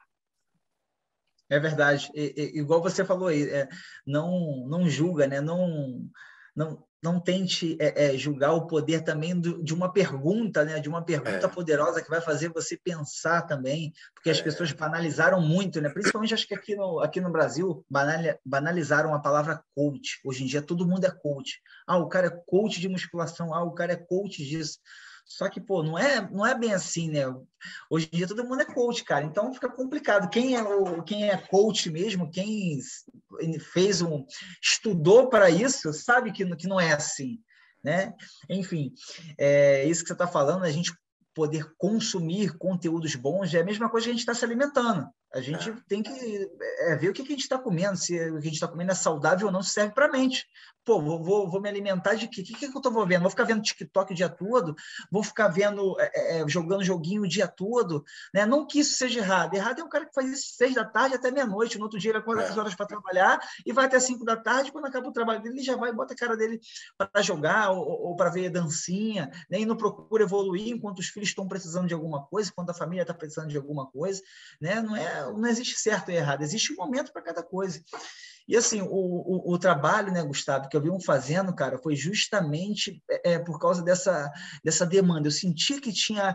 É verdade. E, e, igual você falou aí, é, não, não julga, né? Não... não não tente é, é, julgar o poder também do, de uma pergunta, né? De uma pergunta é. poderosa que vai fazer você pensar também, porque as é. pessoas banalizaram muito, né? Principalmente acho que aqui no, aqui no Brasil banalizaram a palavra coach. Hoje em dia todo mundo é coach. Ah, o cara é coach de musculação, ah, o cara é coach disso. Só que, pô, não é, não é bem assim, né? Hoje em dia todo mundo é coach, cara. Então fica complicado. Quem é, o, quem é coach mesmo, quem fez um... estudou para isso, sabe que, que não é assim, né? Enfim, é isso que você está falando, a gente poder consumir conteúdos bons é a mesma coisa que a gente está se alimentando. A gente tem que é, ver o que a gente está comendo, se o que a gente está comendo é saudável ou não, se serve para a mente. Pô, vou, vou, vou me alimentar de quê? O que, que eu estou vendo? Vou ficar vendo TikTok o dia todo? Vou ficar vendo, é, é, jogando joguinho o dia todo? Né? Não que isso seja errado. Errado é um cara que faz isso seis da tarde até meia-noite. No outro dia ele acorda às horas para trabalhar e vai até cinco da tarde. Quando acaba o trabalho dele, ele já vai e bota a cara dele para jogar ou, ou para ver dancinha, né? E não procura evoluir enquanto os filhos estão precisando de alguma coisa, enquanto a família está precisando de alguma coisa. Né? Não, é, não existe certo e errado. Existe um momento para cada coisa. E assim, o, o, o trabalho, né, Gustavo, que eu vi um fazendo, cara, foi justamente é, por causa dessa, dessa demanda. Eu senti que tinha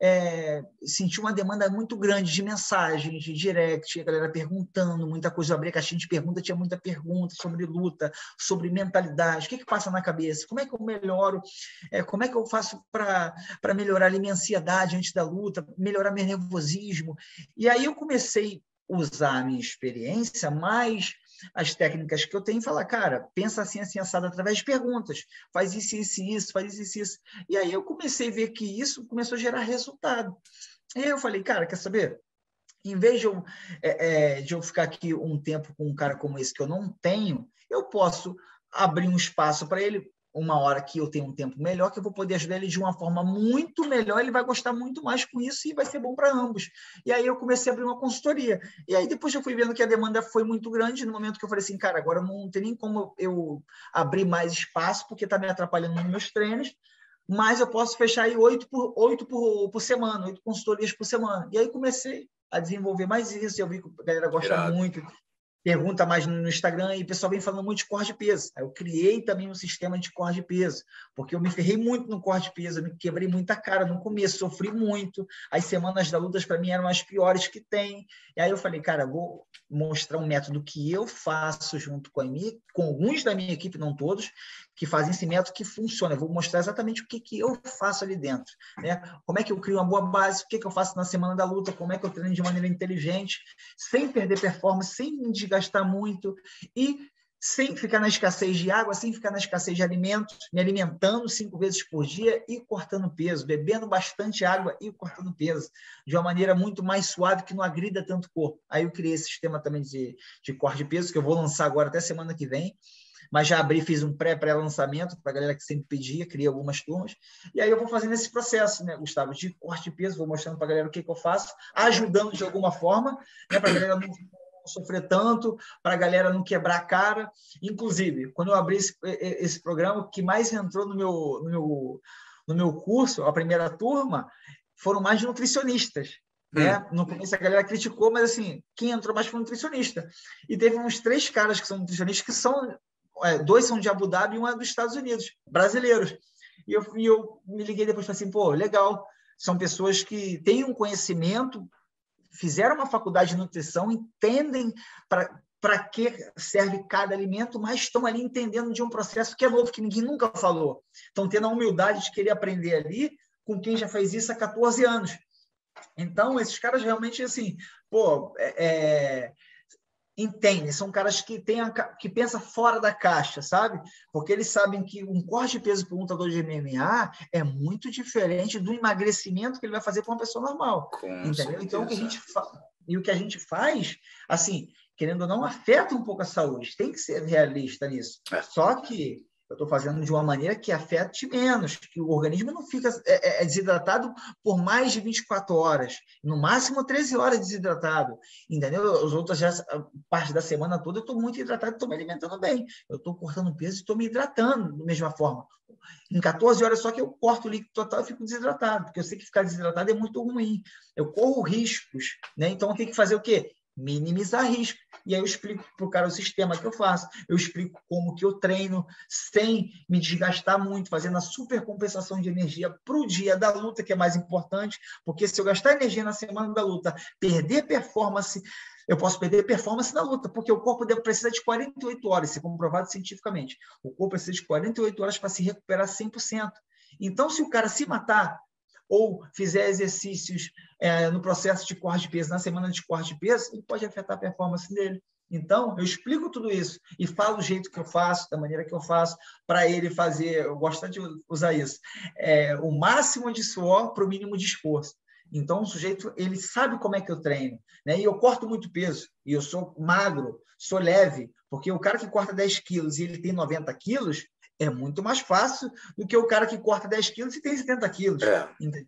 é, senti uma demanda muito grande de mensagens, de direct, a galera perguntando, muita coisa. Eu abri a caixinha de pergunta, tinha muita pergunta sobre luta, sobre mentalidade, o que, que passa na cabeça, como é que eu melhoro, é, como é que eu faço para melhorar a minha ansiedade antes da luta, melhorar meu nervosismo. E aí eu comecei a usar a minha experiência, mais as técnicas que eu tenho, e falar, cara, pensa assim, assim, assado, através de perguntas, faz isso, isso, isso, faz isso, isso. E aí eu comecei a ver que isso começou a gerar resultado. E aí eu falei, cara, quer saber? Em vez de eu, é, é, de eu ficar aqui um tempo com um cara como esse que eu não tenho, eu posso abrir um espaço para ele, uma hora que eu tenho um tempo melhor, que eu vou poder ajudar ele de uma forma muito melhor, ele vai gostar muito mais com isso e vai ser bom para ambos. E aí eu comecei a abrir uma consultoria. E aí depois eu fui vendo que a demanda foi muito grande, no momento que eu falei assim, cara, agora não tem nem como eu abrir mais espaço, porque está me atrapalhando nos meus treinos, mas eu posso fechar aí oito por, oito por, por semana, oito consultorias por semana. E aí comecei a desenvolver mais isso, eu vi que a galera gosta Irado. muito, pergunta mais no Instagram, e o pessoal vem falando muito de corte de peso. Aí eu criei também um sistema de corte de peso, porque eu me ferrei muito no corte de peso, eu me quebrei muita cara no começo, sofri muito, as semanas da lutas para mim eram as piores que tem, e aí eu falei, cara, vou mostrar um método que eu faço junto com a minha, com alguns da minha equipe, não todos, que fazem esse método que funciona. Eu vou mostrar exatamente o que, que eu faço ali dentro, né? Como é que eu crio uma boa base, o que, que eu faço na semana da luta, como é que eu treino de maneira inteligente, sem perder performance, sem me desgastar muito e sem ficar na escassez de água, sem ficar na escassez de alimentos, me alimentando cinco vezes por dia e cortando peso, bebendo bastante água e cortando peso, de uma maneira muito mais suave, que não agrida tanto o corpo. Aí eu criei esse sistema também de, de corte de peso, que eu vou lançar agora até semana que vem, mas já abri, fiz um pré-pré-lançamento para a galera que sempre pedia, criei algumas turmas, e aí eu vou fazendo esse processo, né, Gustavo, de corte de peso, vou mostrando para a galera o que, que eu faço, ajudando de alguma forma, né, para a galera não sofrer tanto, para a galera não quebrar a cara. Inclusive, quando eu abri esse, esse programa, o que mais entrou no meu, no, meu, no meu curso, a primeira turma, foram mais nutricionistas. Né? Hum. No começo a galera criticou, mas assim, quem entrou mais foi nutricionista. E teve uns três caras que são nutricionistas, que são, é, dois são de Abu Dhabi e um é dos Estados Unidos, brasileiros. E eu, e eu me liguei depois e falei assim, pô, legal, são pessoas que têm um conhecimento, fizeram uma faculdade de nutrição, entendem para que serve cada alimento, mas estão ali entendendo de um processo que é novo, que ninguém nunca falou. Estão tendo a humildade de querer aprender ali com quem já fez isso há quatorze anos. Então, esses caras realmente, assim, pô, é, é, entendem, são caras que, tem a, que pensam fora da caixa, sabe? Porque eles sabem que um corte de peso para um lutador de M M A é muito diferente do emagrecimento que ele vai fazer para uma pessoa normal. Com entendeu? Certeza. Então, o que a gente fa... e o que a gente faz, assim, querendo ou não, afeta um pouco a saúde. Tem que ser realista nisso. É. Só que eu estou fazendo de uma maneira que afete menos, que o organismo não fica é, é desidratado por mais de vinte e quatro horas, no máximo treze horas desidratado, entendeu? As outras já, parte da semana toda eu estou muito hidratado, estou me alimentando bem, eu estou cortando peso e estou me hidratando da mesma forma. Em quatorze horas só que eu corto o líquido total e fico desidratado, porque eu sei que ficar desidratado é muito ruim, eu corro riscos, né? Então eu tenho que fazer o quê? Minimizar risco. E aí eu explico para o cara o sistema que eu faço, eu explico como que eu treino sem me desgastar muito, fazendo a supercompensação de energia para o dia da luta, que é mais importante, porque se eu gastar energia na semana da luta, perder performance, eu posso perder performance na luta, porque o corpo precisa de quarenta e oito horas, isso é comprovado cientificamente. O corpo precisa de quarenta e oito horas para se recuperar cem por cento. Então, se o cara se matar, ou fizer exercícios é, no processo de corte de peso, na semana de corte de peso, ele pode afetar a performance dele. Então, eu explico tudo isso e falo o jeito que eu faço, da maneira que eu faço, para ele fazer, eu gosto de usar isso, é, o máximo de suor para o mínimo de esforço. Então, o sujeito, ele sabe como é que eu treino, né? E eu corto muito peso, e eu sou magro, sou leve, porque o cara que corta dez quilos e ele tem noventa quilos, é muito mais fácil do que o cara que corta dez quilos e tem setenta quilos. É.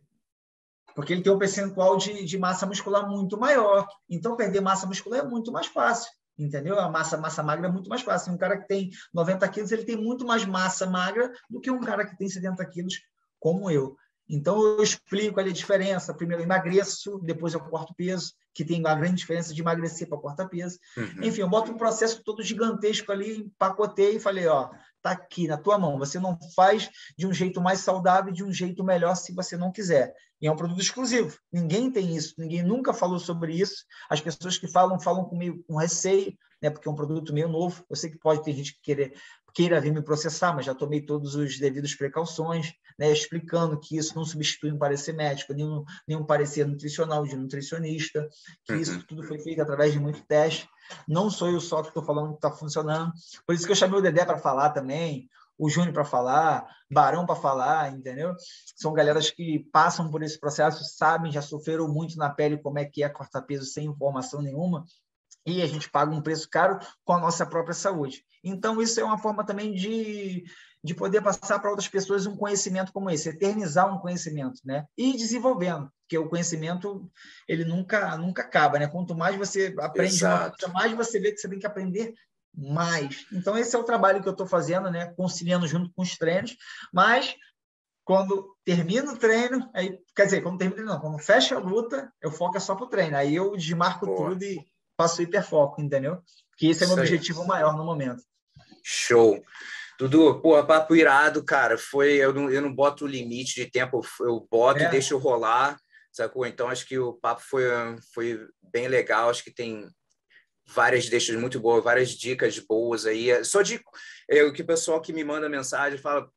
Porque ele tem um percentual de, de massa muscular muito maior. Então, perder massa muscular é muito mais fácil. Entendeu? A massa, massa magra é muito mais fácil. Um cara que tem noventa quilos, ele tem muito mais massa magra do que um cara que tem setenta quilos, como eu. Então, eu explico ali a diferença. Primeiro, eu emagreço, depois eu corto peso, que tem uma grande diferença de emagrecer para cortar peso. Uhum. Enfim, eu boto um processo todo gigantesco ali, empacotei e falei, ó, tá aqui na tua mão. Você não faz de um jeito mais saudável e de um jeito melhor se você não quiser. E é um produto exclusivo. Ninguém tem isso, ninguém nunca falou sobre isso. As pessoas que falam, falam comigo com receio, né, porque é um produto meio novo. Eu sei que pode ter gente que querer, queira vir me processar, mas já tomei todos os devidos precauções, né, explicando que isso não substitui um parecer médico, nenhum, nenhum parecer nutricional de nutricionista, que uhum. isso tudo foi feito através de muito teste. Não sou eu só que estou falando que está funcionando. Por isso que eu chamei o Dedé para falar também, o Júnior para falar, Barão para falar, entendeu? São galeras que passam por esse processo, sabem, já sofreram muito na pele como é que é cortar peso sem informação nenhuma, e a gente paga um preço caro com a nossa própria saúde. Então, isso é uma forma também de, de poder passar para outras pessoas um conhecimento como esse, eternizar um conhecimento, né? E ir desenvolvendo, porque o conhecimento ele nunca, nunca acaba, né? Quanto mais você aprende Exato. Uma coisa, mais você vê que você tem que aprender mais. Então, esse é o trabalho que eu estou fazendo, né? Conciliando junto com os treinos, mas quando termina o treino, aí, quer dizer, quando termina, não, quando fecha a luta, eu foco só para o treino, aí eu desmarco Boa. Tudo e faço hiperfoco, entendeu? Que esse é o meu objetivo aí. Maior no momento. Show. Dudu, pô, papo irado, cara. Foi, eu não, eu não boto limite de tempo, eu boto é. E deixo rolar, sacou? Então, acho que o papo foi, foi bem legal, acho que tem várias deixas muito boas, várias dicas boas aí. Só de é, o que o pessoal que me manda mensagem fala,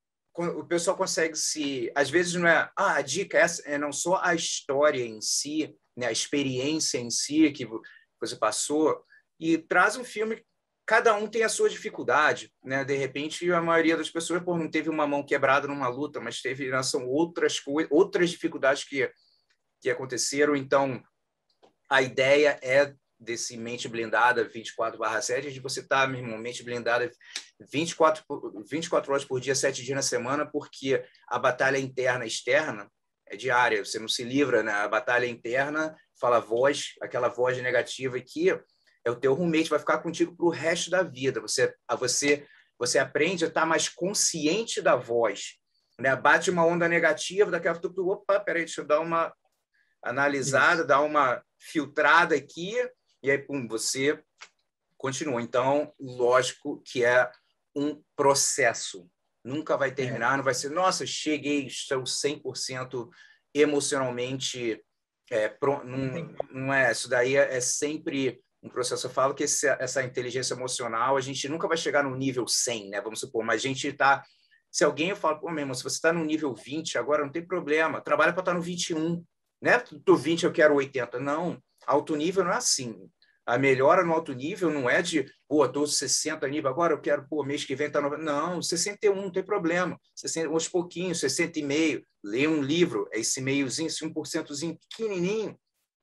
o pessoal consegue se... Às vezes não é... Ah, a dica é, é não só a história em si, né, a experiência em si que você passou, e traz um filme... Cada um tem a sua dificuldade, né? De repente, a maioria das pessoas pô, não teve uma mão quebrada numa luta, mas teve né, são outras coisas, outras dificuldades que, que aconteceram. Então, a ideia é desse Mente Blindada vinte e quatro barra sete, de você estar, meu irmão, mente blindada vinte e quatro, vinte e quatro horas por dia, sete dias na semana, porque a batalha interna e externa é diária, você não se livra, né? A batalha interna fala voz, aquela voz negativa que é o teu roommate, vai ficar contigo para o resto da vida. Você, você, você aprende a estar mais consciente da voz, né? Bate uma onda negativa, daqui a pouco, opa, peraí, deixa eu dar uma analisada, Isso. dar uma filtrada aqui, e aí, pum, você continua. Então, lógico que é um processo. Nunca vai terminar, é. não vai ser, nossa, cheguei, estou cem por cento emocionalmente... É, pro, não, não é, isso daí é, é sempre... um processo. Eu falo que esse, essa inteligência emocional, a gente nunca vai chegar no nível cem, né? Vamos supor, mas a gente está... Se alguém fala, pô, meu irmão, se você está no nível vinte, agora não tem problema, trabalha para estar no vinte e um, né? Do vinte eu quero oitenta. Não, alto nível não é assim. A melhora no alto nível não é de, pô, estou sessenta nível, agora eu quero, pô, mês que vem tá no... Não, sessenta e um, não tem problema. sessenta, uns pouquinhos, sessenta e meio, lê um livro, é esse meiozinho, esse um por centozinho pequenininho.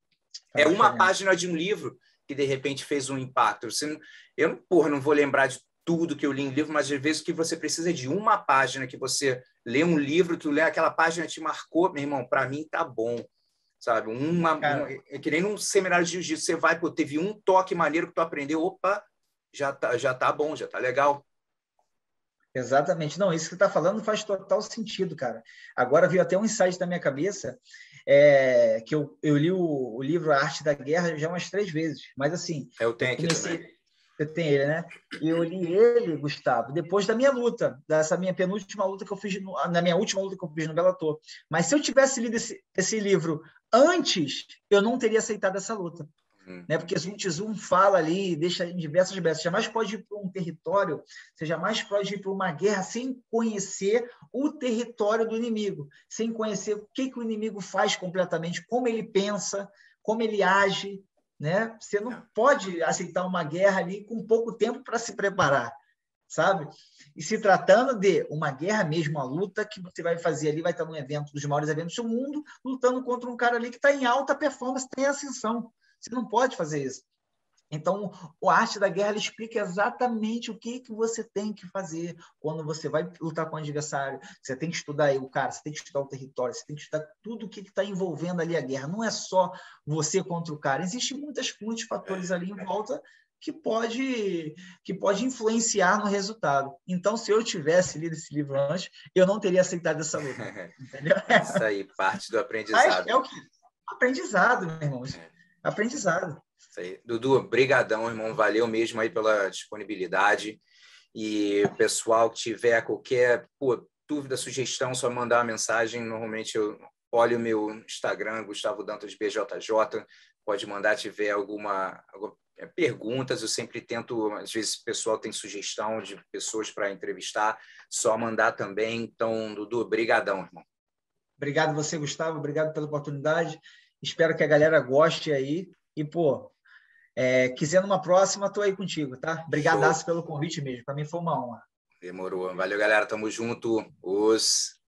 É uma página de um livro que de repente fez um impacto. Você não, eu porra, não vou lembrar de tudo que eu li em livro, mas às vezes que você precisa de uma página, que você lê um livro, tu lê aquela página te marcou, meu irmão, para mim tá bom, sabe? Uma, uma, é que nem num seminário de jiu-jitsu, você vai, pô, teve um toque maneiro que tu aprendeu, opa, já tá, já tá bom, já tá legal. Exatamente. Não, isso que você está falando faz total sentido, cara. Agora veio até um insight da minha cabeça, é, que eu, eu li o, o livro A Arte da Guerra já umas três vezes, mas assim... Eu tenho aqui comecei... também. Eu tenho ele, né? E eu li ele, Gustavo, depois da minha luta, dessa minha penúltima luta que eu fiz, no, na minha última luta que eu fiz no Bellator. Mas se eu tivesse lido esse, esse livro antes, eu não teria aceitado essa luta. Hum. Né? Porque Sun Tzu fala ali, deixa em diversas peças, você jamais pode ir para um território, você jamais pode ir para uma guerra sem conhecer o território do inimigo, sem conhecer o que, que o inimigo faz completamente, como ele pensa, como ele age, né? Você não pode aceitar uma guerra ali com pouco tempo para se preparar, sabe? E se tratando de uma guerra mesmo, uma luta que você vai fazer ali, vai estar num evento, dos maiores eventos do mundo, lutando contra um cara ali que está em alta performance, está em ascensão. Você não pode fazer isso. Então, a Arte da Guerra explica exatamente o que, que você tem que fazer quando você vai lutar com o adversário. Você tem que estudar o cara, você tem que estudar o território, você tem que estudar tudo o que está envolvendo ali a guerra. Não é só você contra o cara. Existem muitas, muitos fatores ali em volta que pode, que pode influenciar no resultado. Então, se eu tivesse lido esse livro antes, eu não teria aceitado essa luta. Entendeu? É isso aí, parte do aprendizado. Mas é o que? Aprendizado, meu irmão. Aprendizado. Isso aí. Dudu, brigadão, irmão. Valeu mesmo aí pela disponibilidade. E o pessoal que tiver qualquer pô, dúvida, sugestão, só mandar uma mensagem. Normalmente eu olho o meu Instagram, Gustavo Dantas B J J. Pode mandar, tiver alguma, alguma perguntas. Eu sempre tento, às vezes o pessoal tem sugestão de pessoas para entrevistar, só mandar também. Então, Dudu, brigadão, irmão. Obrigado você, Gustavo. Obrigado pela oportunidade. Espero que a galera goste aí. E, pô, é, quiser numa próxima, estou aí contigo, tá? Obrigadaço pelo convite mesmo. Para mim foi uma honra. Demorou. Valeu, galera. Tamo junto. Os...